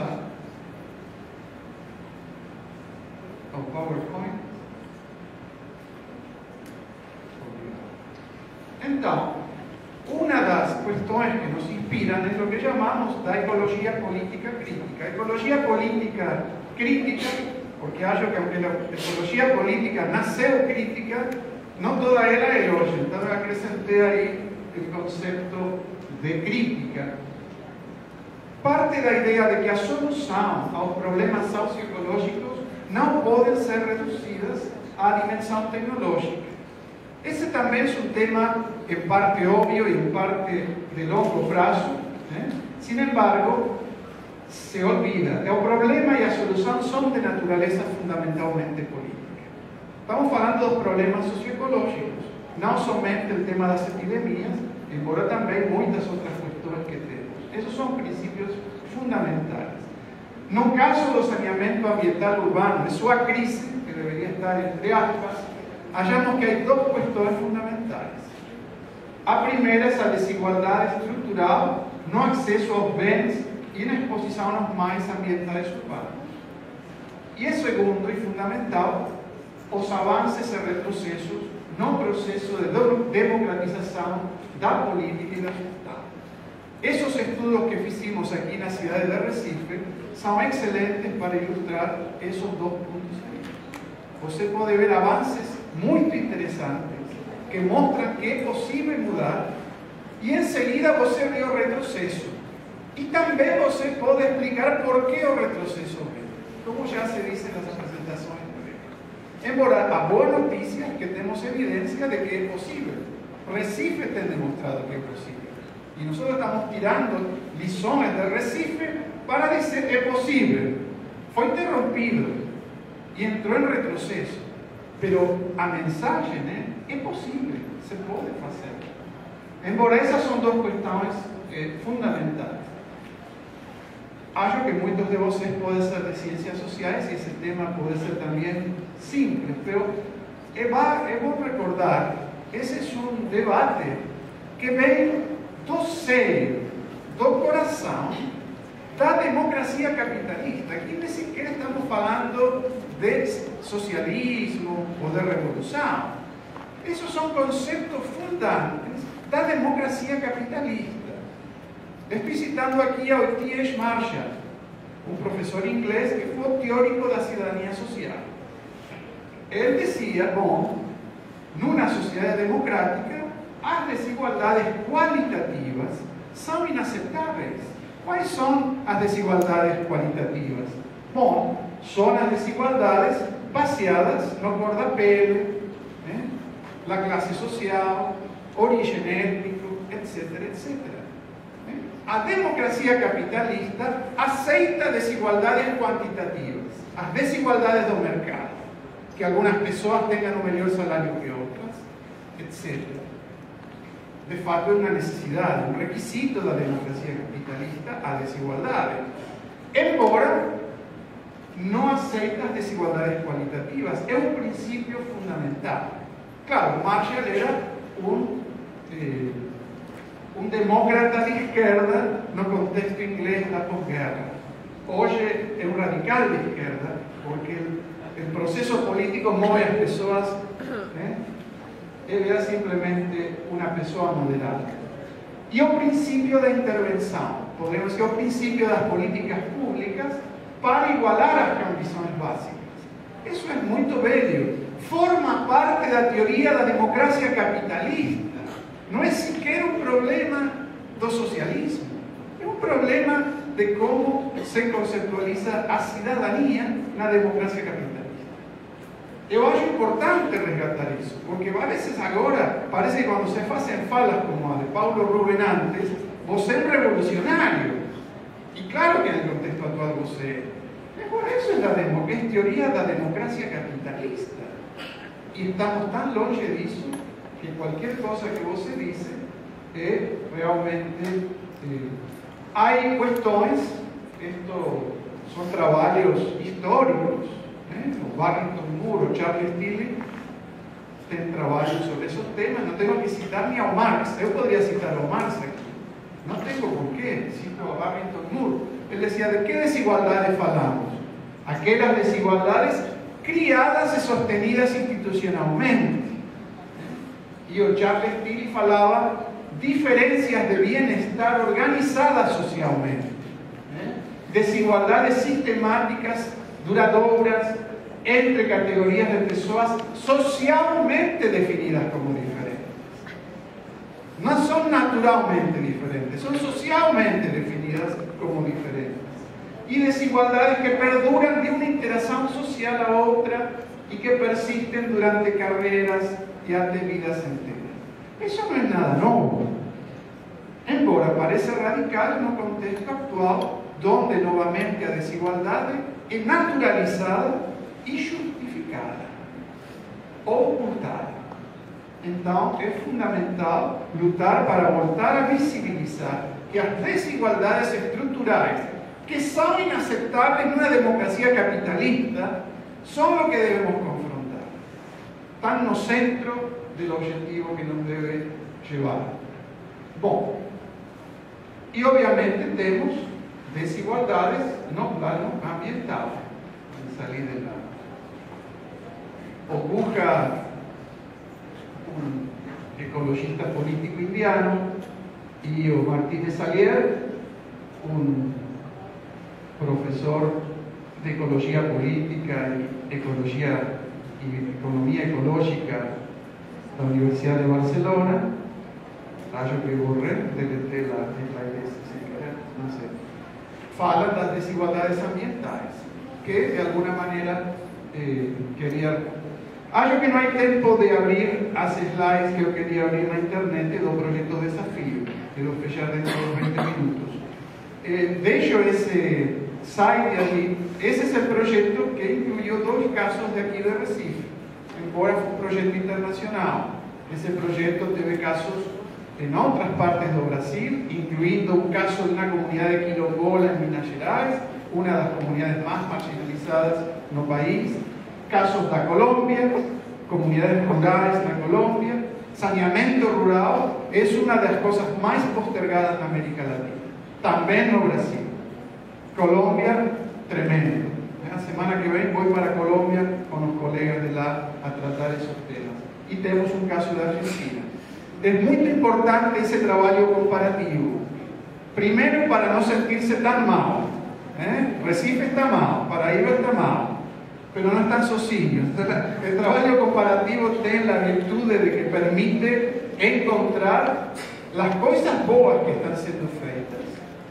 ao PowerPoint. Então, uma das questões que nos inspiram é o que chamamos da ecologia política crítica. A ecologia política crítica, porque acho que aunque a ecologia política nasceu crítica, não toda ela é elogio. Então eu acrescentei aí o conceito de crítica. Parte da ideia de que a solução aos problemas socioecológicos não podem ser reduzidas à dimensão tecnológica. Esse também é um tema em parte óbvio e em parte de longo prazo, né? Sin embargo, se olvida que o problema e a solução são de natureza fundamentalmente política. Estamos falando dos problemas socioecológicos, não somente o tema das epidemias, embora também muitas outras questões que temos. Esses são princípios fundamentais. No caso do saneamento ambiental urbano, de sua crise, que deveria estar entre aspas, achamos que há duas questões fundamentais. A primeira é a desigualdade estrutural no acesso aos bens e na exposição aos meios ambientais urbanos. E a segunda e fundamental, os avanços e retrocessos no processo de democratização da política e da Estado. Esses estudos que fizemos aqui na cidade de Recife são excelentes para ilustrar esses dois pontos aí. Você pode ver avanços muito interessantes que mostram que é possível mudar, e em seguida você vê o retrocesso. E também você pode explicar por que o retrocesso vem, como já se diz nas apresentações. Embora a boa notícia é que temos evidência de que é possível. Recife tem demonstrado que é possível. E nós estamos tirando lições de Recife para dizer que é possível. Foi interrompido e entrou em retrocesso. Mas a mensagem é possível, se pode fazer. Embora essas são duas questões fundamentais. Acho que muitos de vocês podem ser de ciências sociais e esse tema pode ser também simples, mas é bom recordar que esse é um debate que vem do seio, do coração da democracia capitalista. Aqui nem sequer estamos falando de socialismo ou de revolução. Esses são conceitos fundantes da democracia capitalista. Estou citando aqui ao T.S. Marshall, um professor inglês que foi teórico da cidadania social. Ele dizia, bom, numa sociedade democrática, as desigualdades qualitativas são inaceitáveis. Quais são as desigualdades qualitativas? Bom, são as desigualdades baseadas na cor da pele, na classe social, origem étnica, etc, etc. A democracia capitalista aceita desigualdades quantitativas, as desigualdades do mercado, que algumas pessoas tenham um melhor salário que outras, etc. De fato, é uma necessidade, um requisito da democracia capitalista, a desigualdade. Embora não aceita as desigualdades qualitativas, é um princípio fundamental. Claro, Marshall era um demócrata de esquerda no contexto inglês da pós-guerra. Hoje é um radical de esquerda, porque o processo político move as pessoas. Ele era simplesmente uma pessoa moderada. E o princípio da intervenção, podemos dizer, o princípio das políticas públicas para igualar as condições básicas. Isso é muito velho. Forma parte da teoria da democracia capitalista. Não é sequer um problema do socialismo. É um problema de como se conceptualiza a cidadania na democracia capitalista. Eu acho importante resgatar isso, porque a vezes agora, parece que quando se fazem falas como a de Paulo Rubén antes, você é um revolucionário. E claro que no contexto atual você é. Por isso é teoria da democracia capitalista. E estamos tão longe disso que qualquer coisa que você diz é realmente... Há questões, São trabalhos históricos, né? O Barrington Moore, o Charles Tilly tem trabalhos sobre esses temas. Não tenho que citar nem ao Marx. Eu poderia citar ao Marx aqui. Não tenho porquê. Cito ao Barrington Moore. Ele dizia: de que desigualdades falamos? Aquelas desigualdades criadas e sostenidas institucionalmente. E o Charles Tilly falava diferenças de bem-estar organizadas socialmente. Desigualdades sistemáticas, duradouras, entre categorias de pessoas socialmente definidas como diferentes. No son naturalmente diferentes, son socialmente definidas como diferentes. Y desigualdades que perduran de una interacción social a otra y que persisten durante carreras y até vidas enteras. Eso no es nada nuevo, embora parece radical en un contexto actual donde nuevamente a desigualdade é naturalizada e justificada, ocultada. Então, é fundamental lutar para voltar a visibilizar que as desigualdades estruturais, que são inaceitáveis numa democracia capitalista, são o que devemos confrontar. Estão no centro do objetivo que nos deve levar. Bom, e obviamente temos desigualdades no plano ambiental. Salir de la Obuja, un ecologista político indiano, y o Martínez Salier, un profesor de ecología política y economía ecológica de la Universidad de Barcelona. Acho que borré, deleté la iglesia, no sé. Fala das desigualdades ambientais, que de alguna manera quería. Acho que no hay tiempo de abrir as slides que eu quería abrir na internet do projeto Desafio. Quiero fechar dentro de 20 minutos. Deixo esse site ali. Esse é o projeto que incluyó 2 casos de aqui de Recife, embora foi um projeto internacional. Esse projeto teve casos en otras partes do Brasil, incluindo un caso de una comunidad de quilombola en Minas Gerais, una de las comunidades más marginalizadas no país, casos da Colombia, comunidades rurales na Colombia. Saneamiento rural es una de las cosas más postergadas en América Latina, también no Brasil. Colombia, tremendo. La semana que viene voy para Colombia con los colegas de lá a tratar esos temas. Y tenemos un caso de Argentina. Es muy importante ese trabajo comparativo. Primero, para no sentirse tan mal. Recife está mal, Paraíba está mal, pero no están sozinhos. El trabajo comparativo tiene la virtud de que permite encontrar las cosas boas que están siendo feitas.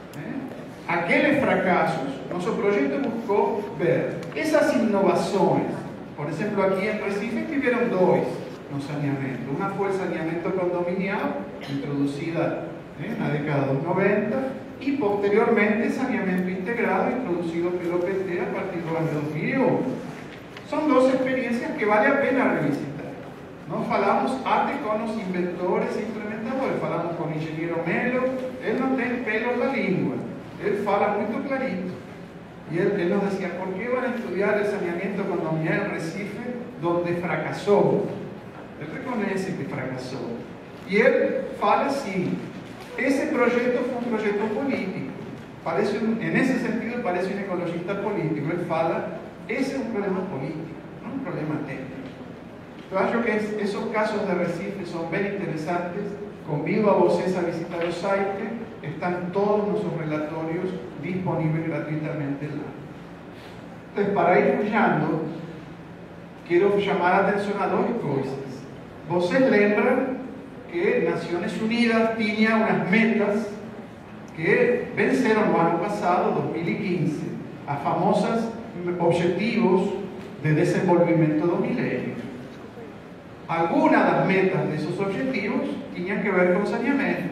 Aqueles fracasos, nuestro proyecto buscó ver esas innovaciones. Por ejemplo, aquí en Recife tuvieron 2 no saneamiento. Una fue el saneamiento condominial, introducida en la década de los 90, y posteriormente saneamiento integrado, introducido por el PT a partir del año 2001. Son 2 experiencias que vale a pena revisitar. No falamos até con los inventores e implementadores, falamos con el ingeniero Melo. Él no tiene pelos en la lengua, él fala muy clarito. Y él nos decía: ¿por qué van a estudiar el saneamiento condominial en Recife, donde fracasó? Él reconoce que fracasó. Y él fala así: ese proyecto fue un proyecto político. En ese sentido parece un ecologista político. Él fala: ese es un problema político, no un problema técnico. Yo creo que esos casos de Recife son bien interesantes. Convido a vocês a visitar el site. Están todos nuestros relatorios disponibles gratuitamente lá. Entonces, para ir fujando, quiero llamar a atención a 2 cosas. Vocês lembram que Naciones Unidas tenía unas metas que venceron el año pasado, 2015, a famosas Objetivos de Desenvolvimento do Milenio. Algunas de las metas de esos objetivos tenían que ver con saneamiento.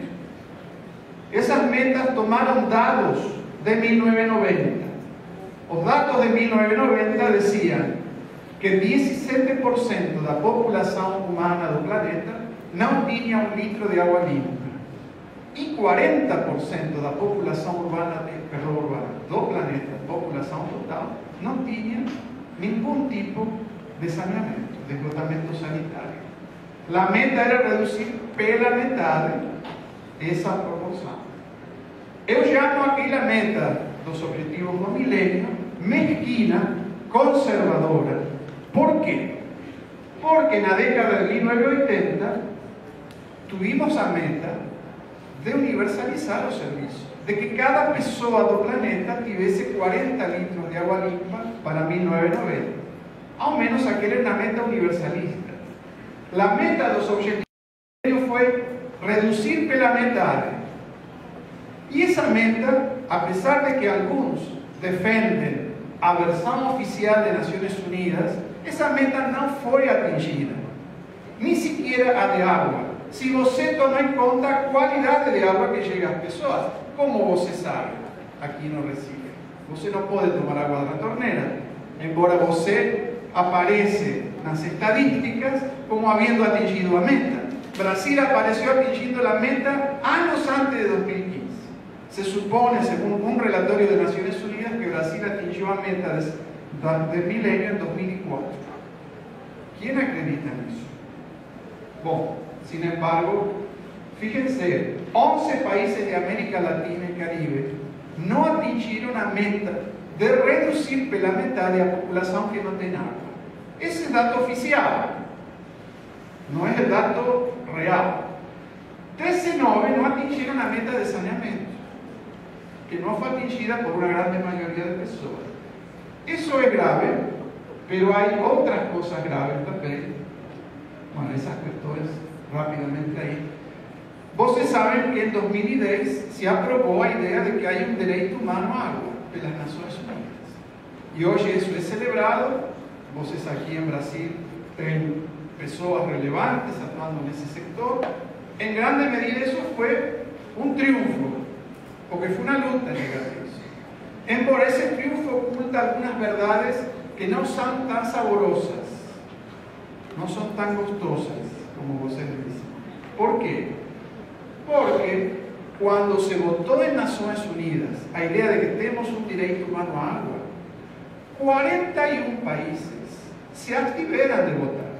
Esas metas tomaron dados de 1990. Los datos de 1990 decían que 17% de la población humana del planeta no tenía 1 litro de agua limpia. Y 40% de la población urbana del planeta planeta, população total, não tinha nenhum tipo de saneamento, de esgotamento sanitário. A meta era reduzir pela metade essa proporção. Eu chamo aqui a meta dos Objetivos do Milênio mesquina, conservadora. Por quê? Porque na década de 1980 tuvimos a meta de universalizar o serviço, de que cada pessoa do planeta tivesse 40 litros de água limpa para 1990. Ao menos aquela era a meta universalista. A meta dos objetivos foi reduzir pela metade. E essa meta, apesar de que alguns defendem a versão oficial de Nações Unidas, essa meta não foi atingida. Nem sequer a de água. Se você toma em conta a qualidade de água que chega às pessoas, como você sabe, aqui no Recife, você não pode tomar água da torneira, embora você apareça nas estadísticas como havendo atingido a meta. Brasil apareceu atingindo a meta anos antes de 2015. Se supone, según un relatorio de Naciones Unidas, que Brasil atingiu a meta del milenio en 2004. ¿Quién acredita en eso? Bueno, sin embargo, fíjense, 11 países de América Latina y Caribe no atingiram a meta de reducir pela metade a população que não tem água. Esse é dato oficial, não é dato real. 19 não atingiram a meta de saneamento, que no fue atingida por una grande mayoría de personas. Eso es grave, pero hay otras cosas graves también. Bueno, esas cuestiones rápidamente ahí. Vocês saben que en 2010 se aprobó la idea de que hay un derecho humano a agua de las Naciones Unidas. Y hoy eso es celebrado. Vocês aquí en Brasil tienen personas relevantes actuando en ese sector. En grande medida eso fue un triunfo, porque fue una luta llegar a eso. Embora ese triunfo oculta algunas verdades que no son tan saborosas, no son tan gustosas como vocês dicen. ¿Por qué? Porque cuando se votó en Naciones Unidas a idea de que tenemos un derecho humano a agua, 41 países se abstiveran de votar.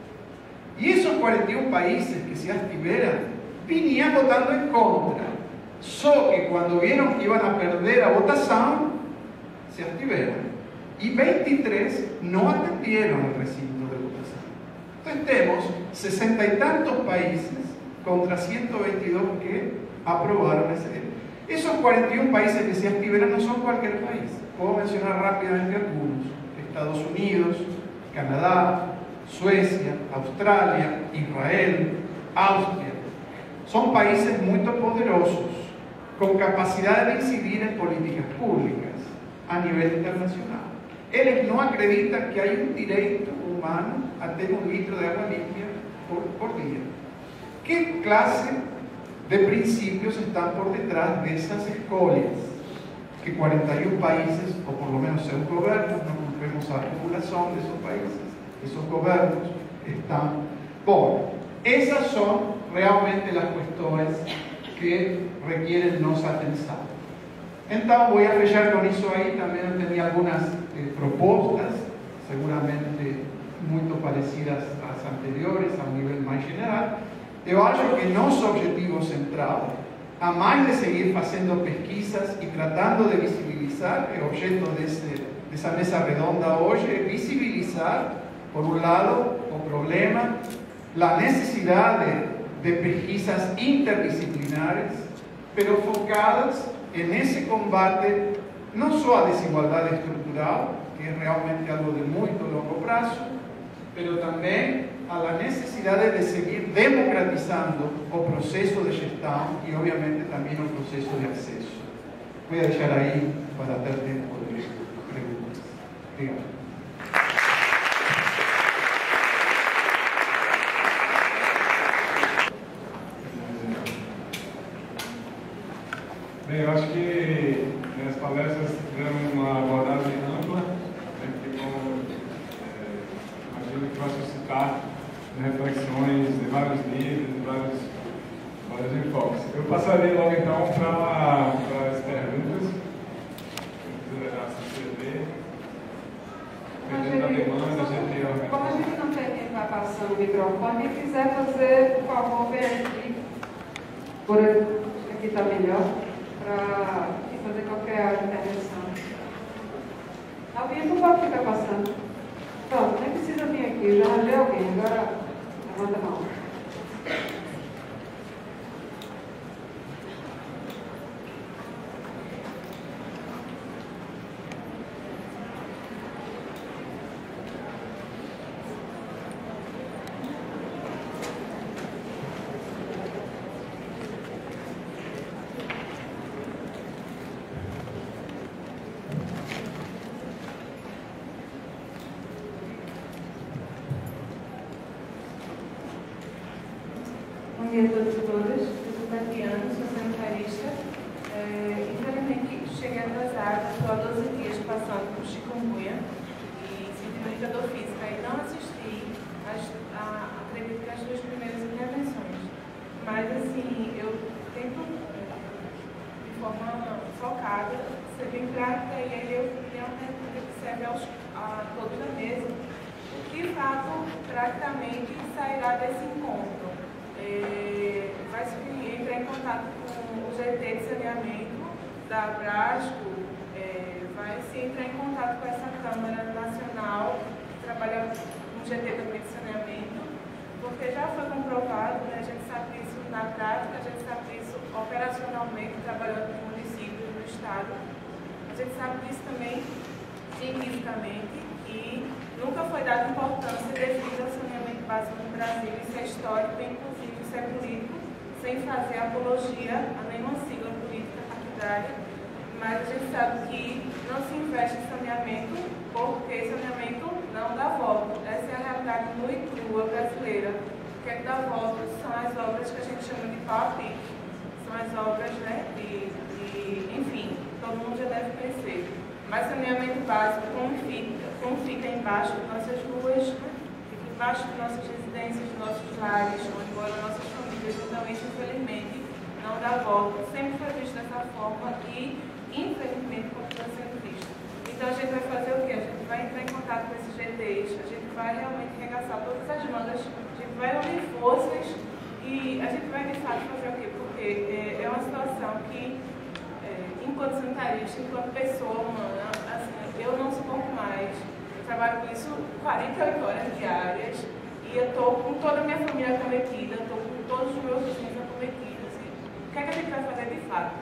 Y esos 41 países que se abstiveran venían votando en contra. Só que cuando vieron que iban a perder a votación, se abstiveron. Y 23 no atendieron al recinto de votación. Entonces tenemos 60 y tantos países contra 122 que aprobaron ese derecho. Esos 41 países que se abstiveron no son cualquier país. Puedo mencionar rápidamente algunos. Estados Unidos, Canadá, Suecia, Australia, Israel, Austria. Son países muy poderosos, con capacidad de incidir en políticas públicas a nivel internacional. Ellos no acreditan que hay un derecho humano a tener un litro de agua limpia por día. ¿Qué clase de principios están por detrás de esas escolias que 41 países, o por lo menos según gobiernos, no culpemos a la población de esos países, esos gobiernos están por? Esas son realmente las cuestiones que requieren nossa atenção. Então, vou fechar com isso aí. Também eu tenho algumas propostas, seguramente muito parecidas às anteriores, a um nível mais geral. Eu acho que nosso objetivo central, a mais de seguir fazendo pesquisas e tratando de visibilizar, o objeto dessa mesa redonda hoje é visibilizar, por um lado, o problema, a necessidade de pesquisas interdisciplinares, pero focadas en ese combate no solo a desigualdad estructural, que es realmente algo de muy largo plazo, pero también a la necesidad de seguir democratizando el proceso de gestión y obviamente también el proceso de acceso. Voy a dejar ahí para dar tiempo de preguntas. Dígame. Bem, eu acho que as palestras tiveram uma abordagem ampla, que imagino que vai suscitar reflexões de vários níveis, de vários enfoques. Eu passaria logo então para as perguntas. demanda, a gente... Como a gente não tem quem vai passando o microfone, quem quiser fazer, por favor, vem aqui. Por aqui está melhor, para fazer qualquer intervenção. Alguém não pode ficar passando. Pronto, nem precisa vir aqui, eu já arranjei alguém, agora levanta a mão. Bom dia a todos e todas. Eu sou Tatiana, sou sanitarista. Infelizmente, cheguei atrasada, estou há 12 dias passando por chikungunya e senti muita dor física e não assisti, acredito que as 2 primeiras intervenções. Mas, assim, eu tento, de forma focada, ser bem prática e aí eu tenho uma pergunta que serve a todos da mesa. O que, de fato, praticamente sairá desse encontro? Vai se entrar em contato com o GT de saneamento da Brasco, vai se entrar em contato com essa Câmara Nacional que trabalha no GT também de saneamento, porque já foi comprovado, né, a gente sabe isso na prática, a gente sabe isso operacionalmente, trabalhando com municípios do Estado, a gente sabe disso também cientificamente e nunca foi dada importância devido ao saneamento básico no Brasil, isso é histórico, inclusive isso é político, sem fazer apologia a nenhuma sigla política partidária, mas a gente sabe que não se investe em saneamento porque saneamento não dá voto. Essa é a realidade nua e crua brasileira. O que é que dá voto são as obras que a gente chama de pau a pique, são as obras, né, enfim, todo mundo já deve conhecer. Mas saneamento básico, como fica embaixo de nossas ruas, fica embaixo de nossas residências, de nossos lares, onde moram nossas famílias, totalmente, infelizmente, não dá voto. Sempre foi visto dessa forma e, infelizmente, continua sendo visto. Então, a gente vai fazer o quê? A gente vai entrar em contato com esses GTs, a gente vai realmente arregaçar todas as mangas, a gente vai unir forças e a gente vai, de fato, fazer o quê? Porque é uma situação que, enquanto sanitarista, enquanto pessoa humana, assim, eu não suporto mais. Eu trabalho com isso 48 horas diárias e eu estou com toda a minha família acometida, estou com todos os meus vizinhos acometidos. E o que é que a gente vai fazer de fato?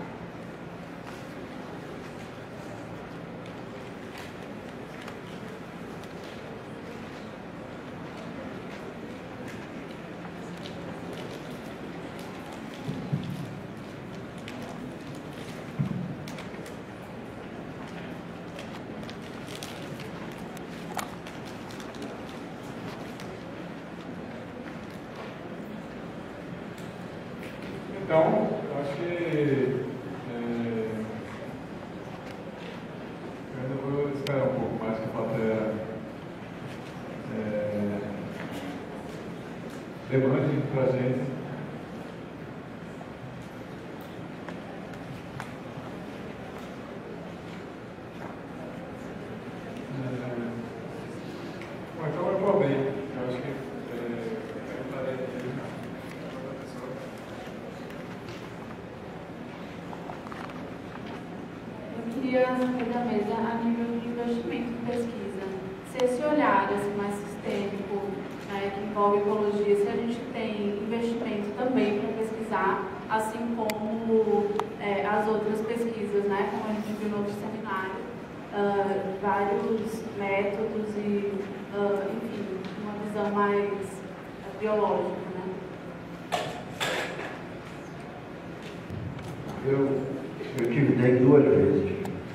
Então, acho que eu ainda vou esperar um pouco mais que a plateia demande para a gente. Bom, então eu vou abrir. Eu acho que eu parei aqui. Eu queria saber da mesa a nível de investimento em pesquisa. Se esse olhar assim, mais sistêmico, né, que envolve ecologia, se a gente tem investimento também para pesquisar, assim como as outras pesquisas, né, como a gente viu no outro seminário, vários métodos e, enfim, uma visão mais biológica, né? Eu tive dengue 2 vezes.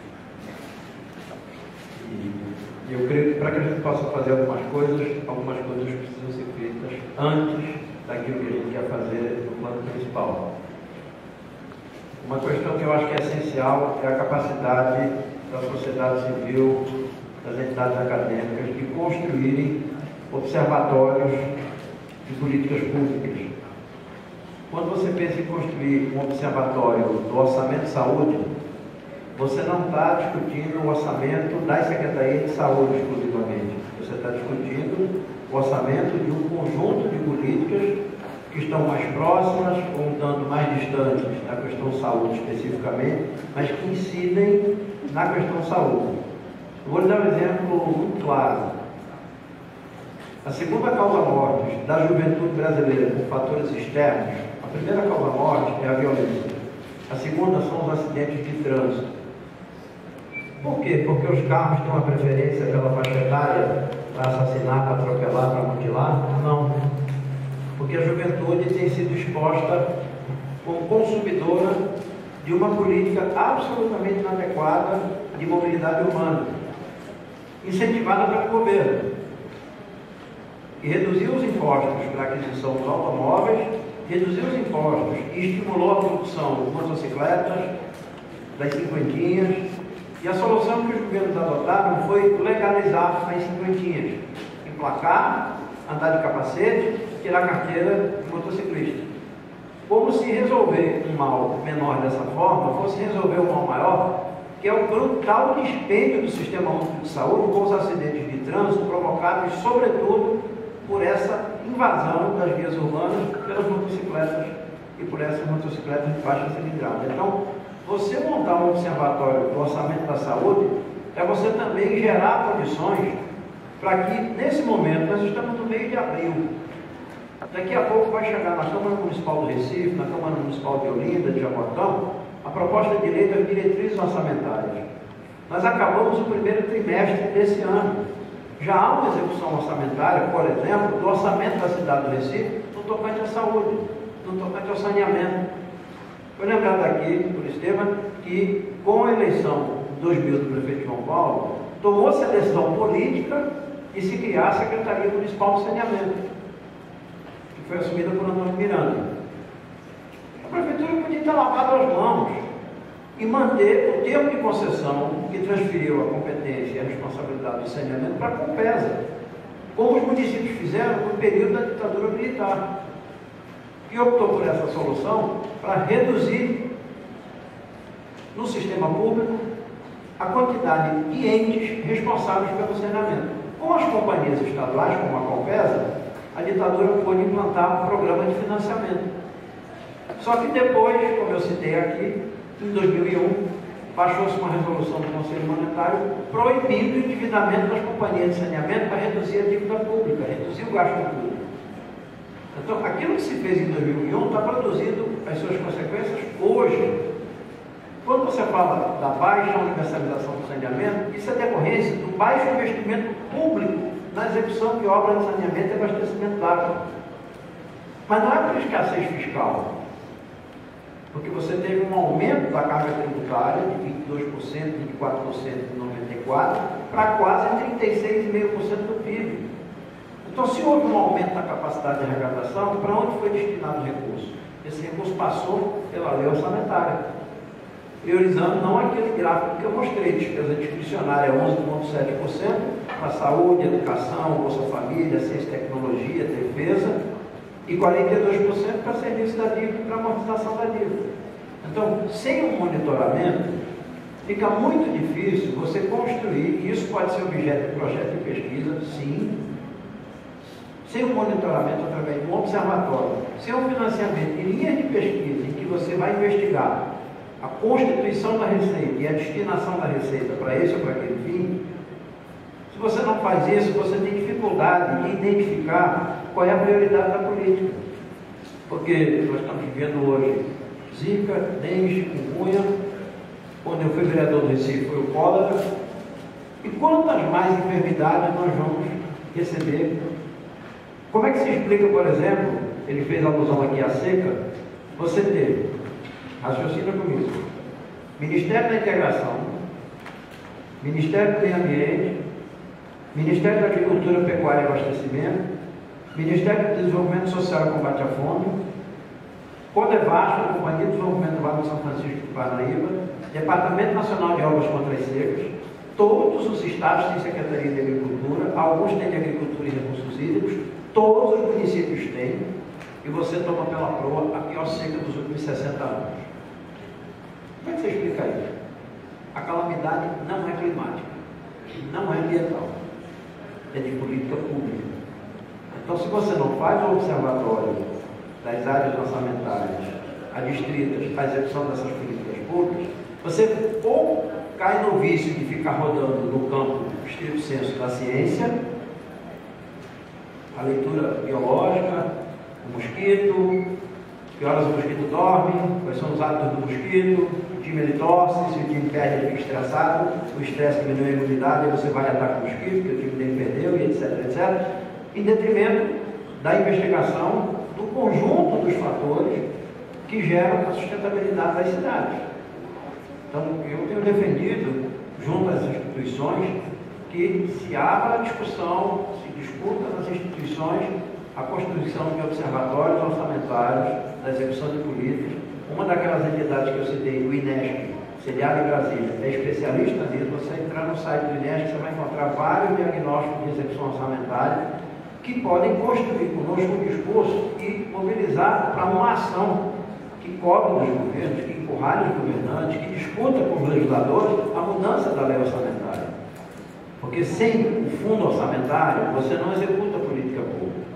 E eu creio que para que a gente possa fazer algumas coisas precisam ser feitas antes daquilo que a gente quer fazer no plano principal. Uma questão que eu acho que é essencial é a capacidade da sociedade civil, das entidades acadêmicas, de construírem observatórios de políticas públicas. Quando você pensa em construir um observatório do orçamento de saúde, você não está discutindo o orçamento das secretarias de saúde exclusivamente. Você está discutindo o orçamento de um conjunto de políticas que estão mais próximas ou um tanto mais distantes da questão saúde especificamente, mas que incidem na questão saúde. Eu vou lhe dar um exemplo muito claro. A segunda causa-morte da juventude brasileira por fatores externos, a primeira causa-morte é a violência. A segunda são os acidentes de trânsito. Por quê? Porque os carros têm uma preferência pela faixa etária para assassinar, para atropelar, para mutilar? Não. Porque a juventude tem sido exposta como consumidora de uma política absolutamente inadequada de mobilidade humana, incentivada pelo governo, que reduziu os impostos para a aquisição dos automóveis, reduziu os impostos e estimulou a produção de motocicletas, das cinquentinhas, e a solução que os governos adotaram foi legalizar as cinquentinhas, emplacar, andar de capacete, tirar a carteira de motociclista. Como se resolver um mal menor dessa forma fosse resolver um mal maior, que é o brutal dispêndio do Sistema Único de Saúde com os acidentes de trânsito provocados, sobretudo, por essa invasão das vias urbanas pelas motocicletas e por essas motocicletas de baixa cilindrada. Então, você montar um observatório do orçamento da saúde é você também gerar condições para que, nesse momento, nós estamos no mês de abril, daqui a pouco vai chegar na Câmara Municipal do Recife, na Câmara Municipal de Olinda, de Jabotão, a proposta de lei das diretrizes orçamentárias. Nós acabamos o primeiro trimestre desse ano. Já há uma execução orçamentária, por exemplo, do orçamento da cidade do Recife, no tocante à saúde, no tocante ao saneamento. Foi lembrado aqui, por Esteban, que com a eleição de 2000 do prefeito João Paulo, tomou-se a decisão política de se criar a Secretaria Municipal de Saneamento, que foi assumida por Antônio Miranda. A prefeitura podia ter lavado as mãos e manter o termo de concessão que transferiu a competência e a responsabilidade do saneamento para a Compesa, como os municípios fizeram no período da ditadura militar, que optou por essa solução para reduzir no sistema público a quantidade de entes responsáveis pelo saneamento. Com as companhias estaduais, como a Compesa, a ditadura pôde implantar um programa de financiamento. Só que depois, como eu citei aqui, em 2001, baixou-se uma resolução do Conselho Monetário proibindo o endividamento das companhias de saneamento para reduzir a dívida pública, reduzir o gasto público. Então, aquilo que se fez em 2001 está produzindo as suas consequências hoje. Quando você fala da baixa universalização do saneamento, isso é decorrência do baixo investimento público na execução de obras de saneamento e abastecimento d'água. Mas não é por escassez fiscal, porque você teve um aumento da carga tributária de 22%, 24% em 94%, para quase 36,5% do PIB. Então, se houve um aumento da capacidade de arrecadação, para onde foi destinado o recurso? Esse recurso passou pela lei orçamentária, priorizando não aquele gráfico que eu mostrei, despesa discricionária 11,7% para saúde, educação, Bolsa Família, ciência e tecnologia, defesa, e 42% para serviço da dívida e para amortização da dívida. Então, sem um monitoramento, fica muito difícil você construir, e isso pode ser objeto de projeto de pesquisa, sim, sem um monitoramento através de um observatório, sem um financiamento de linhas de pesquisa em que você vai investigar a constituição da receita e a destinação da receita para esse ou para aquele fim, se você não faz isso, você tem dificuldade de identificar qual é a prioridade da política. Porque nós estamos vivendo hoje Zika, dengue, chikungunya, quando eu fui vereador do Recife foi o cólera, e quantas mais enfermidades nós vamos receber? Como é que se explica, por exemplo, ele fez alusão aqui à seca, você teve, raciocina comigo, Ministério da Integração, Ministério do Meio Ambiente, Ministério da Agricultura, Pecuária e Abastecimento, Ministério do Desenvolvimento Social e Combate à Fome, Codevasf, Companhia de Desenvolvimento do Vale do São Francisco do Parnaíba, Departamento Nacional de Obras contra as Secas, todos os estados têm Secretaria de Agricultura, alguns têm de Agricultura e Recursos Hídricos, todos os municípios têm, e você toma pela proa a pior seca dos últimos 60 anos. Como é que você explica isso? A calamidade não é climática, não é ambiental. é de política pública. Então, se você não faz o observatório das áreas orçamentárias adstritas à execução dessas políticas públicas, você ou cai no vício de ficar rodando no campo estrito senso da ciência, a leitura biológica, o mosquito, que horas o mosquito dorme, quais são os hábitos do mosquito, o time ele torce, se o time perde ele fica estressado, o estresse diminui a imunidade, aí você vai atacar o mosquito, porque o time dele perdeu, e etc, etc, em detrimento da investigação do conjunto dos fatores que geram a sustentabilidade das cidades. Então, eu tenho defendido, junto às instituições, que se abra a discussão, se discuta nas instituições a constituição de observatórios orçamentários da execução de políticas. Uma daquelas entidades que eu citei, o INESC, sediado em Brasília, é especialista nisso. Você entrar no site do INESC, você vai encontrar vários diagnósticos de execução orçamentária que podem construir conosco um discurso e mobilizar para uma ação que cobre dos governos, que encurralhe os governantes, que discuta com os legisladores a mudança da lei orçamentária. Porque sem o fundo orçamentário, você não executa a política pública.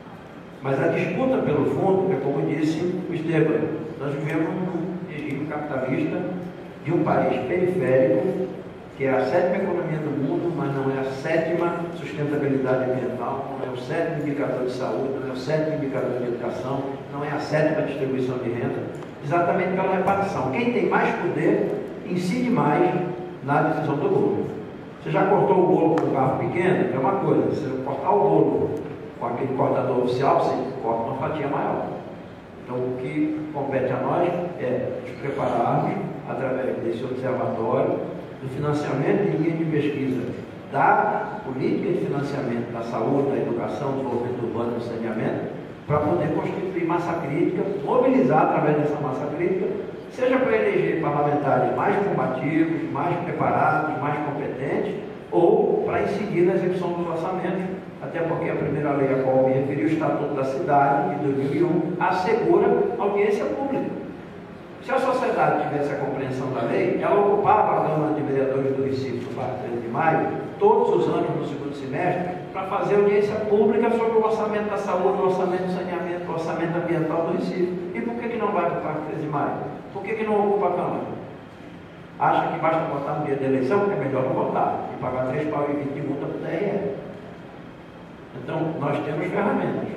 Mas a disputa pelo fundo, é como disse o Esteban, nós vivemos num regime capitalista de um país periférico, que é a 7ª economia do mundo, mas não é a 7ª sustentabilidade ambiental, não é o 7º indicador de saúde, não é o 7º indicador de educação, não é a 7ª distribuição de renda, exatamente pela reparação. Quem tem mais poder incide mais na decisão do bolo. Você já cortou o bolo com um garfo pequeno? É uma coisa, você cortar o bolo com aquele cortador oficial, você corta uma fatia maior. Então, o que compete a nós é nos prepararmos, através desse observatório, do financiamento de linha de pesquisa da política de financiamento da saúde, da educação, do desenvolvimento urbano e do saneamento, para poder constituir massa crítica, mobilizar através dessa massa crítica, seja para eleger parlamentares mais combativos, mais preparados, mais competentes, ou para incidir na execução dos orçamentos, até porque a primeira lei a qual me referi, o Estatuto da Cidade, de 2001, assegura audiência pública. Se a sociedade tivesse a compreensão da lei, ela ocupava a Câmara de Vereadores do Recife, no Parque 13 de Maio, todos os anos no segundo semestre, para fazer audiência pública sobre o orçamento da saúde, o orçamento do saneamento, o orçamento ambiental do Recife. E por que não vai para o Parque 13 de Maio? Por que não ocupa a Câmara? Acha que basta votar no dia da eleição? É melhor não votar e pagar R$3,20 de multa para o TRE. Então, nós temos ferramentas.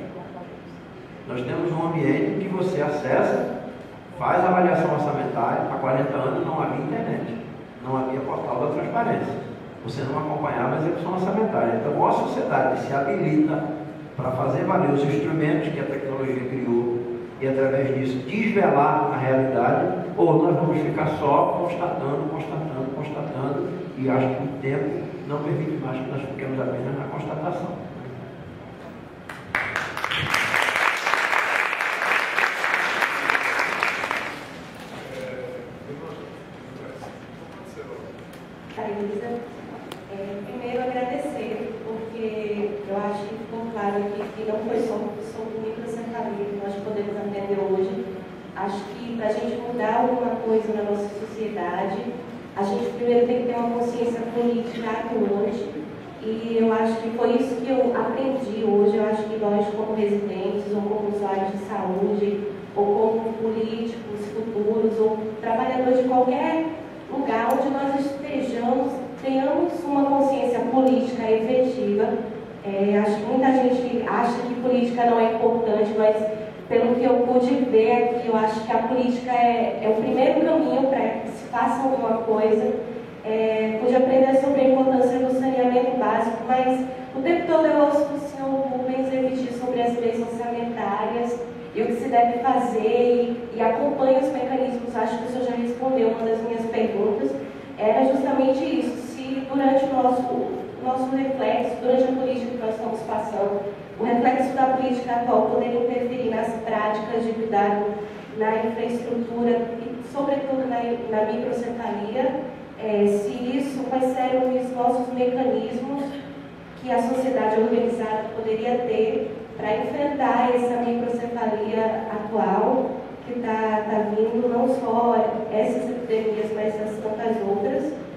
Nós temos um ambiente que você acessa, faz avaliação orçamentária. Há 40 anos não havia internet, não havia portal da transparência. Você não acompanhava a execução orçamentária. Então, ou a sociedade se habilita para fazer valer os instrumentos que a tecnologia criou e, através disso, desvelar a realidade, ou nós vamos ficar só constatando, e acho que o tempo não permite mais que nós fiquemos apenas na constatação. Primeiro agradecer, porque eu acho que ficou claro aqui que não foi só sobre microcefalia que nós podemos atender hoje. Acho que para a gente mudar alguma coisa na nossa sociedade, a gente primeiro tem que ter uma consciência política atuante, e eu acho que foi isso que eu aprendi hoje. Eu acho que nós, como residentes, ou como usuários de saúde, ou como políticos futuros, ou trabalhadores de qualquer lugar onde nós estejamos, tenhamos uma consciência política efetiva. Acho que muita gente acha que política não é importante, mas pelo que eu pude ver aqui, eu acho que a política é o primeiro caminho para que se faça alguma coisa. Pude aprender sobre a importância do saneamento básico, mas o tempo todo eu ouço o senhor Rubens repetir sobre as leis orçamentárias e o que se deve fazer, e acompanho os mecanismos. Acho que o senhor já respondeu uma das minhas perguntas. Era justamente isso: se durante o nosso reflexo, durante a política que nós estamos passando, o reflexo da política atual poderia interferir nas práticas de cuidado, na infraestrutura e, sobretudo, na microcefalia. Se isso, quais seriam os nossos mecanismos que a sociedade organizada poderia ter para enfrentar essa microcefalia atual que está vindo, não só essas epidemias, mas as tantas outras.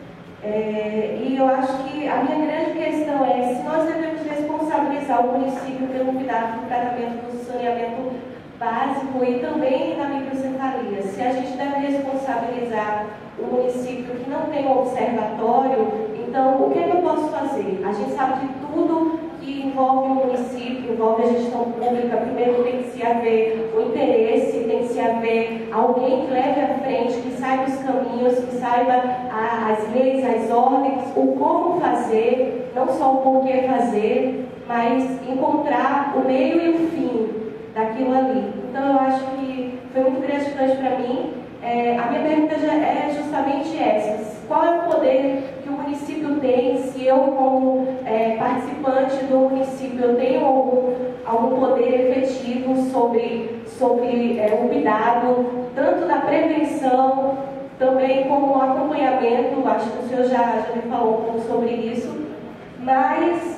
E eu acho que a minha grande questão é se nós devemos responsabilizar o município pelo cuidado do tratamento do saneamento básico e também da microcefalia. Se a gente deve responsabilizar o município que não tem um observatório, então o que é que eu posso fazer? A gente sabe que tudo que envolve o município, envolve a gestão pública, primeiro tem que se haver o interesse, tem que se haver alguém que leve à frente, que saiba os caminhos, que saiba as leis, as ordens, o como fazer, não só o porquê fazer, mas encontrar o meio e o fim daquilo ali. Então eu acho que foi muito gratificante para mim. A minha pergunta já é justamente essa: qual é o poder que o município tem? Se eu, como participante do município, eu tenho algum poder efetivo sobre o cuidado, tanto da prevenção, também como o acompanhamento. Acho que o senhor já me falou um pouco sobre isso, mas,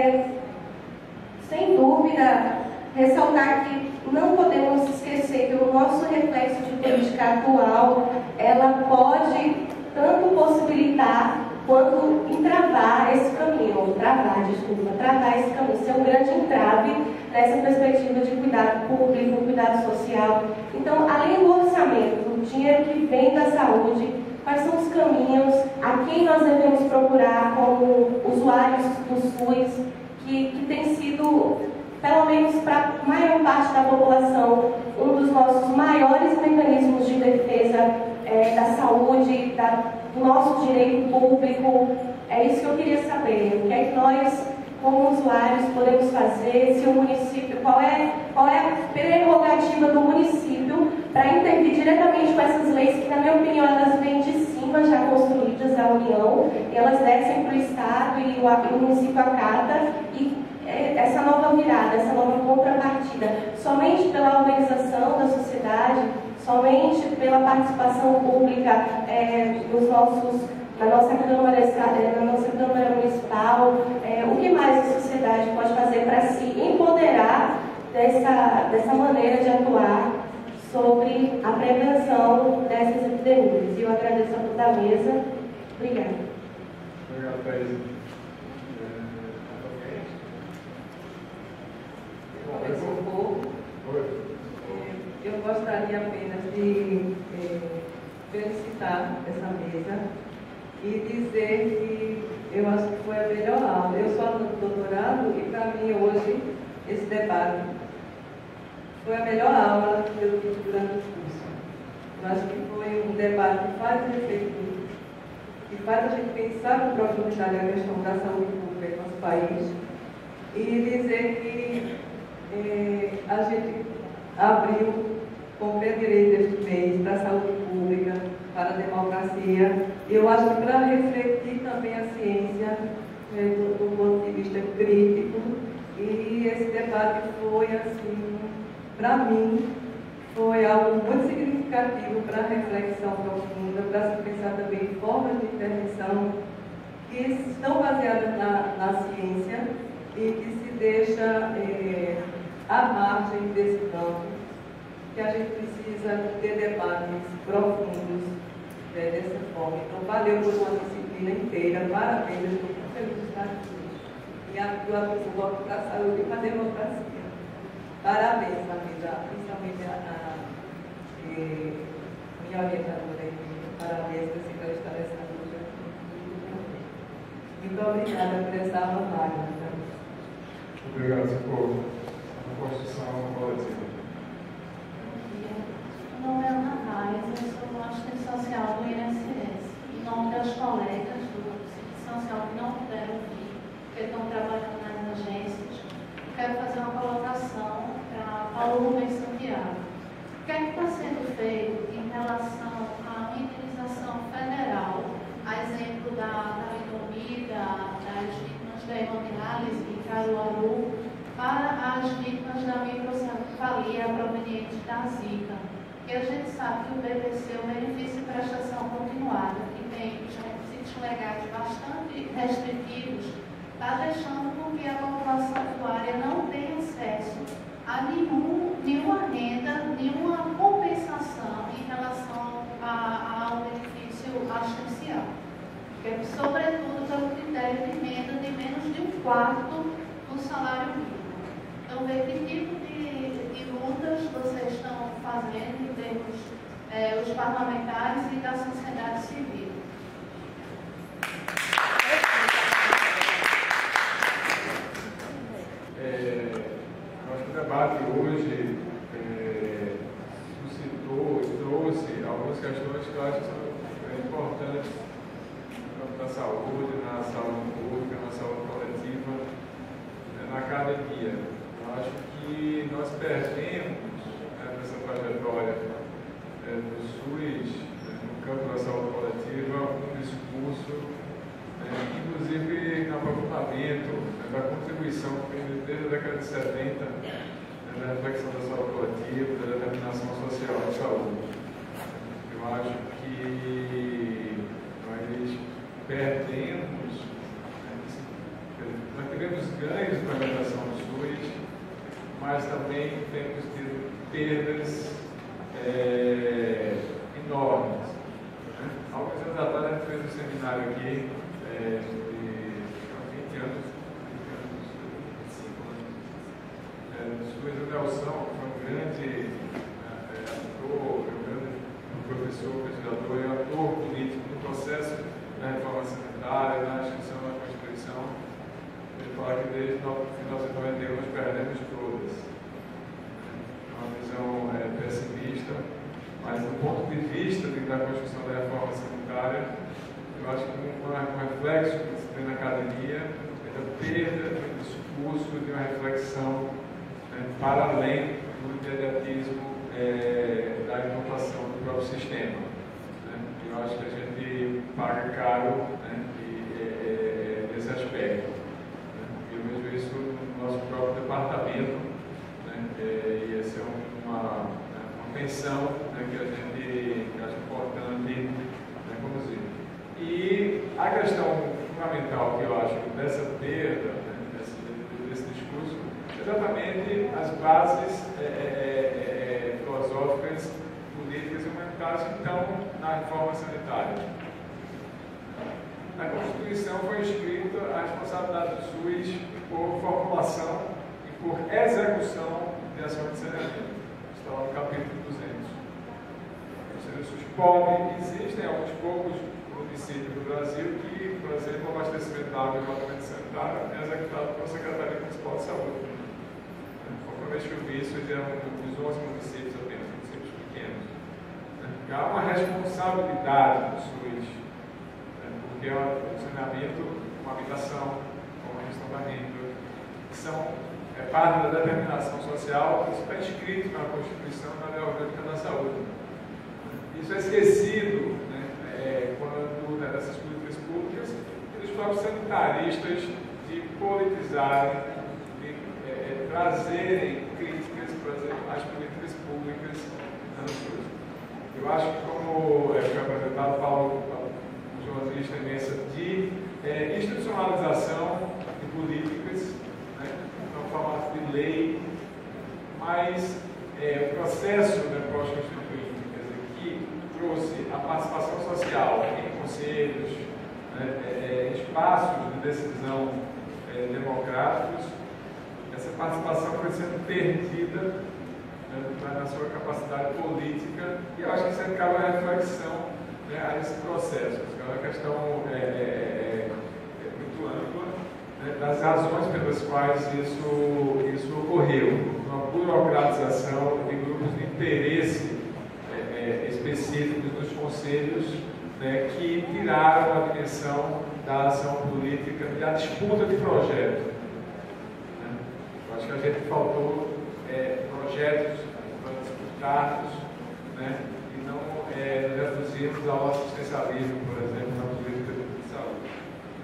sem dúvida, ressaltar que não podemos esquecer que o nosso reflexo de política atual, ela pode tanto possibilitar quanto entravar esse caminho, travar esse caminho, ser um grande entrave nessa perspectiva de cuidado público, cuidado social. Então, além do orçamento, o dinheiro que vem da saúde, quais são os caminhos, a quem nós devemos procurar como usuários do SUS, que tem sido, pelo menos para a maior parte da população, um dos nossos maiores mecanismos de defesa da saúde, do nosso direito público. É isso que eu queria saber. O que é que nós, como usuários, podemos fazer? Se o município, qual é a prerrogativa do município para intervir diretamente com essas leis que, na minha opinião, elas vêm de cima, já construídas da União, e elas descem para o Estado e o município acata, e essa nova virada, essa nova contrapartida, somente pela organização da sociedade, somente pela participação pública na nossa Câmara Municipal, o que mais a sociedade pode fazer para se empoderar dessa maneira de atuar sobre a prevenção dessas epidemias? E eu agradeço a toda a mesa. Obrigada. Obrigado, Thaís. Eu gostaria apenas de felicitar essa mesa e dizer que eu acho que foi a melhor aula. Eu sou aluna do doutorado e, para mim, hoje, esse debate foi a melhor aula que eu tive durante o curso. Eu acho que foi um debate que faz refletir, que faz a gente pensar com profundidade a questão da saúde pública em nosso país, e dizer que a gente abriu com o pé direito este mês para a saúde pública, para a democracia. Eu acho que para refletir também a ciência do ponto de vista crítico, e esse debate foi, assim, para mim, foi algo muito significativo para a reflexão profunda, para se pensar também em formas de intervenção que estão baseadas na ciência e que se deixa à margem desse campo, que a gente precisa ter debates profundos dessa forma. Então, valeu por uma disciplina inteira, parabéns, eu estou muito feliz de estar aqui. E atuar o voto para a saúde e para a democracia. Parabéns, amiga, principalmente a minha orientadora, parabéns por esse estar essa luta. Muito obrigada por essa aula magna. Obrigado por a construção coletiva. Meu nome é Ana Reis, eu sou assistente social do INSS. Em nome das colegas do assistente social que não puderam vir, que estão trabalhando nas agências, eu quero fazer uma colocação para Paulo Rubens Santiago. O que é que está sendo feito em relação à indenização federal, a exemplo da Inomida, das vítimas da hemodiálise em Caruaru, para as vítimas da microcefalia proveniente da Zika? Porque a gente sabe que o BPC, o benefício de prestação continuada, que tem requisitos legais bastante restritivos, está deixando com que a população usuária não tenha acesso a nenhuma renda, nenhuma compensação em relação ao benefício assistencial. que é sobretudo pelo critério de renda de menos de 1/4 do salário mínimo. Então, ver que tipo de lutas vocês estão fazendo em termos os parlamentares e da sociedade civil. Acho que o debate hoje suscitou e trouxe algumas questões que eu acho que são importantes no campo da saúde, na saúde pública, na saúde coletiva, na academia. Eu acho que nós perdemos nessa trajetória do SUS, no campo da saúde coletiva, um discurso, inclusive no aprofundamento da contribuição que vem desde a década de 70, da reflexão da saúde coletiva, da determinação social da saúde. Eu acho que nós perdemos, nós tivemos ganhos com a implementação do SUS, mas também temos tido perdas enormes. Alguns anos atrás a gente fez um seminário aqui de 20 anos, 25 anos, sobre o Nelson, que foi um grande ator, um grande professor, pesquisador e ator político no processo da reforma sanitária, na instituição da Constituição. Ele fala que desde 1991 nós perdemos todas. Uma visão pessimista, mas do ponto de vista da construção da reforma sanitária, eu acho que um reflexo que se tem na academia é da perda do discurso de uma reflexão para além do imediatismo da implantação do próprio sistema. Eu acho que a gente paga caro nesse aspecto. Eu vejo isso no nosso próprio departamento, e essa é uma pensão que a gente acha importante conduzir. E a questão fundamental que eu acho dessa perda, desse discurso, é exatamente as bases filosóficas, políticas e humanitárias que estão na reforma sanitária. Na Constituição foi escrita a responsabilidade do SUS por formulação e por execução de ações de saneamento. Está lá no capítulo 200. Ou seja, o SUS pode, existem alguns poucos municípios do Brasil que, por exemplo, o abastecimento da água e o tratamento sanitário é executado pela Secretaria Municipal de Saúde. A última vez que eu vi isso, eram os 11 municípios apenas, municípios pequenos. Há uma responsabilidade do SUS, porque é o saneamento, uma habitação, uma gestão da renda, que são parte da determinação social, isso está escrito na Constituição e na Lei Orgânica da Saúde. Isso é esquecido quando dessas políticas públicas e dos próprios sanitaristas de politizarem, de trazerem críticas para as políticas públicas na SUS. Eu acho que, como foi apresentado pelo jornalista imensa, de institucionalização de políticas, no formato de lei, mas o processo pós-constituinte, que trouxe a participação social em conselhos, espaços de decisão democráticos, essa participação foi sendo perdida na sua capacidade política, e eu acho que isso acaba a reflexão a esse processo. É uma questão muito ampla, das razões pelas quais isso ocorreu, uma burocratização de grupos de interesse específicos dos conselhos, que tiraram a dimensão da ação política e da disputa de projetos. Eu acho que a gente faltou projetos para disputarmos, e não reduzirmos ao assistencialismo, por exemplo, na política de saúde.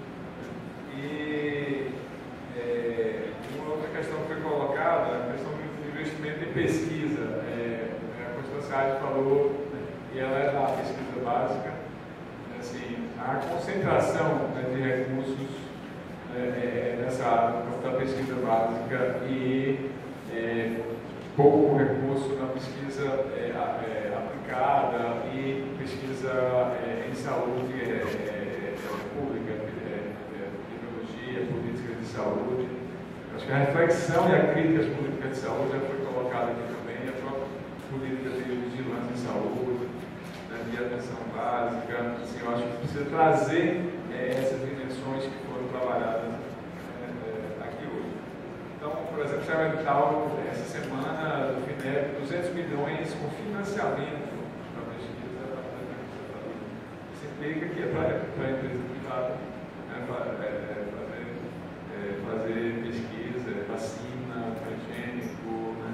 E uma outra questão que foi colocada, a questão do investimento em pesquisa. A Constância falou, e ela é da pesquisa básica, assim, a concentração de recursos nessa área da pesquisa básica e pouco recurso na pesquisa aplicada e pesquisa em saúde pública, epidemiologia, política de saúde. Acho que a reflexão e a crítica às políticas de saúde já foi colocada aqui também, a própria política de vigilância em saúde, né, de atenção básica. Assim, eu acho que precisa trazer essas dimensões que foram trabalhadas aqui hoje. Então, por exemplo, saiu um edital essa semana do FINEP, 200 milhões com financiamento para pesquisa. Isso implica que é para a empresa privada, né, fazer pesquisa, vacina, transgênico, né?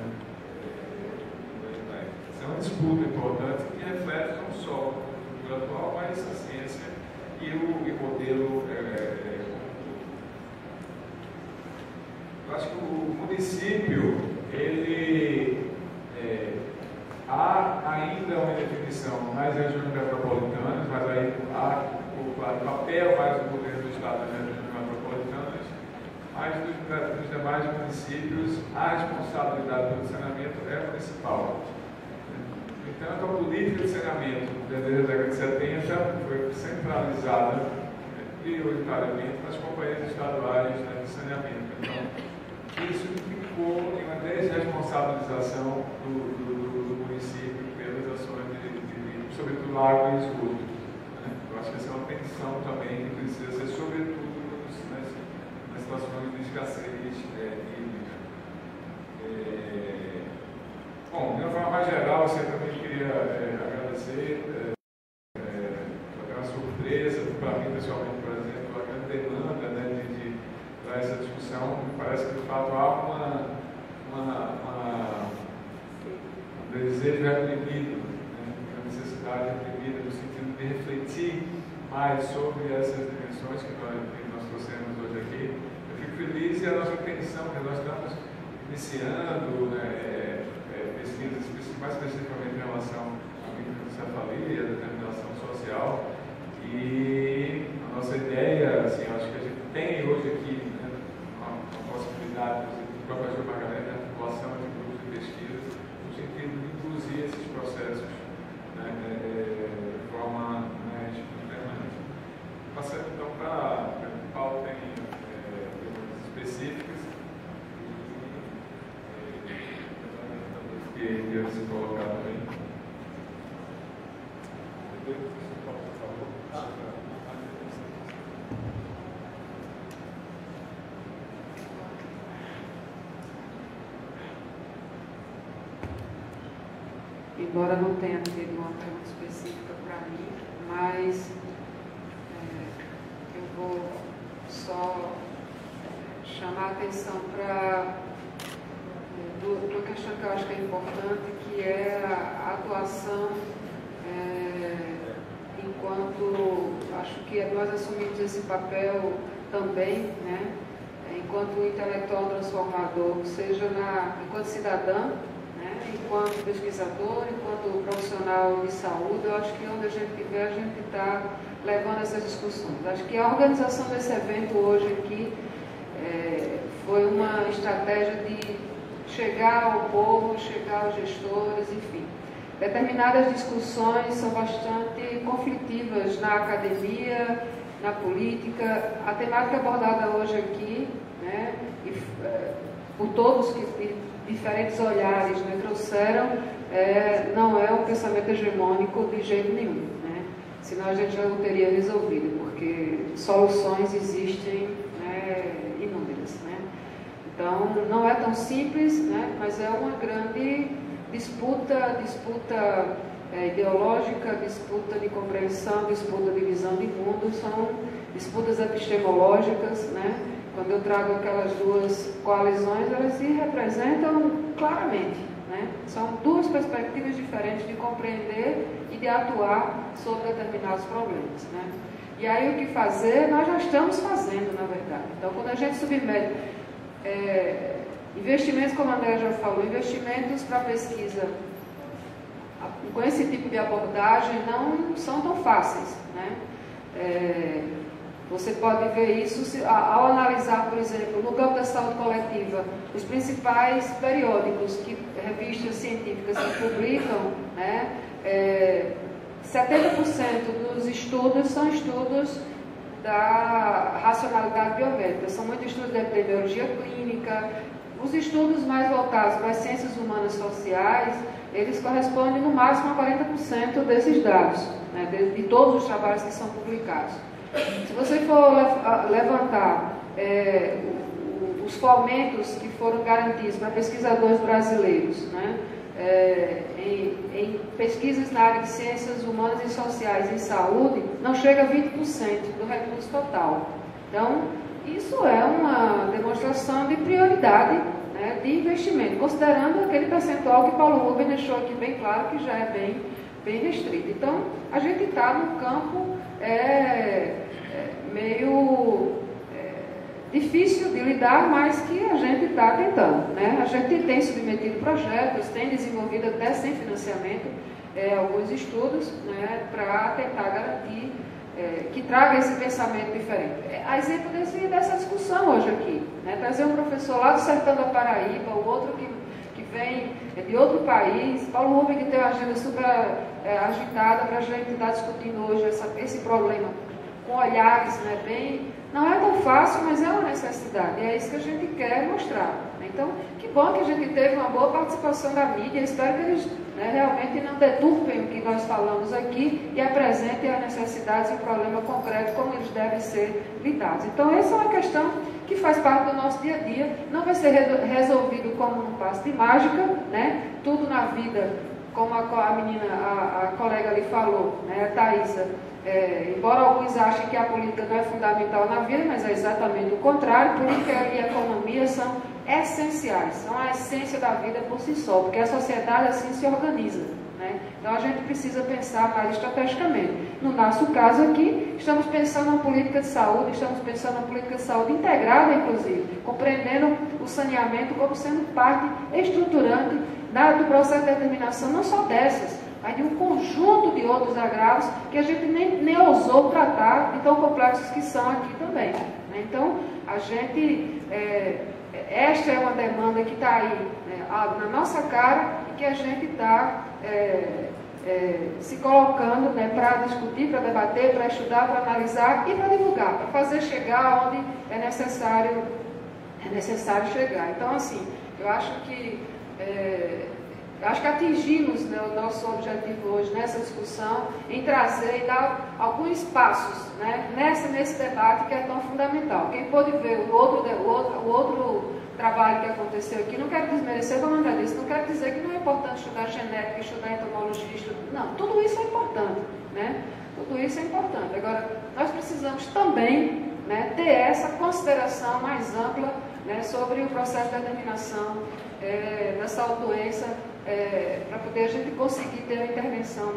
Isso é uma disputa importante que reflete não só o futuro atual, mas a ciência e o modelo. Eu acho que o município, ele há ainda uma definição nas regiões metropolitanas, mas aí há o papel mais do governo do Estado nas regiões metropolitanas, mas dos demais municípios, a responsabilidade pelo saneamento é municipal. No entanto, a política de saneamento desde a década de 70 foi centralizada prioritariamente nas companhias estaduais de saneamento. Então, isso implicou em uma desresponsabilização do município pelas ações sobretudo água e esgoto. Né? Eu acho que essa é uma tensão também que precisa ser, sobretudo, nas situações de escassez hídrica. Bom, de uma forma mais geral, eu também queria agradecer, foi uma surpresa para mim, pessoalmente, por exemplo, a grande demanda, né, para essa discussão. Me parece que, de fato, há um desejo reprimido, né, uma necessidade reprimida no sentido de refletir mais sobre essas dimensões que nós trouxemos hoje aqui. Eu fico feliz e a nossa intenção, que nós estamos iniciando, né, pesquisas mais especificamente em relação à microcefalia, à determinação social, e a nossa ideia, assim, acho que a gente tem hoje aqui, né, uma possibilidade, do professor Margarete, de articulação de grupos de pesquisa, no sentido de induzir esses processos, né, de forma permanente. Passando então para o Paulo, tem perguntas específicas que deve se colocar também. Embora não tenha tido uma pergunta específica para mim, mas eu vou só chamar a atenção para uma questão que eu acho que é importante, que é a atuação enquanto, acho que nós assumimos esse papel também, né, enquanto intelectual transformador, seja enquanto cidadã, né, enquanto pesquisador, enquanto profissional de saúde. Eu acho que onde a gente estiver, a gente está levando essas discussões. Acho que a organização desse evento hoje aqui foi uma estratégia de chegar ao povo, chegar aos gestores, enfim. Determinadas discussões são bastante conflitivas na academia, na política. A temática abordada hoje aqui, né, por todos que de diferentes olhares, né, trouxeram, não é um pensamento hegemônico de jeito nenhum, né? Senão a gente já não teria resolvido, porque soluções existem, né, inúmeras, né? Então, não é tão simples, né, mas é uma grande disputa ideológica, disputa de compreensão, disputa de visão de mundo, são disputas epistemológicas, né? Quando eu trago aquelas duas coalizões, elas se representam claramente, né? São duas perspectivas diferentes de compreender e de atuar sobre determinados problemas, né? E aí o que fazer, nós já estamos fazendo, na verdade. Então, quando a gente submete investimentos, como a André já falou, investimentos para pesquisa com esse tipo de abordagem não são tão fáceis, né? Você pode ver isso ao analisar, por exemplo, no campo da saúde coletiva, os principais periódicos, revistas científicas que publicam, né, 70% dos estudos são estudos da racionalidade biomédica. São muitos estudos de epidemiologia clínica. Os estudos mais voltados para as ciências humanas sociais, eles correspondem no máximo a 40% desses dados, né, de todos os trabalhos que são publicados. Se você for levantar os fomentos que foram garantidos para pesquisadores brasileiros, né, em pesquisas na área de ciências humanas e sociais em saúde, não chega a 20% do recurso total. Então, isso é uma demonstração de prioridade, né, de investimento, considerando aquele percentual que Paulo Rubens deixou aqui bem claro, que já é bem restrito. Então, a gente está num campo meio difícil de lidar, mas que a gente está tentando, né? A gente tem submetido projetos, tem desenvolvido até sem financiamento alguns estudos, né, para tentar garantir que traga esse pensamento diferente. A exemplo dessa discussão hoje aqui, né? Trazer um professor lá do sertão da Paraíba, o outro que vem de outro país, Paulo Rubens, que tem uma agenda super agitada para a gente estar discutindo hoje esse problema com olhares, né, não é tão fácil, mas é uma necessidade, e é isso que a gente quer mostrar. Então, que bom que a gente teve uma boa participação da mídia, espero que eles, né, realmente não deturpem o que nós falamos aqui e apresentem as necessidades e o problema concreto como eles devem ser lidados. Então, essa é uma questão que faz parte do nosso dia a dia, não vai ser resolvido como um passe de mágica, né? Tudo na vida, como a colega ali falou, né, a Thaisa, embora alguns achem que a política não é fundamental na vida, mas é exatamente o contrário, política e economia são essenciais, são a essência da vida por si só, porque a sociedade assim se organiza, né? Então a gente precisa pensar mais estrategicamente. No nosso caso aqui, estamos pensando na política de saúde, estamos pensando na política de saúde integrada, inclusive, compreendendo o saneamento como sendo parte estruturante do processo de determinação, não só dessas, mas de um conjunto de outros agravos que a gente nem ousou tratar, de tão complexos que são aqui também, né? Então, a gente, esta é uma demanda que está aí, né, na nossa cara, e que a gente está se colocando, né, para discutir, para debater, para estudar, para analisar e para divulgar, para fazer chegar onde é necessário chegar. Então, assim, eu acho que atingimos, né, o nosso objetivo hoje nessa discussão, em trazer e dar alguns passos, né, nesse debate que é tão fundamental. Quem pôde ver o outro trabalho que aconteceu aqui, não quero desmerecer, como eu já disse, não quero dizer que não é importante estudar genética, estudar entomologia, não, tudo isso é importante, né? Tudo isso é importante. Agora, nós precisamos também, né, ter essa consideração mais ampla, né, sobre o processo de determinação da saúde-doença, para poder a gente conseguir ter uma intervenção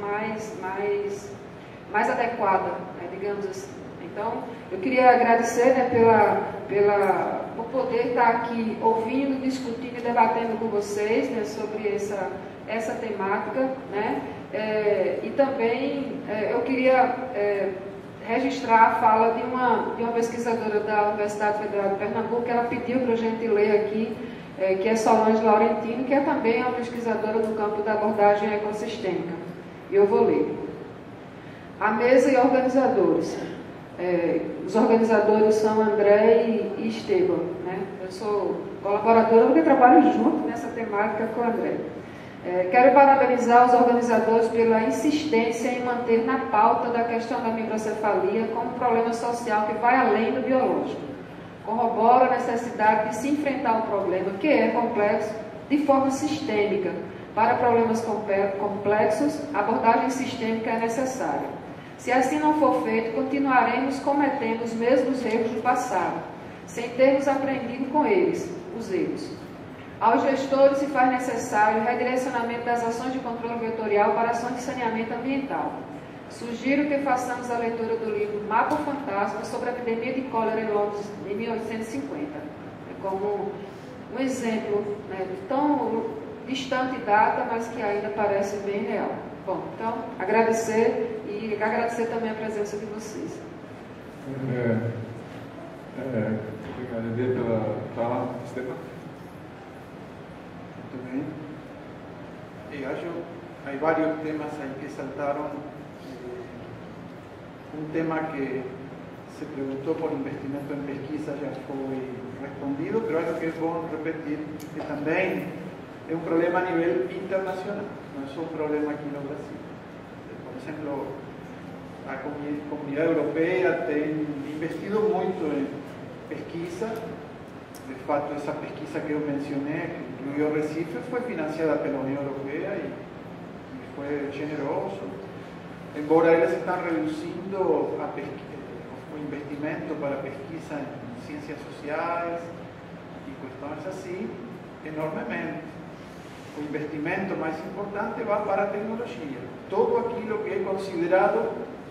mais adequada, né, digamos assim. Então, eu queria agradecer, né, por poder estar aqui ouvindo, discutindo e debatendo com vocês, né, sobre essa temática, né, e também eu queria registrar a fala de uma pesquisadora da Universidade Federal de Pernambuco, que ela pediu para a gente ler aqui, que é Solange Laurentino, que é também uma pesquisadora no campo da abordagem ecossistêmica. E eu vou ler. A mesa e organizadores. Os organizadores são André e Esteban, né? Eu sou colaboradora porque trabalho junto nessa temática com o André. Quero parabenizar os organizadores pela insistência em manter na pauta da questão da microcefalia como um problema social que vai além do biológico. Corrobora a necessidade de se enfrentar o problema, que é complexo, de forma sistêmica. Para problemas complexos, a abordagem sistêmica é necessária. Se assim não for feito, continuaremos cometendo os mesmos erros do passado, sem termos aprendido com eles, os erros. Aos gestores se faz necessário o redirecionamento das ações de controle vetorial para ações de saneamento ambiental. Sugiro que façamos a leitura do livro Mapa Fantasma sobre a epidemia de cólera em Londres, em 1850, como um exemplo, né, de tão distante data, mas que ainda parece bem real. Bom, então, agradecer e agradecer também a presença de vocês. Obrigado pela fala, Esteban. Muito bem. Eu acho que há vários temas aí que saltaram. Um tema que se preguntó por investimento en pesquisa, ya fue respondido, pero algo que es bueno repetir, que también es un problema a nivel internacional, no es un problema aquí en Brasil. Por exemplo, a comunidade europeia tem investido muito em pesquisa. De fato, essa pesquisa que eu mencionei, que incluiu Recife, foi financiada pela União Europeia e foi generoso. Embora eles estão reduzindo o investimento para pesquisa em ciências sociais e questões assim, enormemente. O investimento mais importante vai para a tecnologia. Todo aquilo que é considerado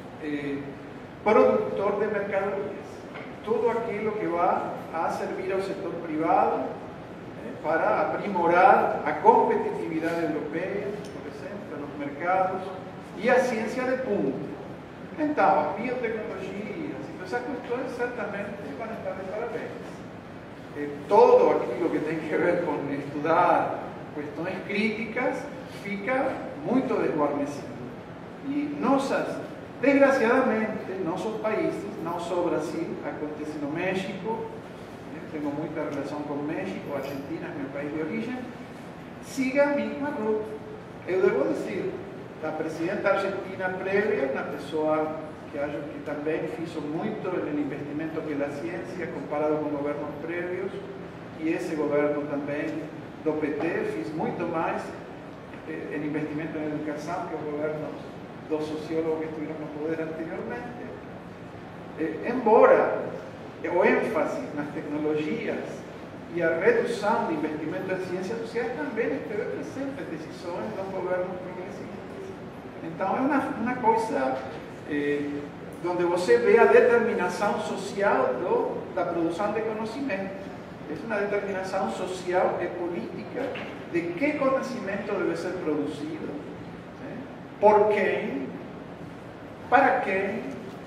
produtor de mercadorias. Todo aquilo que vai a servir ao setor privado para aprimorar a competitividade europeia, por exemplo, nos mercados, e a ciência de ponta. Então, as biotecnologias, essas questões certamente vão estar de parabéns. Todo aquilo que tem que ver com estudar questões críticas fica muito desguarnecido. E desgraciadamente, nossos países, não só o Brasil, acontece no México, tenho muita relação com o México, a Argentina é meu país de origem, siga a mesma ruta. Eu devo dizer, a presidenta argentina prévia, uma pessoa que acho que também fez muito no investimento pela ciência, comparado com governos prévios, e esse governo também do PT fez muito mais em investimento em educação que os governos dos sociólogos que estiveram no poder anteriormente. Embora o ênfase nas tecnologias e a redução de investimento em ciências sociais também esteve presente em decisões dos governos progressistas. Então, é uma coisa onde você vê a determinação social da produção de conhecimento. É uma determinação social e política de que conhecimento deve ser produzido, por quem, para quem.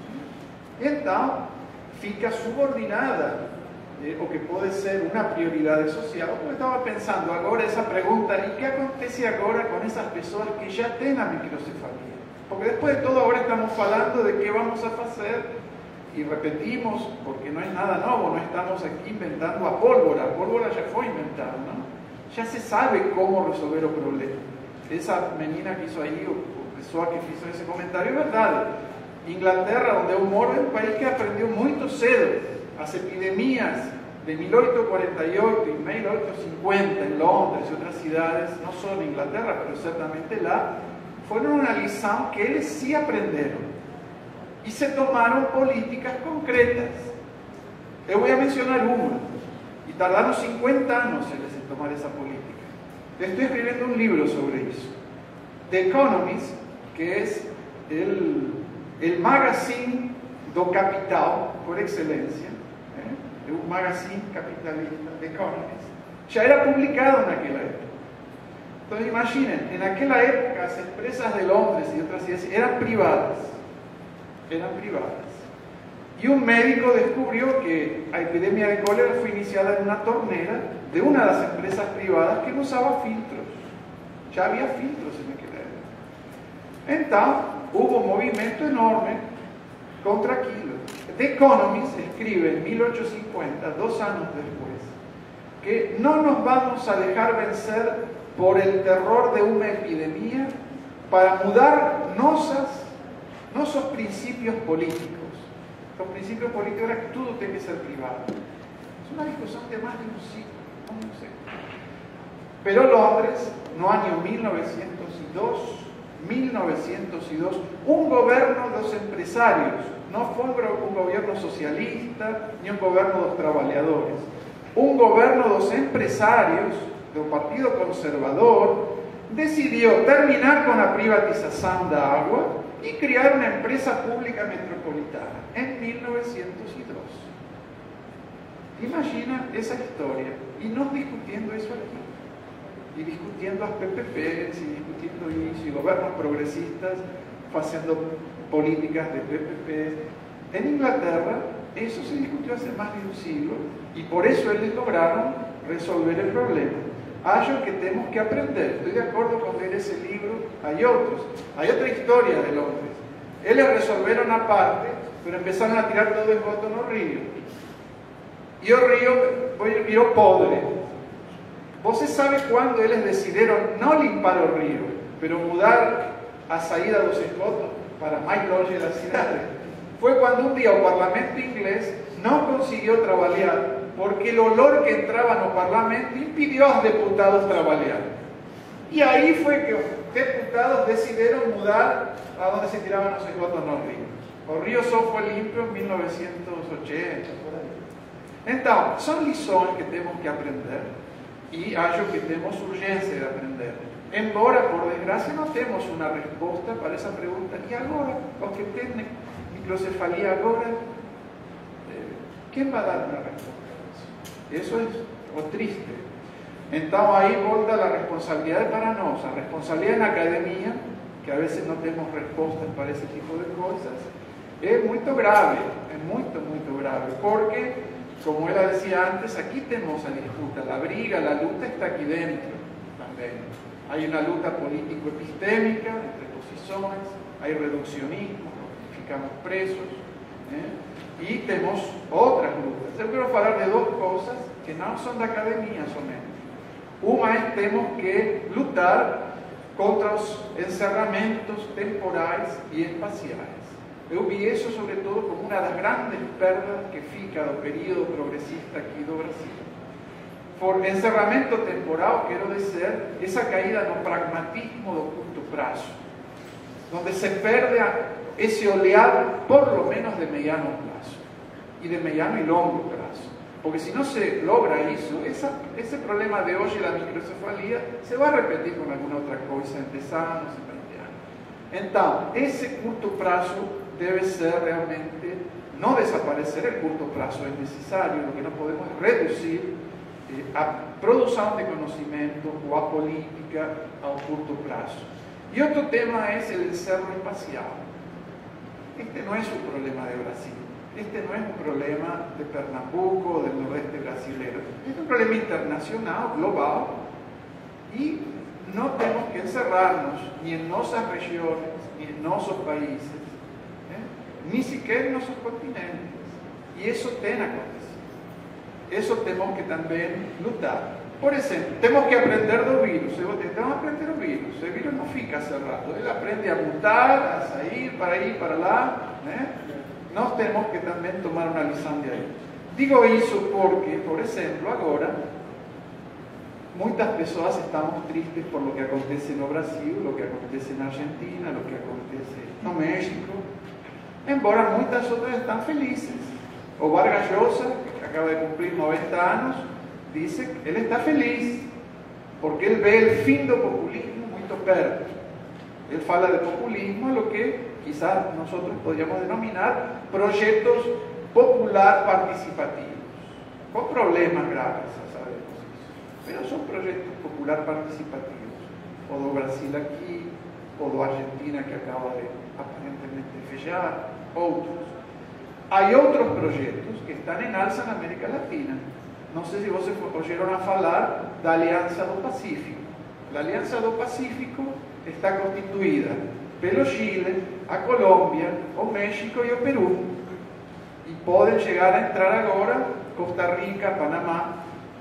Então, fica subordinada o que pode ser uma prioridade social. Eu estava pensando agora essa pergunta, e o que acontece agora com essas pessoas que já têm a microcefalia? Porque depois de tudo agora estamos falando de que vamos a fazer, e repetimos, porque não é nada novo, não estamos aqui inventando a pólvora já foi inventada, não? Já se sabe como resolver o problema. Essa menina que hizo aí, a pessoa que fez esse comentário, é verdade. Inglaterra, onde eu moro, é um país que aprendeu muito cedo. As epidemias de 1848 e 1850 em Londres e outras cidades, não só na Inglaterra, mas certamente lá, foram uma lição que eles sim aprenderam. E se tomaram políticas concretas. Eu vou mencionar uma. E tardaram 50 anos eles em tomar essa política. Estou escrevendo um livro sobre isso. The Economist, que é el magazine do capital por excelência, o magazine capitalista, The Economist, já era publicado naquela época. Então imaginem, naquela época as empresas de Londres e outras cidades eram privadas. E um médico descobriu que a epidemia de cólera foi iniciada em uma torneira de uma das empresas privadas que não usava filtros. Já havia filtros naquela época. Então, houve um movimento enorme contra aquilo. The Economist escreve em 1850, 2 anos depois, que não nos vamos a deixar vencer por el terror de uma epidemia para mudar nossos princípios políticos. Os princípios políticos era que tudo tem que ser privado. É uma discussão de mais de um siglo, não sei. Pero Londres, no ano 1902, um governo dos empresários, não foi um governo socialista, nem um governo dos trabalhadores, um governo dos empresários, do Partido Conservador, decidiu terminar com a privatização da água e criar uma empresa pública metropolitana em 1902. Imagina essa história, e nós discutindo isso aqui, e discutindo as PPPs, e discutindo isso, e governos progressistas fazendo políticas de PPPs. Em Inglaterra, isso se discutiu há mais de um siglo, e por isso eles lograram resolver o problema. Acho que temos que aprender. Estou de acordo com ler esse livro. Há outros. Há outra história de Londres. Eles resolveram a parte pero empezaron a tirar todo esgoto no río. Y o río virou podre. Você sabe quando eles decidiram não limpar o rio, pero mudar a saída dos esgotos para mais longe da cidade? Foi quando um dia o parlamento inglês não conseguiu trabalhar, porque o olor que entrava no parlamento impediu aos deputados trabalhar. E aí foi que os deputados decidiram mudar a onde se tiravam os esgotos no rio. O rio só foi limpo em 1980, por aí. Então, são lições que temos que aprender e acho que temos urgência de aprender. Embora, por desgraça, não temos uma resposta para essa pergunta. E agora, os que têm microcefalia agora, quem vai dar uma resposta a isso? Isso é o triste. Então, aí volta a responsabilidade para nós. A responsabilidade na academia, que a vezes não temos respostas para esse tipo de coisas, é muito grave. É muito, muito grave. Porque, como ela dizia antes, aqui temos a disputa, a briga, a luta está aqui dentro também. Há uma luta político-epistémica entre posições, há reducionismo, ficamos presos, e temos outras lutas. Eu quero falar de duas coisas que não são da academia somente. Uma é que temos que lutar contra os encerramentos temporais e espaciais. Eu vi isso, sobretudo, como uma das grandes perdas que fica do período progressista aqui do Brasil. Por encerramento temporal, quero dizer, essa caída no pragmatismo do curto prazo, onde se perde esse olhar, por lo menos, de mediano prazo, e de mediano e longo prazo. Porque se não se logra isso, esse problema de hoje da microcefalia se vai repetir com alguma outra coisa em 10 anos, em 20 anos. Então, esse curto prazo deve ser realmente, não desaparecer. O curto prazo é necessário, o que não podemos reduzir a produção de conhecimento ou a política ao curto prazo. E outro tema é o encerro espacial. Este não é o problema do Brasil. Este não é um problema de Pernambuco ou do nordeste brasileiro. Este é um problema internacional, global, e não temos que encerrar-nos nem em nossas regiões, nem em nossos países, nem sequer em nossos continentes. E isso tem acontecido. Isso temos que também lutar. Por exemplo, temos que aprender do vírus. Temos que aprender o vírus. O vírus não fica cerrado. Ele aprende a mutar, a sair, para ir para lá. Nós temos que também tomar uma lição de aí. Digo isso porque, por exemplo, agora, muitas pessoas estamos tristes por lo que acontece no Brasil, lo que acontece na Argentina, lo que acontece no México, embora muitas outras estão felizes. O Vargas Llosa, que acaba de cumprir 90 anos, dice que ele está feliz, porque ele vê o fim do populismo muito perto. Ele fala de populismo, lo que quizás nós podríamos denominar projetos popular participativos, com problemas graves, sabemos isso. Mas são projetos popular participativos, o do Brasil aqui, o do Argentina, que acaba de aparentemente fechar, outros. Há outros projetos que estão em alça na América Latina. Não sei se vocês ouviram a falar da Aliança do Pacífico. A Aliança do Pacífico está constituída pelo Chile, a Colômbia, o México e o Peru. E podem chegar a entrar agora Costa Rica, Panamá.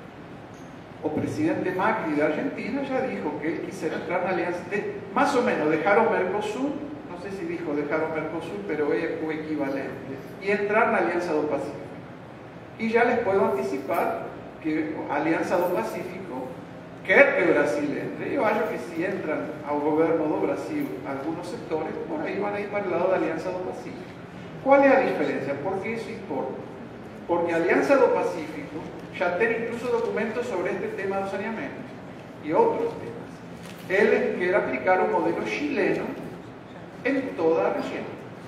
O presidente Macri da Argentina já disse que ele quisera entrar na aliança, mais ou menos, deixar o Mercosul, não sei se disse deixar o Mercosul, mas é o equivalente, e entrar na Aliança do Pacífico. E já les puedo antecipar que a Aliança do Pacífico quer que o Brasil entre. Eu acho que se entram ao governo do Brasil alguns setores, por aí vão ir para o lado da Aliança do Pacífico. Qual é a diferença? Por que isso importa? Porque a Aliança do Pacífico já tem incluso documentos sobre este tema do saneamento e outros temas. Eles querem aplicar o modelo chileno em toda a região.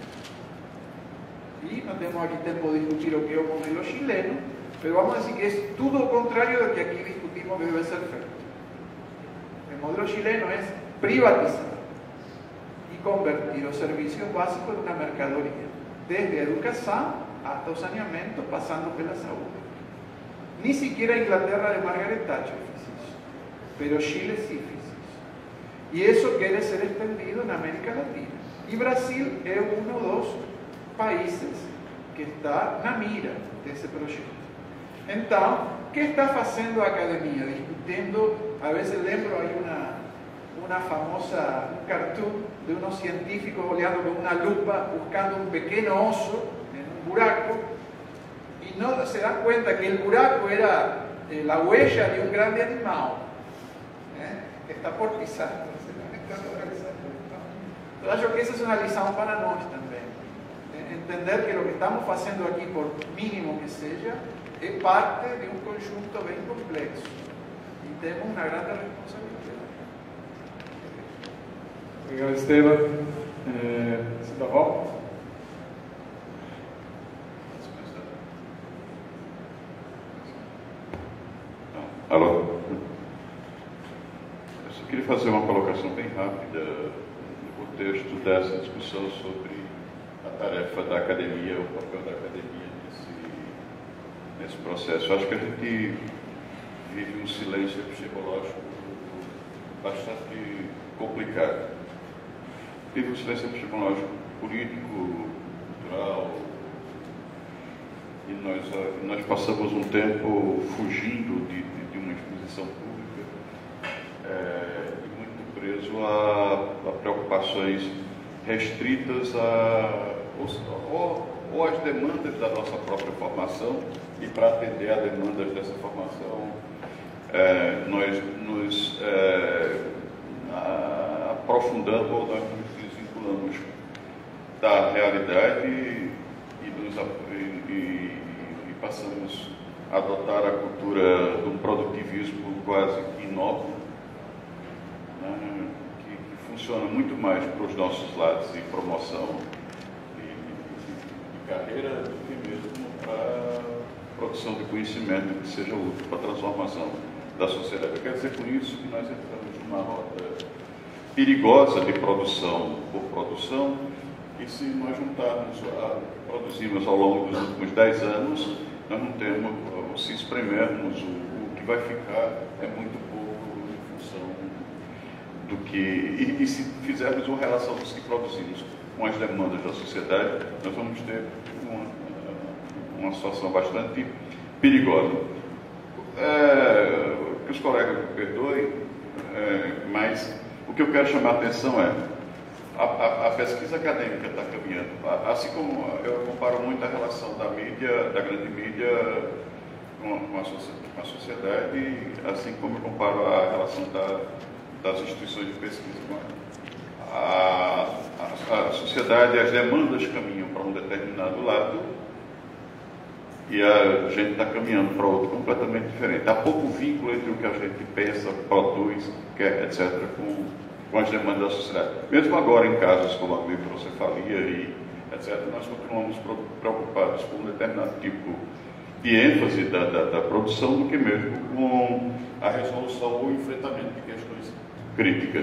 E não temos aqui tempo de discutir o que é o modelo chileno, mas vamos dizer que é tudo o contrário do que aqui discutimos que deve ser feito. O modelo chileno é privatizar e convertir os serviços básicos em uma mercadoria, desde a educação até o saneamento, passando pela saúde. Ni siquiera a Inglaterra de Margaret Thatcher fez isso, mas Chile sim fez isso. E isso quer ser estendido na América Latina. E Brasil é um dos países que está na mira desse projeto. Então, o que está fazendo a academia? Discutindo, a vezes lembro aí uma famosa, um cartoon de uns científicos olhando com uma lupa, buscando um pequeno osso em um buraco, e não se dão conta que o buraco era a huella de um grande animal, que está por pisar. Eu acho que essa é uma lição para nós também. Entender que o que estamos fazendo aqui, por mínimo que seja, é parte de um conjunto bem complexo. E temos uma grande responsabilidade. Obrigado, Esteban. Cidavó? Alô? Eu só queria fazer uma colocação bem rápida no contexto dessa discussão sobre a tarefa da academia, o papel da academia nesse processo. Eu acho que a gente vive um silêncio epistemológico bastante complicado. Vive um silêncio epistemológico político, cultural, e nós passamos um tempo fugindo de uma exposição pública e muito preso a preocupações restritas ou às demandas da nossa própria formação, e para atender a demandas dessa formação nós nos aprofundamos ou nós nos desvinculamos da realidade e passamos a adotar a cultura de um produtivismo quase inócuo, né, que funciona muito mais para os nossos lados de promoção de carreira do que mesmo para a produção de conhecimento que seja útil para a transformação da sociedade. Eu quero dizer com isso que nós entramos numa rota perigosa de produção por produção, e se nós juntarmos, produzimos ao longo dos últimos 10 anos, nós não temos, se espremermos, o que vai ficar é muito pouco em função do que... E se fizermos uma relação dos que produzimos com as demandas da sociedade, nós vamos ter uma situação bastante perigosa. Que os colegas me perdoem, mas o que eu quero chamar a atenção é a pesquisa acadêmica está caminhando, assim como eu comparo muito a relação da mídia, da grande mídia com a sociedade, assim como eu comparo a relação das instituições de pesquisa com a sociedade. As demandas caminham para um determinado lado e a gente está caminhando para outro completamente diferente. Há pouco vínculo entre o que a gente pensa, produz, quer, etc., com as demandas da sociedade. Mesmo agora, em casos como a microcefalia e etc., nós continuamos preocupados com um determinado tipo de ênfase da produção do que mesmo com a resolução ou o enfrentamento de questões críticas.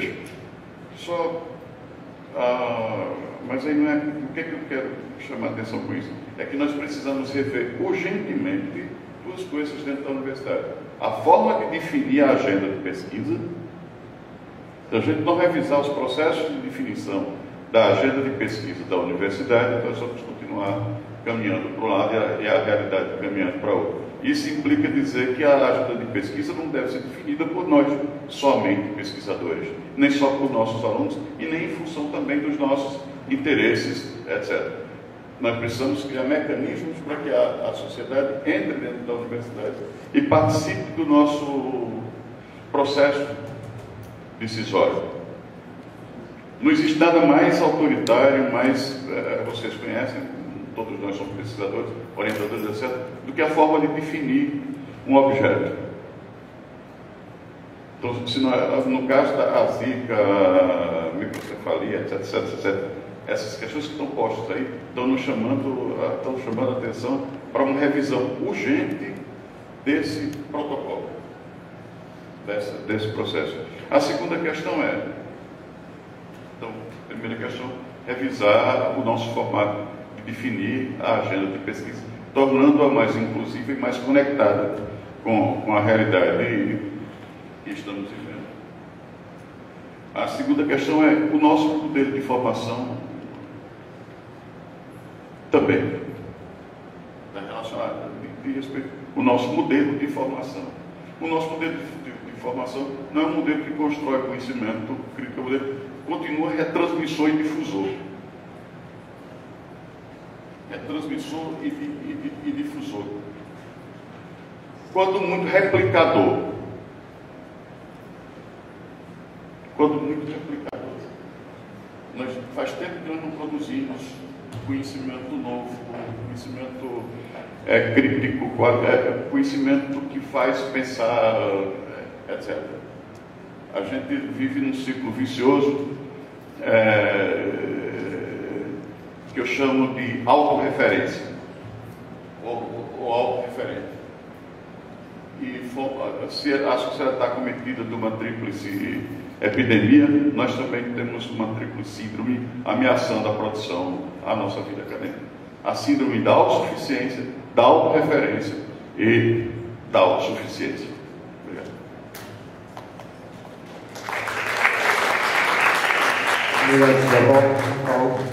Mas aí não é... O que eu quero chamar a atenção com isso? É que nós precisamos rever urgentemente duas coisas dentro da universidade. A forma de definir a agenda de pesquisa. Se a gente não revisar os processos de definição da agenda de pesquisa da universidade, nós vamos continuar caminhando para um lado e a realidade caminhando para o outro. Isso implica dizer que a agenda de pesquisa não deve ser definida por nós, somente pesquisadores, nem só por nossos alunos e nem em função também dos nossos interesses, etc. Nós precisamos criar mecanismos para que a sociedade entre dentro da universidade e participe do nosso processo decisório. Não existe nada mais autoritário, vocês conhecem, todos nós somos pesquisadores, orientadores, etc., do que a forma de definir um objeto. Então, se no caso da zika, microcefalia, etc., essas questões que estão postas aí estão chamando a atenção para uma revisão urgente desse protocolo, desse processo. A segunda questão então, a primeira questão, revisar o nosso formato de definir a agenda de pesquisa, tornando-a mais inclusiva e mais conectada com a realidade que estamos vivendo. A segunda questão é o nosso modelo de formação também. Está relacionado de respeito ao nosso modelo de formação. O nosso modelo de formação não é um modelo que constrói conhecimento crítico, é um modelo que continua retransmissor e difusor. Retransmissor e difusor. Quando muito replicador. Quando muito replicador. Faz tempo que nós não produzimos conhecimento novo, conhecimento crítico, conhecimento que faz pensar, etc. A gente vive num ciclo vicioso que eu chamo de autorreferência ou autorreferente. E a sociedade está cometida de uma tríplice epidemia. Nós também temos uma tríplice síndrome ameaçando a produção, a nossa vida acadêmica. A síndrome da autossuficiência, da autorreferência e da autossuficiência. Obrigado.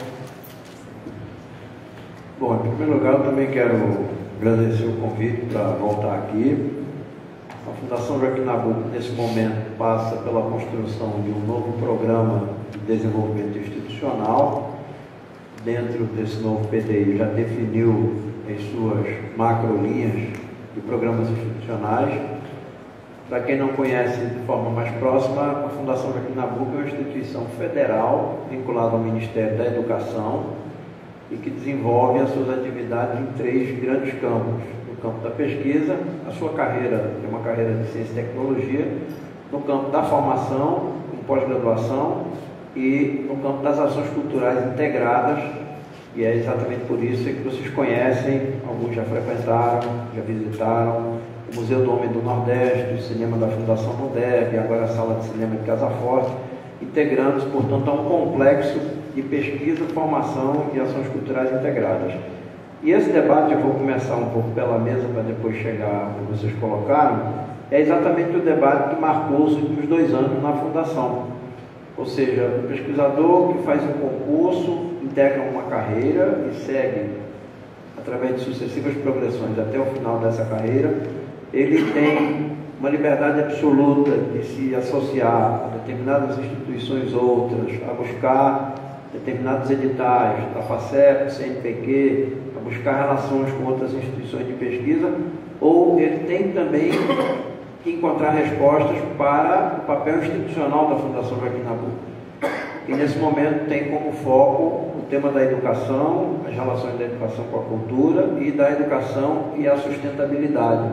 Bom, em primeiro lugar, eu também quero agradecer o convite para voltar aqui. A Fundação Joaquim Nabuco, nesse momento, passa pela construção de um novo programa de desenvolvimento institucional. Dentro desse novo PDI, já definiu as suas macrolinhas de programas institucionais. Para quem não conhece de forma mais próxima, a Fundação Joaquim Nabuco é uma instituição federal vinculada ao Ministério da Educação e que desenvolve as suas atividades em 3 grandes campos. No campo da pesquisa, a sua carreira é uma carreira de ciência e tecnologia, no campo da formação, com pós-graduação, e no campo das ações culturais integradas, e é exatamente por isso que vocês conhecem, alguns já frequentaram, já visitaram o Museu do Homem do Nordeste, o cinema da Fundação Mundeb, e agora a Sala de Cinema de Casa Forte, integrando-se, portanto, a um complexo de pesquisa, formação e ações culturais integradas. E esse debate, eu vou começar um pouco pela mesa para depois chegar onde vocês colocaram, é exatamente o debate que marcou os últimos 2 anos na Fundação. Ou seja, o pesquisador que faz um concurso, integra uma carreira e segue, através de sucessivas progressões até o final dessa carreira, ele tem uma liberdade absoluta de se associar a determinadas instituições outras, a buscar determinados editais, da FACEP, CNPq, a buscar relações com outras instituições de pesquisa, ou ele tem também que encontrar respostas para o papel institucional da Fundação Joaquim Nabuco, que nesse momento tem como foco o tema da educação, as relações da educação com a cultura e da educação e a sustentabilidade.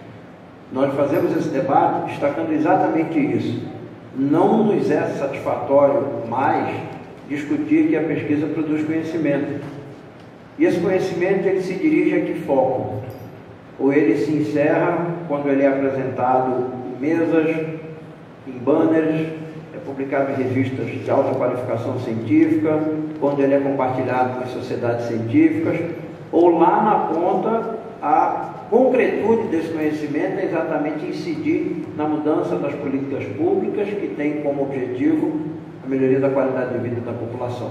Nós fazemos esse debate destacando exatamente isso. Não nos é satisfatório mais discutir que a pesquisa produz conhecimento. E esse conhecimento, ele se dirige a que foco? Ou ele se encerra quando ele é apresentado em mesas, em banners, é publicado em revistas de alta qualificação científica, quando ele é compartilhado com as sociedades científicas, ou lá na ponta, a concretude desse conhecimento é exatamente incidir na mudança das políticas públicas que tem como objetivo a melhoria da qualidade de vida da população.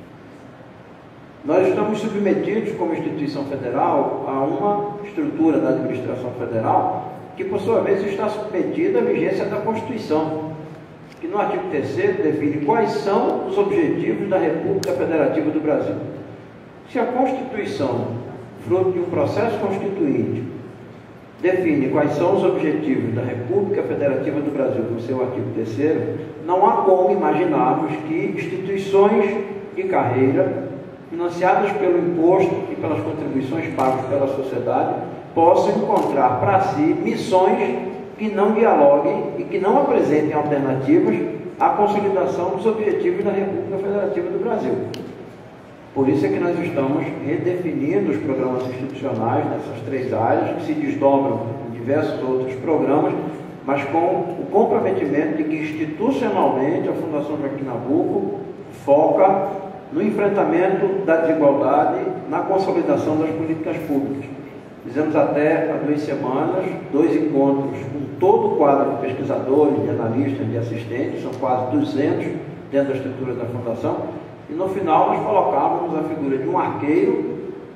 Nós estamos submetidos, como instituição federal, a uma estrutura da administração federal que, por sua vez, está submetida à vigência da Constituição, que no artigo 3º define quais são os objetivos da República Federativa do Brasil. Se a Constituição, fruto de um processo constituinte, define quais são os objetivos da República Federativa do Brasil no seu artigo 3º, não há como imaginarmos que instituições de carreira financiadas pelo imposto e pelas contribuições pagas pela sociedade, possam encontrar para si missões que não dialoguem e que não apresentem alternativas à consolidação dos objetivos da República Federativa do Brasil. Por isso é que nós estamos redefinindo os programas institucionais nessas 3 áreas, que se desdobram em diversos outros programas, mas com o comprometimento de que institucionalmente a Fundação Joaquim Nabuco foca no enfrentamento da desigualdade, na consolidação das políticas públicas. Fizemos até há 2 semanas 2 encontros com todo o quadro de pesquisadores, de analistas, de assistentes, são quase 200 dentro da estrutura da Fundação, e no final nós colocávamos a figura de um arqueiro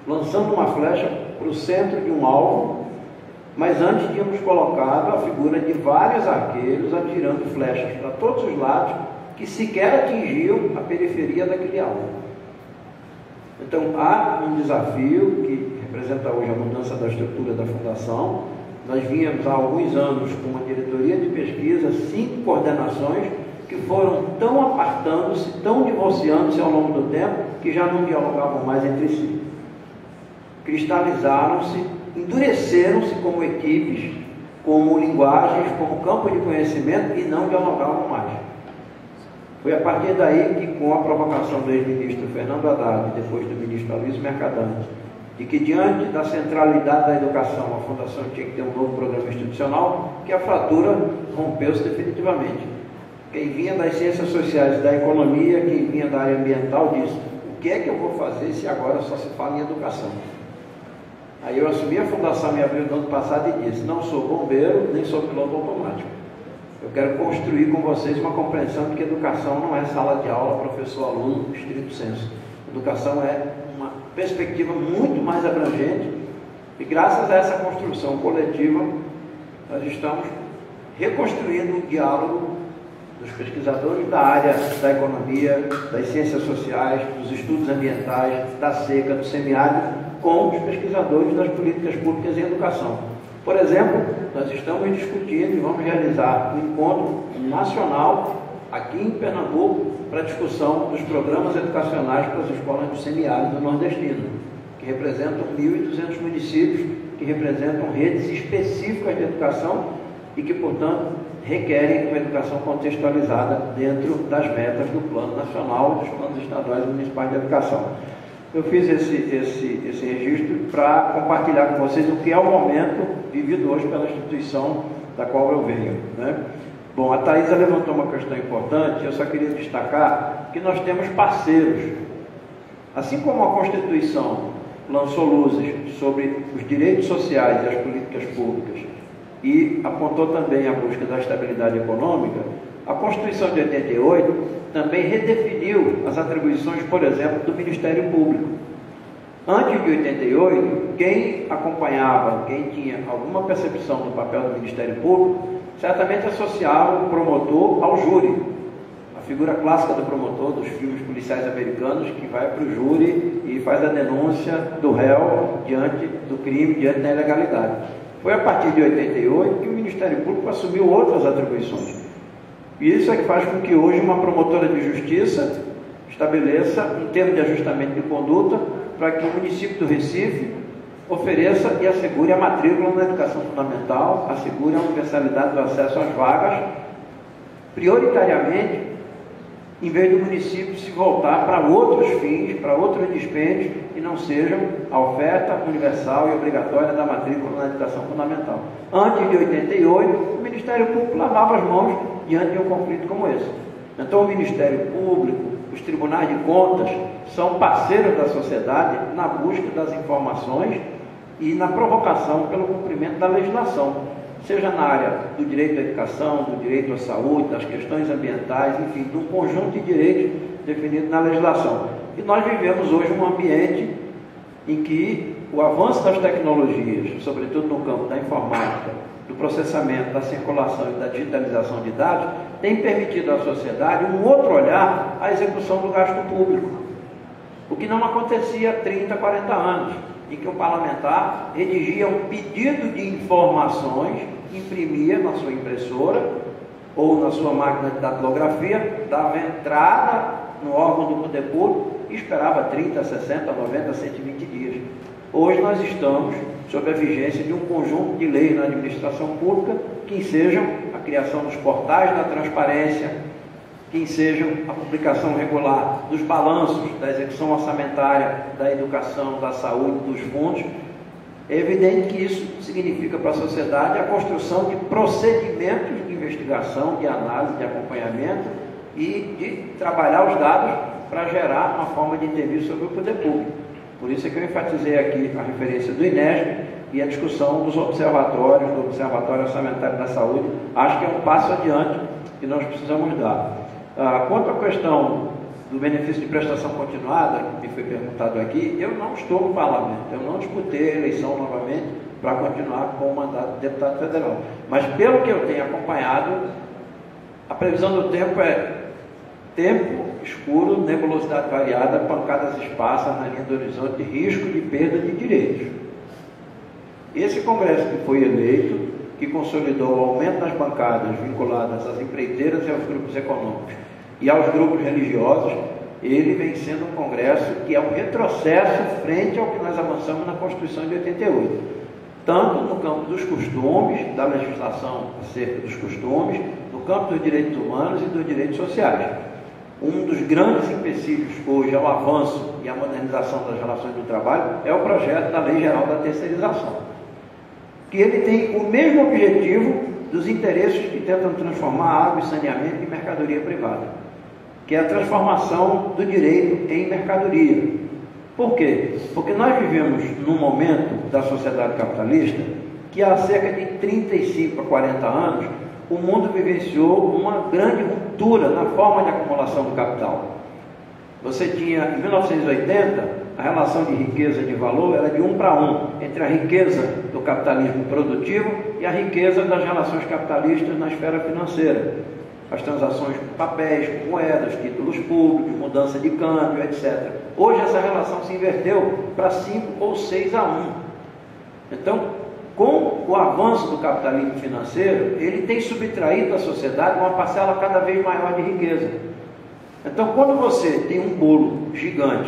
lançando uma flecha para o centro de um alvo, mas antes tínhamos colocado a figura de vários arqueiros atirando flechas para todos os lados, que sequer atingiam a periferia daquele alvo. Então, há um desafio que representa hoje a mudança da estrutura da Fundação. Nós vínhamos há alguns anos com uma diretoria de pesquisa, 5 coordenações, que foram tão apartando-se, tão divorciando-se ao longo do tempo, que já não dialogavam mais entre si. Cristalizaram-se, endureceram-se como equipes, como linguagens, como campo de conhecimento, e não dialogavam mais. Foi a partir daí que, com a provocação do ex-ministro Fernando Haddad e depois do ministro Aloysio Mercadante, de que diante da centralidade da educação a Fundação tinha que ter um novo programa institucional, que a fratura rompeu-se definitivamente. Quem vinha das ciências sociais e da economia, quem vinha da área ambiental, disse: o que é que eu vou fazer se agora só se fala em educação? Aí eu assumi a Fundação em abril do ano passado e disse: não sou bombeiro, nem sou piloto automático. Eu quero construir com vocês uma compreensão de que educação não é sala de aula, professor, aluno, estrito senso. Educação é uma perspectiva muito mais abrangente, e graças a essa construção coletiva, nós estamos reconstruindo o diálogo dos pesquisadores da área da economia, das ciências sociais, dos estudos ambientais, da seca, do semiárido, com os pesquisadores das políticas públicas em educação. Por exemplo, nós estamos discutindo e vamos realizar um encontro nacional aqui em Pernambuco para discussão dos programas educacionais para as escolas do semiárido nordestino, que representam 1.200 municípios, que representam redes específicas de educação e que, portanto, requerem uma educação contextualizada dentro das metas do Plano Nacional, dos planos estaduais e municipais de educação. Eu fiz esse registro para compartilhar com vocês o que é o momento vivido hoje pela instituição da qual eu venho, né? Bom, a Thaisa levantou uma questão importante. Eu só queria destacar que nós temos parceiros. Assim como a Constituição lançou luzes sobre os direitos sociais e as políticas públicas e apontou também a busca da estabilidade econômica, a Constituição de 88 também redefiniu as atribuições, por exemplo, do Ministério Público. Antes de 88, quem acompanhava, quem tinha alguma percepção do papel do Ministério Público, certamente associava o promotor ao júri. A figura clássica do promotor dos filmes policiais americanos, que vai para o júri e faz a denúncia do réu diante do crime, diante da ilegalidade. Foi a partir de 88 que o Ministério Público assumiu outras atribuições. E isso é que faz com que hoje uma promotora de justiça estabeleça um termo de ajustamento de conduta para que o município do Recife ofereça e assegure a matrícula na educação fundamental, assegure a universalidade do acesso às vagas, prioritariamente, em vez do município se voltar para outros fins, para outros dispêndios, que não sejam a oferta universal e obrigatória da matrícula na educação fundamental. Antes de 88, o Ministério Público lavava as mãos diante de um conflito como esse. Então, o Ministério Público, os tribunais de contas, são parceiros da sociedade na busca das informações e na provocação pelo cumprimento da legislação, seja na área do direito à educação, do direito à saúde, das questões ambientais, enfim, de um conjunto de direitos definidos na legislação. E nós vivemos hoje um ambiente em que o avanço das tecnologias, sobretudo no campo da informática, do processamento, da circulação e da digitalização de dados, tem permitido à sociedade um outro olhar à execução do gasto público, o que não acontecia há 30, 40 anos, em que o parlamentar redigia um pedido de informações, imprimia na sua impressora ou na sua máquina de datilografia, dava entrada no órgão do poder público e esperava 30, 60, 90, 120 dias. Hoje nós estamos sob a vigência de um conjunto de leis na administração pública, que sejam a criação dos portais da transparência, que sejam a publicação regular dos balanços da execução orçamentária, da educação, da saúde, dos fundos. É evidente que isso significa para a sociedade a construção de procedimentos de investigação, de análise, de acompanhamento e de trabalhar os dados para gerar uma forma de intervir sobre o poder público. Por isso é que eu enfatizei aqui a referência do INESP e a discussão dos observatórios, do Observatório Orçamentário da Saúde. Acho que é um passo adiante que nós precisamos dar. Quanto à questão do benefício de prestação continuada, que me foi perguntado aqui, eu não estou no parlamento, eu não disputei a eleição novamente para continuar com o mandato de deputado federal. Mas pelo que eu tenho acompanhado, a previsão do tempo é tempo escuro, nebulosidade variada, pancadas esparsas na linha do horizonte, risco de perda de direitos. Esse Congresso que foi eleito, que consolidou o aumento das bancadas vinculadas às empreiteiras e aos grupos econômicos e aos grupos religiosos, ele vem sendo um Congresso que é um retrocesso frente ao que nós avançamos na Constituição de 88, tanto no campo dos costumes, da legislação acerca dos costumes, no campo dos direitos humanos e dos direitos sociais. Um dos grandes empecilhos hoje ao avanço e à modernização das relações do trabalho é o projeto da Lei Geral da Terceirização, que ele tem o mesmo objetivo dos interesses que tentam transformar água e saneamento em mercadoria privada, que é a transformação do direito em mercadoria. Por quê? Porque nós vivemos num momento da sociedade capitalista que há cerca de 35 a 40 anos o mundo vivenciou uma grande ruptura na forma de acumulação do capital. Você tinha, em 1980, a relação de riqueza e de valor era de 1 para 1, entre a riqueza do capitalismo produtivo e a riqueza das relações capitalistas na esfera financeira. As transações com papéis, com moedas, títulos públicos, mudança de câmbio, etc. Hoje essa relação se inverteu para 5 ou 6 a 1. Então, com o avanço do capitalismo financeiro, ele tem subtraído à sociedade uma parcela cada vez maior de riqueza. Então, quando você tem um bolo gigante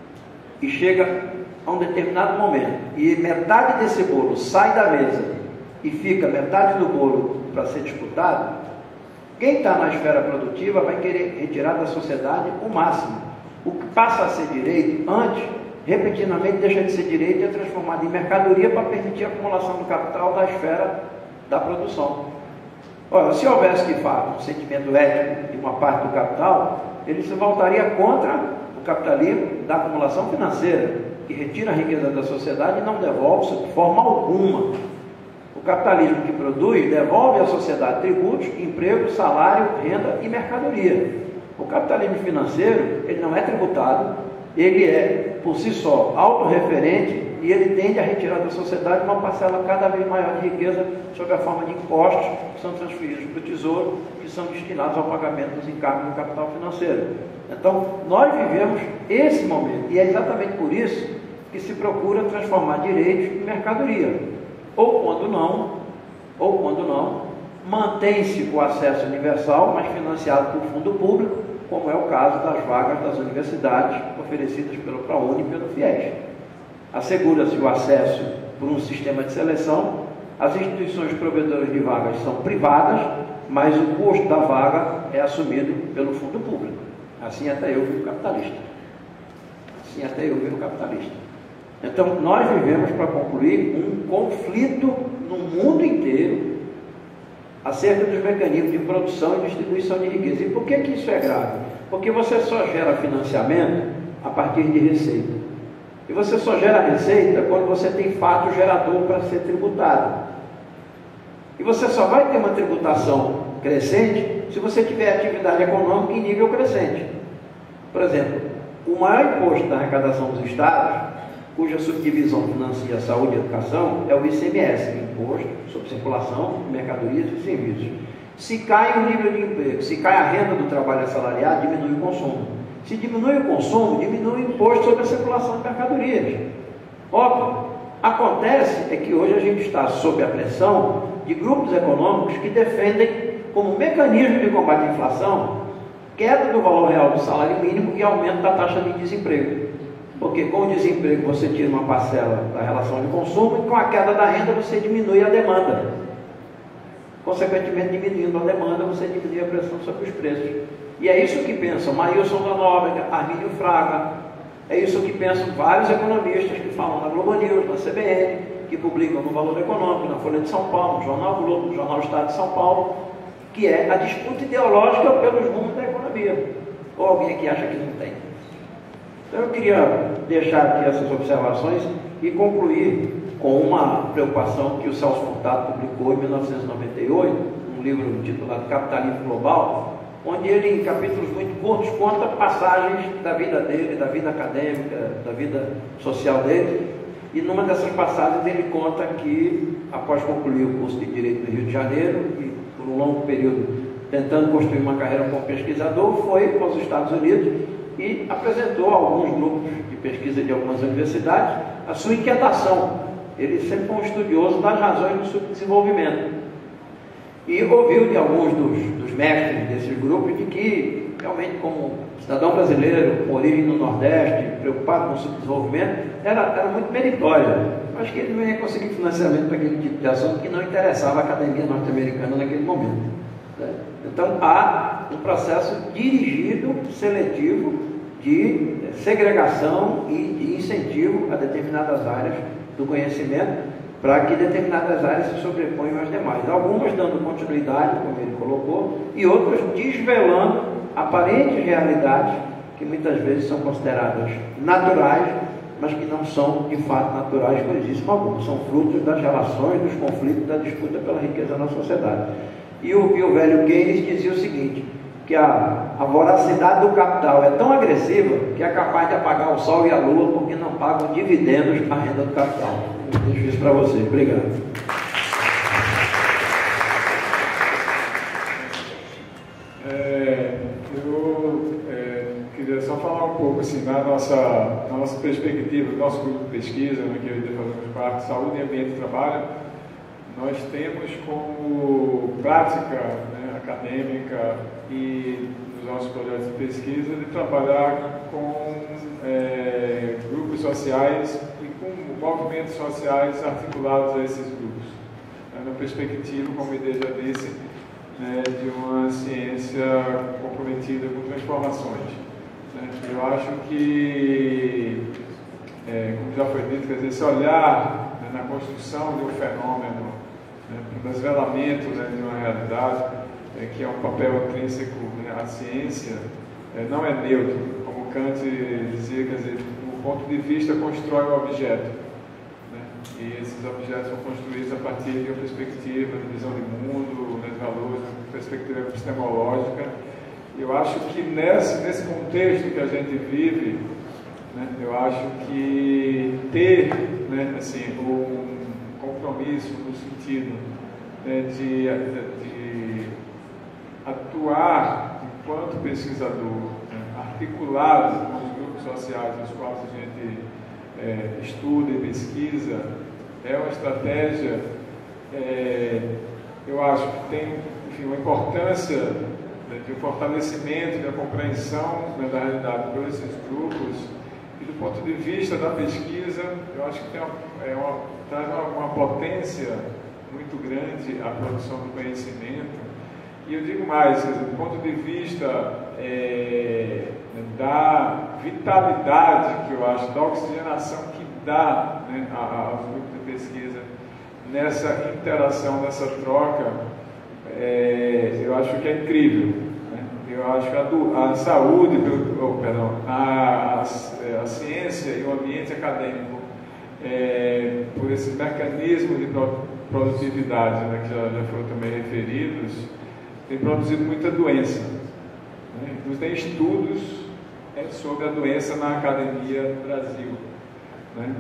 e chega a um determinado momento e metade desse bolo sai da mesa e fica metade do bolo para ser disputado, quem está na esfera produtiva vai querer retirar da sociedade o máximo. O que passa a ser direito antes, repentinamente deixa de ser direito e é transformado em mercadoria para permitir a acumulação do capital da esfera da produção. Ora, se houvesse de fato um sentimento ético de uma parte do capital, ele se voltaria contra o capitalismo da acumulação financeira, que retira a riqueza da sociedade e não devolve de forma alguma. O capitalismo que produz devolve à sociedade tributos, emprego, salário, renda e mercadoria. O capitalismo financeiro, ele não é tributado, ele é, por si só, autorreferente e ele tende a retirar da sociedade uma parcela cada vez maior de riqueza sob a forma de impostos que são transferidos para o Tesouro, que são destinados ao pagamento dos encargos do capital financeiro. Então, nós vivemos esse momento e é exatamente por isso que se procura transformar direitos em mercadoria. Ou quando não, mantém-se o acesso universal, mas financiado por fundo público, como é o caso das vagas das universidades oferecidas pelo ProUni e pelo FIES. Assegura-se o acesso por um sistema de seleção, as instituições provedoras de vagas são privadas, mas o custo da vaga é assumido pelo fundo público. Assim até eu viro capitalista. Então, nós vivemos, para concluir, um conflito no mundo inteiro acerca dos mecanismos de produção e distribuição de riqueza. E por que isso é grave? Porque você só gera financiamento a partir de receita. E você só gera receita quando você tem fato gerador para ser tributado. E você só vai ter uma tributação crescente se você tiver atividade econômica em nível crescente. Por exemplo, o maior imposto da arrecadação dos estados, cuja subdivisão financia saúde e educação, é o ICMS, Imposto sobre Circulação de Mercadorias e Serviços. Se cai o nível de emprego, se cai a renda do trabalho assalariado, diminui o consumo. Se diminui o consumo, diminui o imposto sobre a circulação de mercadorias. Óbvio, acontece é que hoje a gente está sob a pressão de grupos econômicos que defendem como mecanismo de combate à inflação queda do valor real do salário mínimo e aumento da taxa de desemprego. Porque com o desemprego você tira uma parcela da relação de consumo e com a queda da renda você diminui a demanda. Consequentemente, diminuindo a demanda, você diminui a pressão sobre os preços. E é isso que pensam Maílson da Nóbrega, Armínio Fraga, é isso que pensam vários economistas que falam na Globo News, na CBN, que publicam no Valor Econômico, na Folha de São Paulo, no Jornal Globo, no Jornal Estado de São Paulo, que é a disputa ideológica pelos rumos da economia. Ou alguém aqui acha que não tem? Então eu queria deixar aqui essas observações e concluir com uma preocupação que o Celso Furtado publicou em 1998, um livro intitulado Capitalismo Global, onde ele, em capítulos muito curtos, conta passagens da vida dele, da vida acadêmica, da vida social dele. E numa dessas passagens ele conta que, após concluir o curso de Direito no Rio de Janeiro, e por um longo período tentando construir uma carreira como pesquisador, foi para os Estados Unidos e apresentou a alguns grupos de pesquisa de algumas universidades a sua inquietação. Ele sempre foi um estudioso das razões do subdesenvolvimento. E ouviu de alguns dos mestres desses grupos de que, realmente, como cidadão brasileiro, com origem no Nordeste, preocupado com o subdesenvolvimento, era muito meritório. Mas que ele não ia conseguir financiamento para aquele tipo de assunto que não interessava a academia norte-americana naquele momento. Então, há um processo dirigido, seletivo, de segregação e de incentivo a determinadas áreas do conhecimento, para que determinadas áreas se sobreponham às demais. Algumas dando continuidade, como ele colocou, e outras desvelando aparentes realidades que muitas vezes são consideradas naturais, mas que não são de fato naturais coisíssimo algum. São frutos das relações, dos conflitos, da disputa pela riqueza na sociedade. E o velho Keynes dizia o seguinte, que a voracidade do capital é tão agressiva que é capaz de apagar o sol e a lua porque não pagam dividendos na renda do capital. Deixo isso para você. Obrigado. Eu queria só falar um pouco assim, na nossa perspectiva, do nosso grupo de pesquisa, né, que hoje fazemos parte, Saúde e Ambiente de Trabalho. Nós temos como prática, né, acadêmica e nos nossos projetos de pesquisa de trabalhar com grupos sociais e com movimentos sociais articulados a esses grupos, né, na perspectiva, como a Ide já disse, né, de uma ciência comprometida com transformações. Né. Eu acho que, como já foi dito, quer dizer, esse olhar, né, na construção de um fenômeno, o desvelamento, né, de uma realidade, que é um papel intrínseco, né, à ciência, não é neutro, como Kant dizia, quer dizer, o ponto de vista constrói o objeto, né, e esses objetos são construídos a partir de uma perspectiva de visão de mundo, né, de valores, uma perspectiva epistemológica. Eu acho que nesse contexto que a gente vive, né, eu acho que ter, né, assim, um compromisso no sentido, né, de atuar enquanto pesquisador, né, articulado com os grupos sociais nos quais a gente estuda e pesquisa, é uma estratégia, eu acho que tem, enfim, uma importância, né, de um fortalecimento, da compreensão, né, da realidade por esses grupos. E do ponto de vista da pesquisa, eu acho que tem traz uma potência muito grande à produção do conhecimento. E eu digo mais, quer dizer, do ponto de vista da vitalidade, que eu acho, da oxigenação que dá, né, aos grupos de pesquisa nessa interação, nessa troca, eu acho que é incrível. Eu acho que a saúde, a ciência e o ambiente acadêmico, por esse mecanismo de produtividade, né, que já foram também referidos, tem produzido muita doença. Né? Então, tem estudos sobre a doença na academia do Brasil. Né?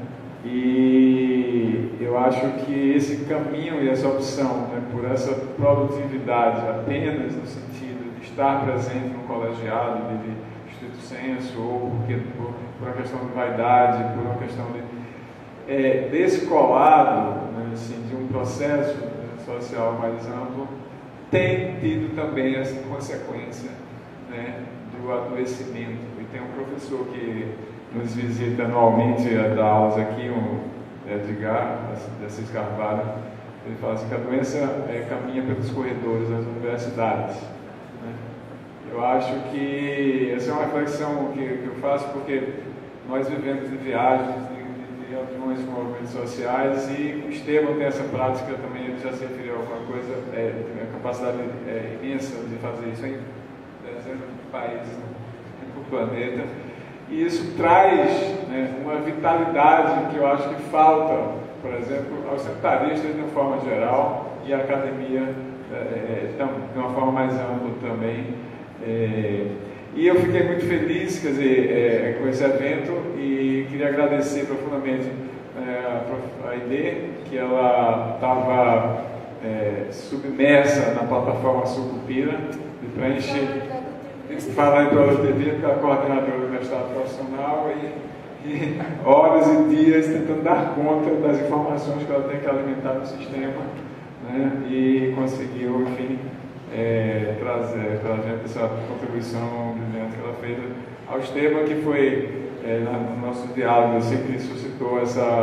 E eu acho que esse caminho e essa opção, né, por essa produtividade apenas no sentido de estar presente no colegiado, de estrito senso, ou por uma questão de vaidade, por uma questão de descolado, né, assim, de um processo, né, social mais amplo, tem tido também essa consequência, né, do adoecimento. E tem um professor que nos visita anualmente a dar aulas aqui, o Edgar, da Assis Carvalho. Ele fala assim que a doença caminha pelos corredores das universidades. Né? Eu acho que essa é uma reflexão que eu faço porque nós vivemos de viagens, de reuniões com movimentos sociais, e o Estevam tem essa prática também, ele já se referiu a alguma coisa, tem a capacidade imensa de fazer isso em dezenas de países no planeta. E isso traz, né, uma vitalidade que eu acho que falta, por exemplo, aos sectaristas de uma forma geral e à academia de uma forma mais ampla também, E eu fiquei muito feliz, quer dizer, com esse evento, e queria agradecer profundamente a Aide, que ela estava submersa na plataforma Sucupira, para a gente falar para ela ter vindo, que ela é coordenadora do mestrado profissional, e horas e dias tentando dar conta das informações que ela tem que alimentar no sistema, né? E conseguiu, enfim, trazer para a gente essa contribuição brilhante que ela fez aos temas, que foi, no nosso diálogo, sempre suscitou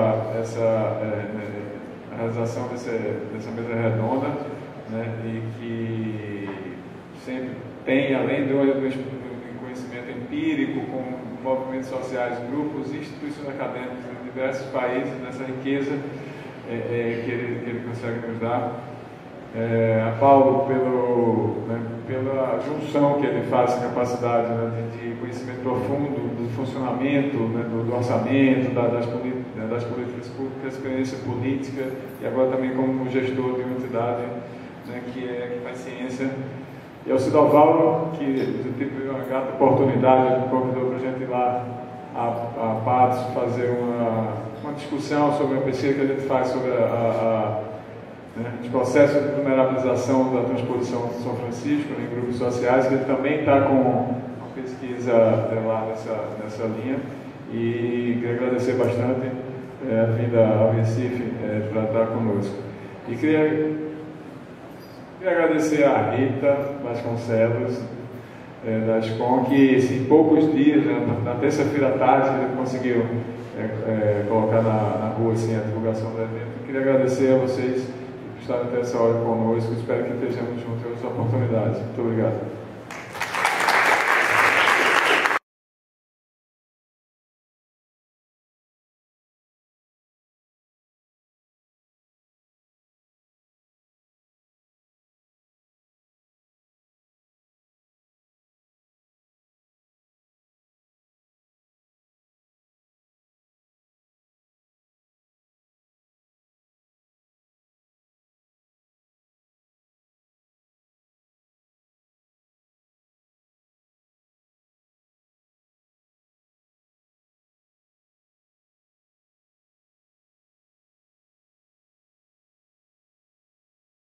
a realização dessa mesa redonda, né? E que sempre tem, além do conhecimento empírico, com movimentos sociais, grupos, instituições acadêmicas em diversos países, nessa riqueza que ele consegue nos dar. A Paulo, pela junção que ele faz, essa capacidade, né, de conhecimento profundo do funcionamento, né, do orçamento, das políticas públicas, experiência política, e agora também como gestor de uma entidade, né, que faz ciência. E ao Sidovaldo, que eu tive uma grata oportunidade, ele me convidou para a gente ir lá a Patos fazer uma discussão sobre a pesquisa que a gente faz sobre os processos de vulnerabilização da transposição de São Francisco em grupos sociais, que ele também está com uma pesquisa lá nessa linha, e queria agradecer bastante a vinda ao Recife para estar conosco. E queria agradecer a Rita Vasconcelos, da SCOM, que em poucos dias, na terça-feira à tarde, ele conseguiu colocar na rua assim, a divulgação do evento. Queria agradecer a vocês por estarem até essa hora conosco. Espero que estejamos juntos em outras oportunidades. Muito obrigado.